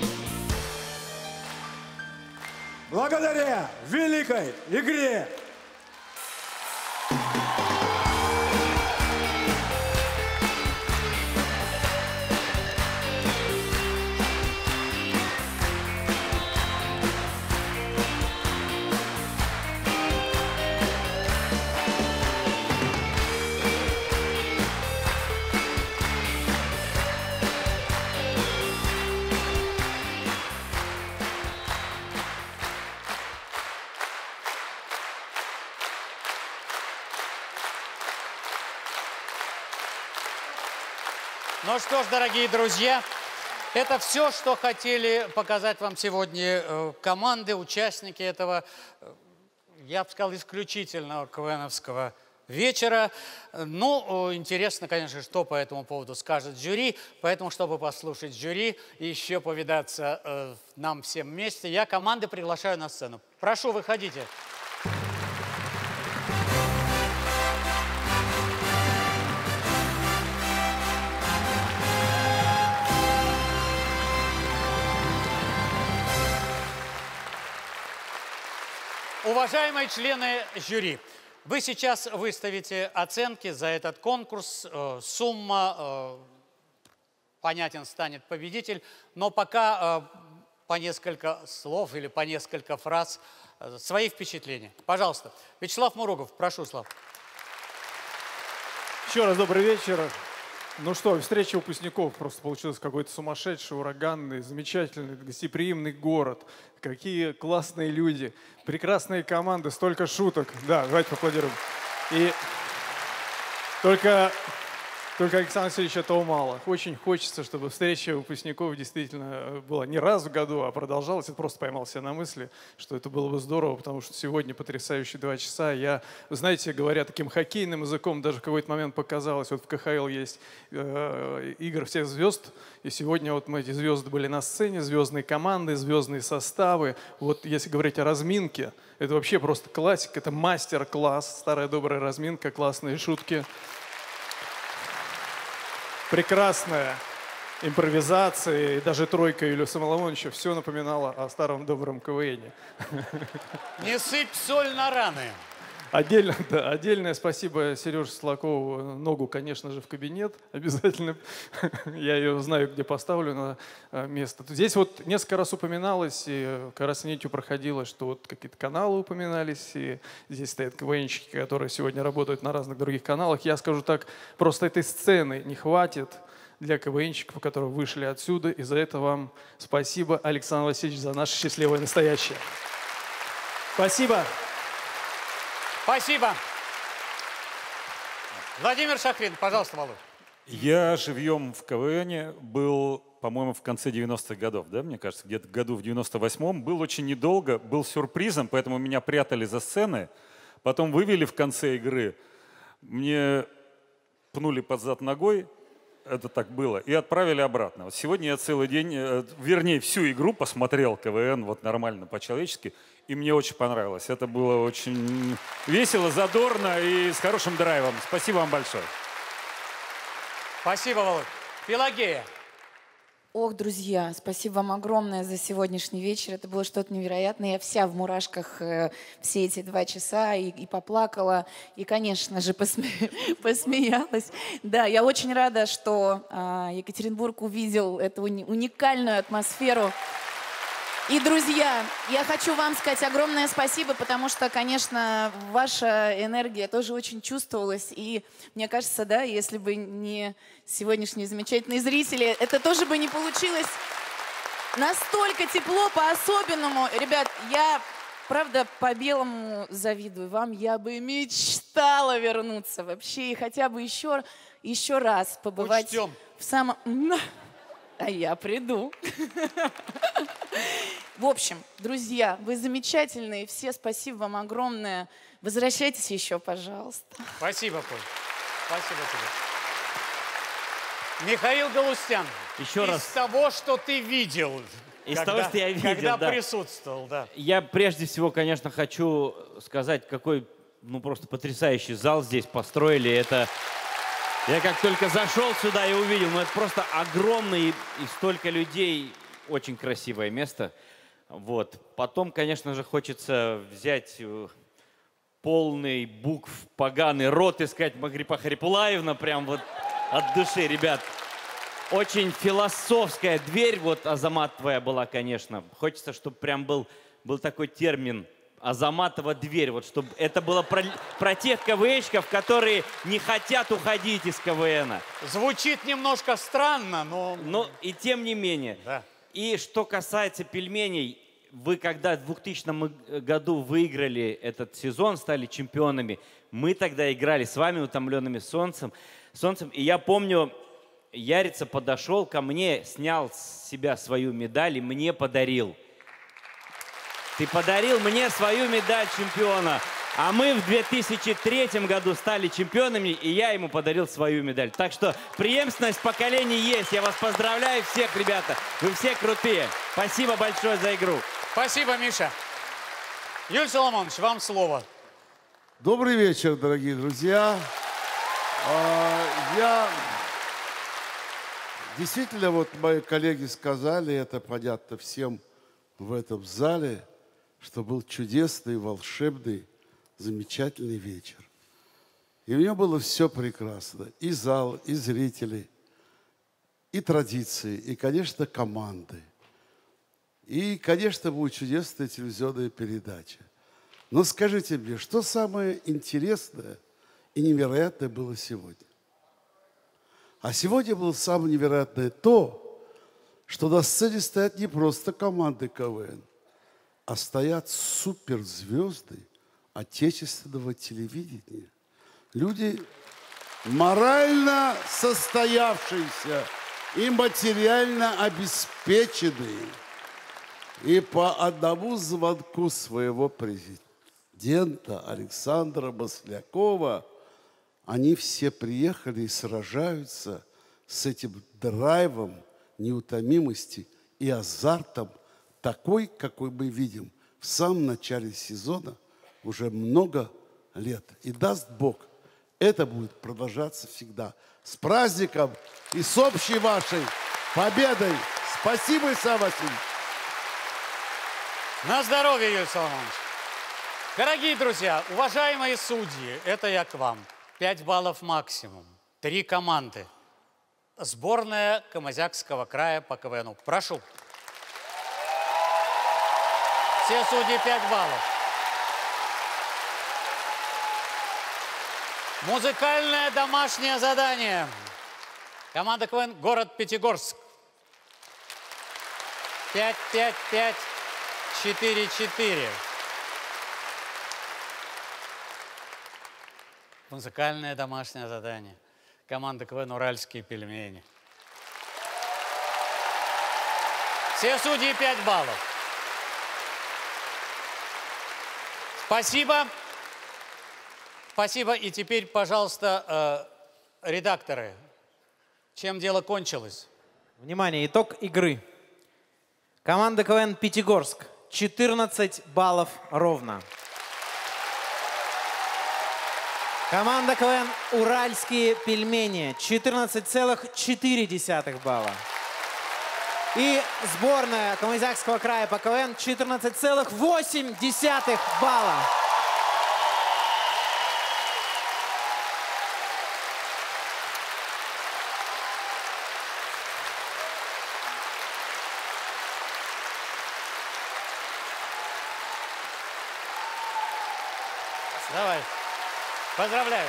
Благодаря великой игре Ну что ж, дорогие друзья, это все, что хотели показать вам сегодня э, команды, участники этого, э, я бы сказал, исключительного КВНовского вечера. Ну, интересно, конечно, что по этому поводу скажет жюри. Поэтому, чтобы послушать жюри и еще повидаться э, нам всем вместе, я команды приглашаю на сцену. Прошу, выходите. Уважаемые члены жюри, вы сейчас выставите оценки за этот конкурс. Сумма, э, понятен станет победитель, но пока э, по несколько слов или по несколько фраз э, свои впечатления. Пожалуйста, Вячеслав Муругов, прошу, Слав. Еще раз добрый вечер. Ну что, встреча выпускников просто получилась какой-то сумасшедший, ураганный, замечательный, гостеприимный город. Какие классные люди, прекрасные команды, столько шуток. Да, давайте поаплодируем. И только, только Александр Васильевич, этого мало. Очень хочется, чтобы встреча выпускников действительно была не раз в году, а продолжалась. Я просто поймал себя на мысли, что это было бы здорово, потому что сегодня потрясающие два часа. Я, вы знаете, говоря таким хоккейным языком, даже в какой-то момент показалось, вот в ка ха эл есть э, игры всех звезд, и сегодня вот мы, эти звезды были на сцене, звездные команды, звездные составы. Вот если говорить о разминке, это вообще просто классика, это мастер-класс, старая добрая разминка, классные шутки. Прекрасная импровизация, и даже тройка Юлия Самоломоновича все напоминало о старом добром ка вэ эне. Не сыпь соль на раны. Отдельно, да, отдельное спасибо Сереже Слакову. Ногу, конечно же, в кабинет обязательно. Я ее знаю, где поставлю на место. Здесь вот несколько раз упоминалось, и как раз нитью проходило, что вот какие-то каналы упоминались, и здесь стоят ка вэ энщики, которые сегодня работают на разных других каналах. Я скажу так, просто этой сцены не хватит для ка вэ энщиков, которые вышли отсюда, и за это вам спасибо, Александр Васильевич, за наше счастливое настоящее. Спасибо. Спасибо. Владимир Шахрин, пожалуйста, Володь. Я живьем в ка вэ эне был, по-моему, в конце девяностых годов, да, мне кажется, где-то в году в девяносто восьмом. Был очень недолго, был сюрпризом, поэтому меня прятали за сцены. Потом вывели в конце игры, мне пнули под зад ногой, это так было, и отправили обратно. Вот сегодня я целый день, э, вернее, всю игру посмотрел КВН вот нормально, по-человечески, и мне очень понравилось. Это было очень весело, задорно и с хорошим драйвом. Спасибо вам большое. Спасибо, Володь. Пелагея. Ох, друзья, спасибо вам огромное за сегодняшний вечер. Это было что-то невероятное. Я вся в мурашках э, все эти два часа и, и поплакала, и, конечно же, посме... посмеялась. Да, я очень рада, что э, Екатеринбург увидел эту уни... уникальную атмосферу. И, друзья, я хочу вам сказать огромное спасибо, потому что, конечно, ваша энергия тоже очень чувствовалась. И мне кажется, да, если бы не сегодняшние замечательные зрители, это тоже бы не получилось настолько тепло, по-особенному. Ребят, я, правда, по-белому завидую вам. Я бы мечтала вернуться вообще и хотя бы еще, еще раз побывать Учтем. в самом... А я приду. В общем, друзья, вы замечательные все. Спасибо вам огромное. Возвращайтесь еще, пожалуйста. Спасибо, Коль. Спасибо тебе. Михаил Галустян. Еще из раз. того, что ты видел. Из когда, того, что я видел, Когда да. присутствовал, да. Я прежде всего, конечно, хочу сказать, какой, ну, просто потрясающий зал здесь построили. Это... Я как только зашел сюда и увидел, ну, это просто огромный и столько людей. Очень красивое место. Вот. Потом, конечно же, хочется взять полный букв, поганый рот и сказать Магрипа Харипулаевна прям вот от души, ребят. Очень философская дверь, вот, Азамат, твоя была, конечно. Хочется, чтобы прям был, был такой термин Азаматова дверь, вот, чтобы это было про, про тех КВНщиков, которые не хотят уходить из КВНа. Звучит немножко странно, но... Но и тем не менее. Да. И что касается пельменей, вы когда в двухтысячном году выиграли этот сезон, стали чемпионами, мы тогда играли с вами, утомленными солнцем. солнцем и я помню, Ярица подошел ко мне, снял с себя свою медаль и мне подарил. Ты подарил мне свою медаль чемпиона. А мы в две тысячи третьем году стали чемпионами, и я ему подарил свою медаль. Так что преемственность поколений есть. Я вас поздравляю всех, ребята. Вы все крутые. Спасибо большое за игру. Спасибо, Миша. Юрий Соломонович, вам слово. Добрый вечер, дорогие друзья. А, я... Действительно, вот мои коллеги сказали, это понятно всем в этом зале, что был чудесный, волшебный, замечательный вечер. И у него было все прекрасно. И зал, и зрители, и традиции, и, конечно, команды. И, конечно, будет чудесная телевизионная передача. Но скажите мне, что самое интересное и невероятное было сегодня? А сегодня было самое невероятное то, что на сцене стоят не просто команды КВН, а стоят суперзвезды отечественного телевидения. Люди морально состоявшиеся и материально обеспеченные. И по одному звонку своего президента Александра Маслякова они все приехали и сражаются с этим драйвом неутомимости и азартом, такой, какой мы видим в самом начале сезона уже много лет. И даст Бог, это будет продолжаться всегда. С праздником и с общей вашей победой. Спасибо, Исаак Васильевич. На здоровье, Юрий Соломонович. Дорогие друзья, уважаемые судьи, это я к вам. Пять баллов максимум. Три команды. Сборная Камызякского края по КВНу. Прошу. Все судьи пять баллов. Музыкальное домашнее задание. Команда КВН «Город Пятигорск». Пять, пять, пять, четыре, четыре. Музыкальное домашнее задание. Команда КВН «Уральские пельмени». Все судьи пять баллов. Спасибо. Спасибо. И теперь, пожалуйста, э, редакторы, чем дело кончилось. Внимание, итог игры. Команда КВН «Пятигорск» четырнадцать баллов ровно. Команда КВН «Уральские пельмени» четырнадцать целых четыре десятых балла. И сборная Камызякского края по КВН четырнадцать целых восемь десятых балла. Давай. Поздравляю.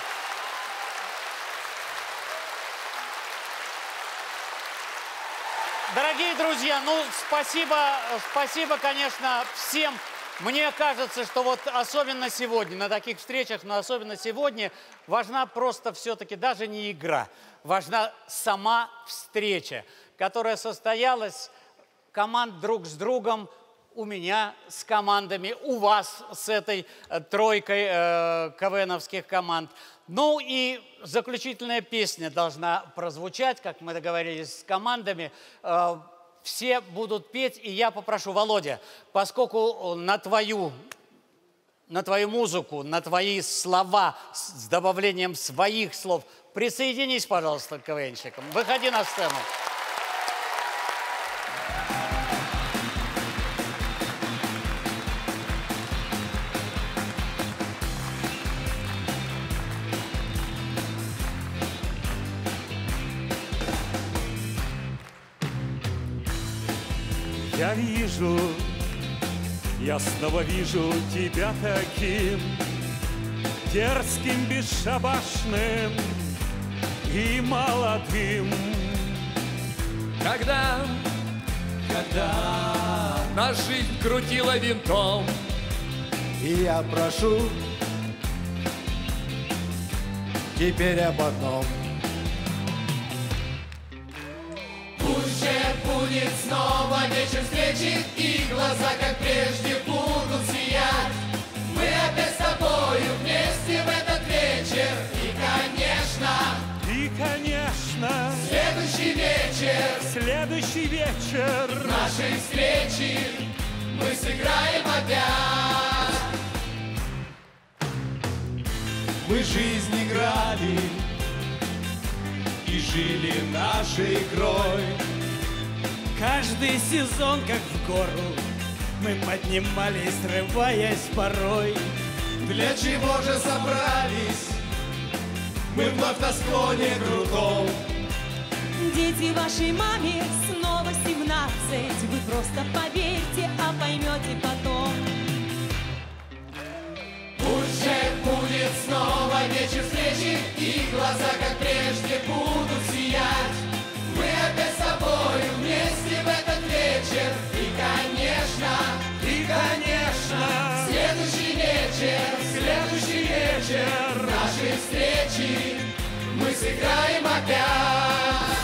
Дорогие друзья, ну, спасибо, спасибо, конечно, всем. Мне кажется, что вот особенно сегодня, на таких встречах, но особенно сегодня, важна просто все-таки даже не игра, важна сама встреча, которая состоялась команд друг с другом, у меня с командами, у вас с этой э, тройкой э, КВНовских команд. Ну и заключительная песня должна прозвучать, как мы договорились с командами. Э, все будут петь, и я попрошу, Володя, поскольку на твою, на твою музыку, на твои слова с добавлением своих слов, присоединись, пожалуйста, к КВНщикам. Выходи на сцену. Я вижу, я снова вижу тебя таким дерзким, бесшабашным и молодым. Когда, когда нас жизнь крутила винтом, и я прошу теперь об одном. Пусть же будет снова вечер встречи, и глаза, как прежде, будут сиять. Мы опять с тобою вместе в этот вечер. И, конечно, и, конечно, следующий вечер, следующий вечер нашей встречи мы сыграем опять. Мы жизнь играли и жили нашей игрой. Каждый сезон, как в гору, мы поднимались, срываясь порой. Для чего же собрались мы вновь на склоне крутом? Дети вашей маме снова семнадцать. Вы просто поверьте, а поймете потом. Пусть же будет снова вечер встречи, и глаза, как прежде, будут сиять. Мы опять с тобою вместе в этот вечер. И, конечно, и, конечно, следующий вечер, следующий вечер нашей встречи мы сыграем опять.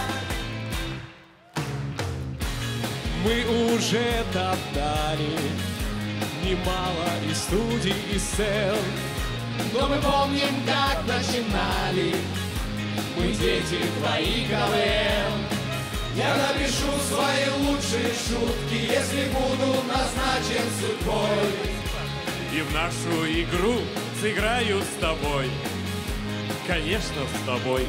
Мы уже топтали немало и студий, и сцен, но мы помним, как начинали мы дети твои КВН. Я напишу свои лучшие шутки, если буду назначен судьбой, и в нашу игру сыграю с тобой, конечно, с тобой.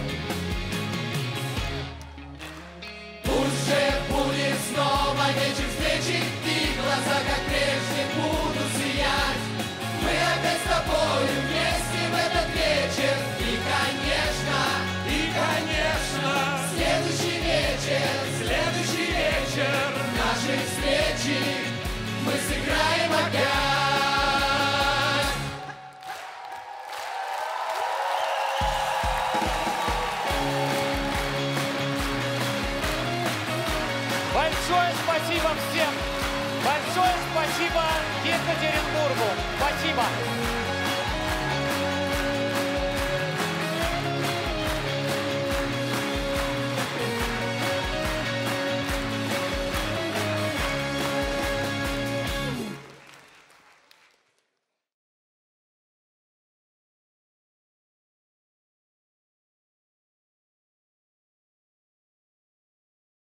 Пусть же будет снова вечер встречи, и глаза, как прежде, будут сиять. Мы опять с тобою вместе в этот вечер. И, конечно, и, конечно, следующий вечер, следующий вечер нашей встречи мы сыграем опять. Большое спасибо всем!